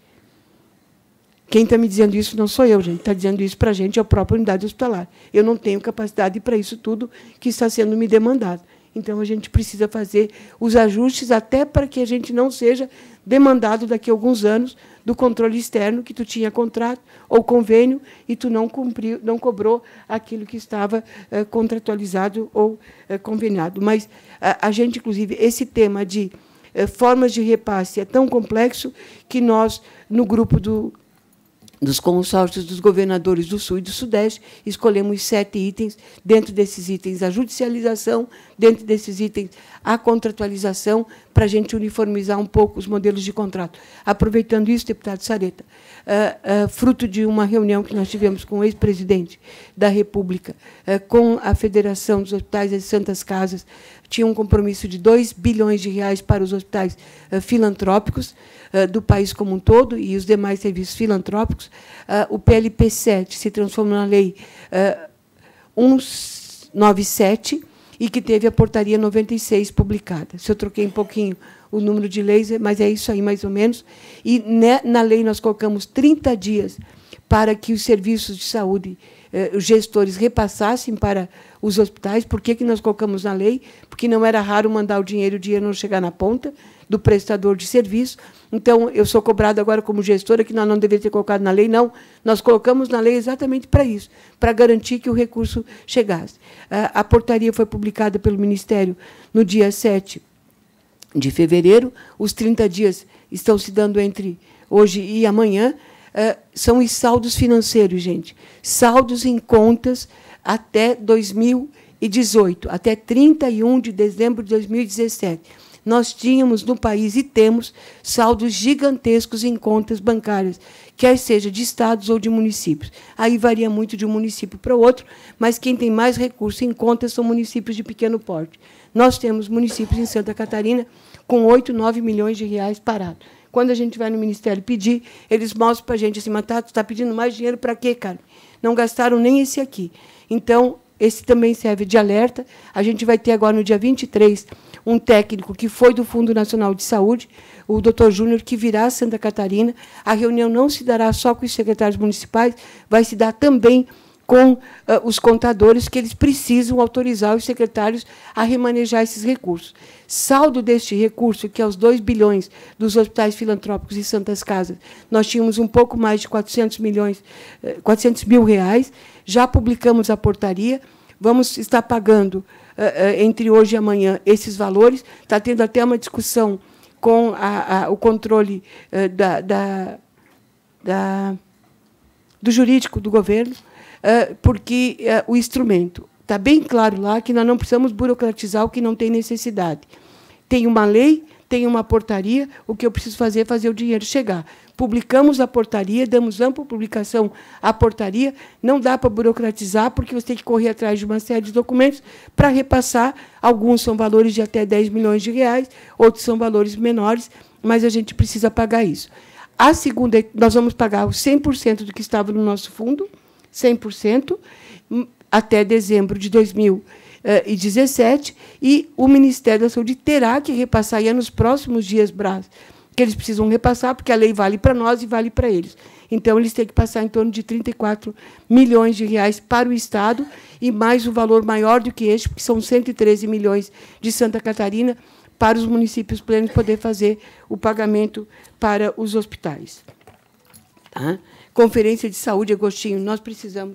Quem está me dizendo isso não sou eu, gente. Está dizendo isso para a gente é a própria unidade hospitalar. Eu não tenho capacidade para isso tudo que está sendo me demandado. Então, a gente precisa fazer os ajustes até para que a gente não seja demandado daqui a alguns anos do controle externo, que tu tinha contrato ou convênio e tu não cumpriu, não cobrou aquilo que estava eh, contratualizado ou eh, conveniado. Mas a, a gente, inclusive, esse tema de eh, formas de repasse é tão complexo que nós, no grupo do dos consórcios dos governadores do Sul e do Sudeste, escolhemos sete itens, dentro desses itens a judicialização, dentro desses itens a contratualização, para a gente uniformizar um pouco os modelos de contrato. Aproveitando isso, deputado Sareta, uh, uh, fruto de uma reunião que nós tivemos com o ex-presidente da República, uh, com a Federação dos Hospitais das Santas Casas, tinha um compromisso de dois bilhões de reais para os hospitais uh, filantrópicos, do país como um todo e os demais serviços filantrópicos. O P L P sete se transformou na Lei cento e noventa e sete e que teve a Portaria noventa e seis publicada. Se eu troquei um pouquinho o número de leis, mas é isso aí, mais ou menos. E na lei nós colocamos trinta dias para que os serviços de saúde, os gestores, repassassem para os hospitais. Por que que nós colocamos na lei? Porque não era raro mandar o dinheiro e o dinheiro não chegar na ponta do prestador de serviço. Então, eu sou cobrada agora como gestora, que nós não deveríamos ter colocado na lei, não. Nós colocamos na lei exatamente para isso, para garantir que o recurso chegasse. A portaria foi publicada pelo Ministério no dia sete de fevereiro. Os trinta dias estão se dando entre hoje e amanhã. São os saldos financeiros, gente. Saldos em contas até dois mil e dezoito, até trinta e um de dezembro de dois mil e dezessete. nós tínhamos no país e temos saldos gigantescos em contas bancárias, quer seja de estados ou de municípios. Aí varia muito de um município para o outro, mas quem tem mais recursos em contas são municípios de pequeno porte. Nós temos municípios em Santa Catarina com oito, nove milhões de reais parados. Quando a gente vai no Ministério pedir, eles mostram para a gente assim, mas tá, tu está pedindo mais dinheiro para quê, cara? Não gastaram nem esse aqui. Então, esse também serve de alerta. A gente vai ter agora, no dia vinte e três, um técnico que foi do Fundo Nacional de Saúde, o doutor Júnior, que virá a Santa Catarina. A reunião não se dará só com os secretários municipais, vai se dar também com uh, os contadores, que eles precisam autorizar os secretários a remanejar esses recursos. Saldo deste recurso, que é os dois bilhões dos hospitais filantrópicos e Santas Casas, nós tínhamos um pouco mais de quatrocentos milhões, quatrocentos mil reais, já publicamos a portaria, vamos estar pagando, uh, uh, entre hoje e amanhã, esses valores. Está tendo até uma discussão com a, a, o controle uh, da, da, da, do jurídico do governo, uh, porque uh, o instrumento está bem claro lá que nós não precisamos burocratizar o que não tem necessidade. Tem uma lei, tem uma portaria, o que eu preciso fazer é fazer o dinheiro chegar. Publicamos a portaria, damos ampla publicação à portaria, não dá para burocratizar, porque você tem que correr atrás de uma série de documentos para repassar. Alguns são valores de até dez milhões de reais, outros são valores menores, mas a gente precisa pagar isso. A segunda, nós vamos pagar os cem por cento do que estava no nosso fundo, cem por cento, até dezembro de dois mil e dezessete, e o Ministério da Saúde terá que repassar, e é nos próximos dias, Brás, que eles precisam repassar, porque a lei vale para nós e vale para eles. Então, eles têm que passar em torno de trinta e quatro milhões de reais para o Estado, e mais um valor maior do que este, porque são cento e treze milhões de Santa Catarina, para os municípios plenos poder fazer o pagamento para os hospitais. Tá? Conferência de Saúde, Agostinho, nós precisamos...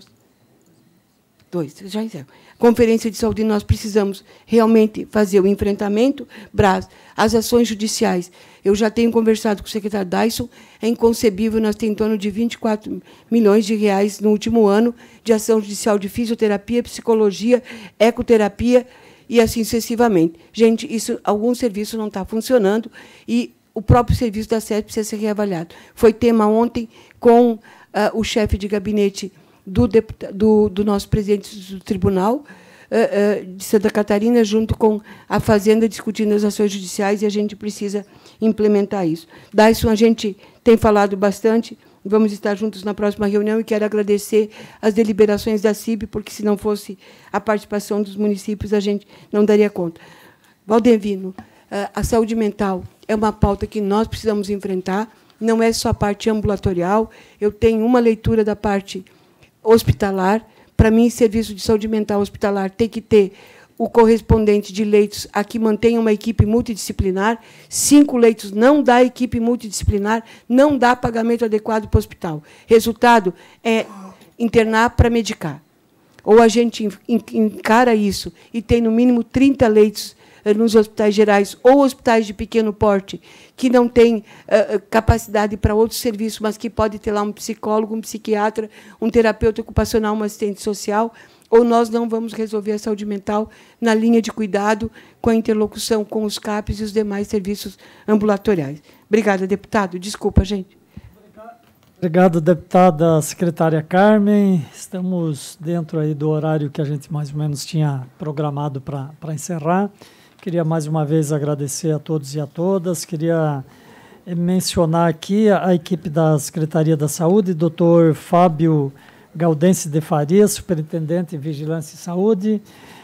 Dois, já encerro. Conferência de Saúde, nós precisamos realmente fazer o enfrentamento. Brás, as ações judiciais. Eu já tenho conversado com o secretário Dyson, é inconcebível, nós temos em torno de vinte e quatro milhões de reais no último ano de ação judicial de fisioterapia, psicologia, ecoterapia e assim sucessivamente. Gente, isso, algum serviço não está funcionando e o próprio serviço da S E S precisa ser reavaliado. Foi tema ontem com uh, o chefe de gabinete Do, do, do nosso presidente do Tribunal uh, uh, de Santa Catarina, junto com a Fazenda, discutindo as ações judiciais, e a gente precisa implementar isso. Dyson, a gente tem falado bastante, vamos estar juntos na próxima reunião, e quero agradecer as deliberações da C I B, porque, se não fosse a participação dos municípios, a gente não daria conta. Valdevino, uh, a saúde mental é uma pauta que nós precisamos enfrentar, não é só a parte ambulatorial, eu tenho uma leitura da parte hospitalar. Para mim, serviço de saúde mental hospitalar tem que ter o correspondente de leitos a que mantenha uma equipe multidisciplinar. Cinco leitos não dá equipe multidisciplinar, não dá pagamento adequado para o hospital. Resultado é internar para medicar. Ou a gente encara isso e tem, no mínimo, trinta leitos nos hospitais gerais ou hospitais de pequeno porte, que não têm uh, capacidade para outros serviços, mas que pode ter lá um psicólogo, um psiquiatra, um terapeuta ocupacional, um assistente social, ou nós não vamos resolver a saúde mental na linha de cuidado, com a interlocução com os CAPs e os demais serviços ambulatoriais. Obrigada, deputado. Desculpa, gente. Obrigado, deputada secretária Carmen. Estamos dentro aí do horário que a gente mais ou menos tinha programado para para encerrar. Queria mais uma vez agradecer a todos e a todas. Queria mencionar aqui a, a equipe da Secretaria da Saúde, doutor Fábio Gaudense de Faria, superintendente de Vigilância e Saúde,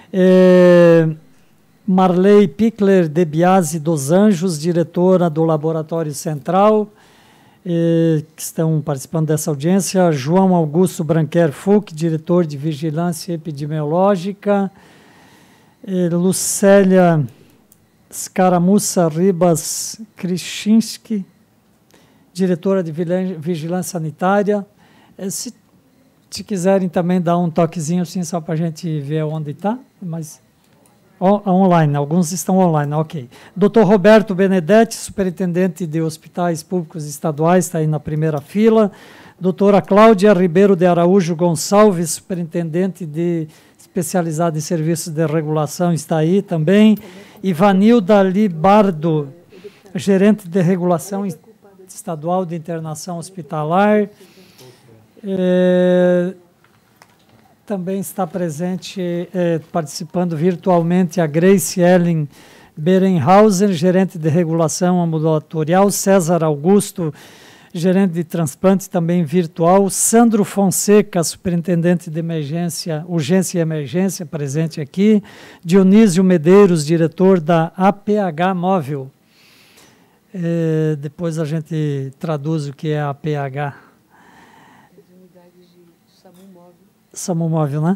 é, Marley Pickler de Biasi dos Anjos, diretora do Laboratório Central, é, que estão participando dessa audiência, João Augusto Branquer Fuch, diretor de Vigilância Epidemiológica, é, Lucélia Scaramussa Ribas Krishinski, diretora de Vigilância Sanitária. É, se Se quiserem também dar um toquezinho assim, só para a gente ver onde está, mas on, online, alguns estão online, ok. doutor Roberto Benedetti, superintendente de hospitais públicos estaduais, está aí na primeira fila. doutora Cláudia Ribeiro de Araújo Gonçalves, superintendente de especializado em serviços de regulação, está aí também. Ivanilda Libardo, gerente de regulação estadual de internação hospitalar. É, também está presente, é, participando virtualmente, a Grace Ellen Berenhausen, gerente de regulação ambulatorial, César Augusto, gerente de transplante, também virtual, Sandro Fonseca, superintendente de emergência, urgência e emergência, presente aqui, Dionísio Medeiros, diretor da A P H Móvel. É, depois a gente traduz o que é a A P H. SAMU Móvel, né?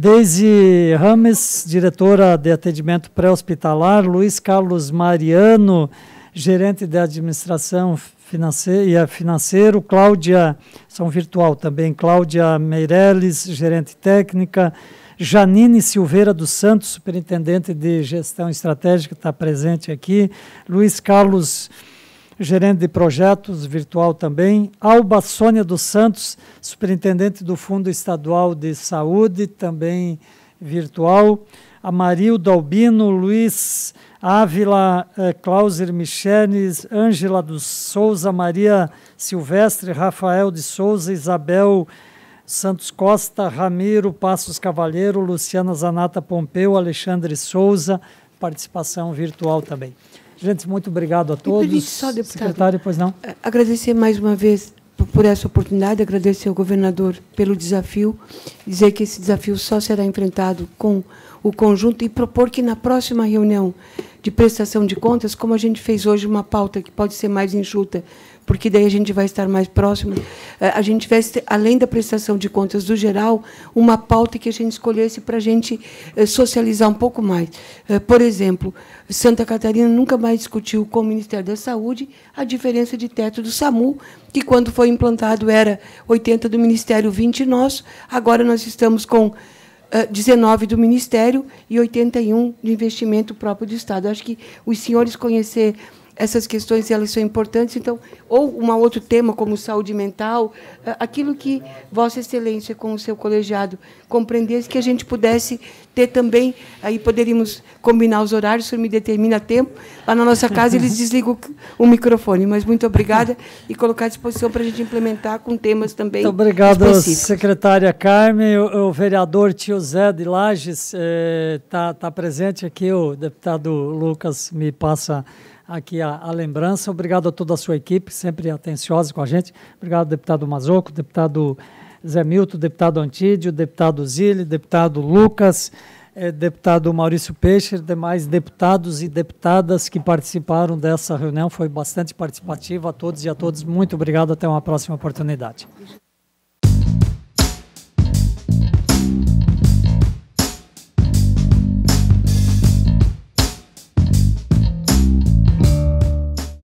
Deise Rames, diretora de atendimento pré-hospitalar, Luiz Carlos Mariano, gerente de administração financeira, financeiro, Cláudia, são virtual também, Cláudia Meirelles, gerente técnica, Janine Silveira dos Santos, superintendente de gestão estratégica, está presente aqui, Luiz Carlos, gerente de projetos, virtual também, Alba Sônia dos Santos, superintendente do Fundo Estadual de Saúde, também virtual, Amarildo Albino, Luiz Ávila, eh, Clauser Micheles, Ângela dos Souza, Maria Silvestre, Rafael de Souza, Isabel Santos Costa, Ramiro Passos Cavalheiro, Luciana Zanata Pompeu, Alexandre Souza, participação virtual também. Gente, muito obrigado a todos. Me só, deputado, secretário, pois não? Agradecer mais uma vez por, por essa oportunidade, agradecer ao governador pelo desafio, dizer que esse desafio só será enfrentado com o conjunto e propor que na próxima reunião de prestação de contas, como a gente fez hoje uma pauta que pode ser mais enxuta, porque daí a gente vai estar mais próximo, a gente tivesse, além da prestação de contas do geral, uma pauta que a gente escolhesse para a gente socializar um pouco mais. Por exemplo, Santa Catarina nunca mais discutiu com o Ministério da Saúde a diferença de teto do SAMU, que quando foi implantado era oitenta do Ministério, vinte nosso, agora nós estamos com dezenove do Ministério e oitenta e um de investimento próprio do Estado. Acho que os senhores conhecer essas questões, elas são importantes, então, ou um outro tema como saúde mental, aquilo que Vossa Excelência, com o seu colegiado, compreendesse, que a gente pudesse ter também, aí poderíamos combinar os horários, o senhor me determina tempo, lá na nossa casa eles desligam o microfone, mas muito obrigada e colocar à disposição para a gente implementar com temas também muito obrigado, específicos. Secretária Carmen. O, o vereador Tio Zé de Lages está eh, tá presente aqui, o deputado Lucas me passa aqui a, a lembrança. Obrigado a toda a sua equipe, sempre atenciosa com a gente. Obrigado, deputado Mazoco, deputado Zé Milton, deputado Antídio, deputado Zile, deputado Lucas, eh, deputado Maurício Peixe, demais deputados e deputadas que participaram dessa reunião. Foi bastante participativa. A todos e a todas, muito obrigado. Até uma próxima oportunidade.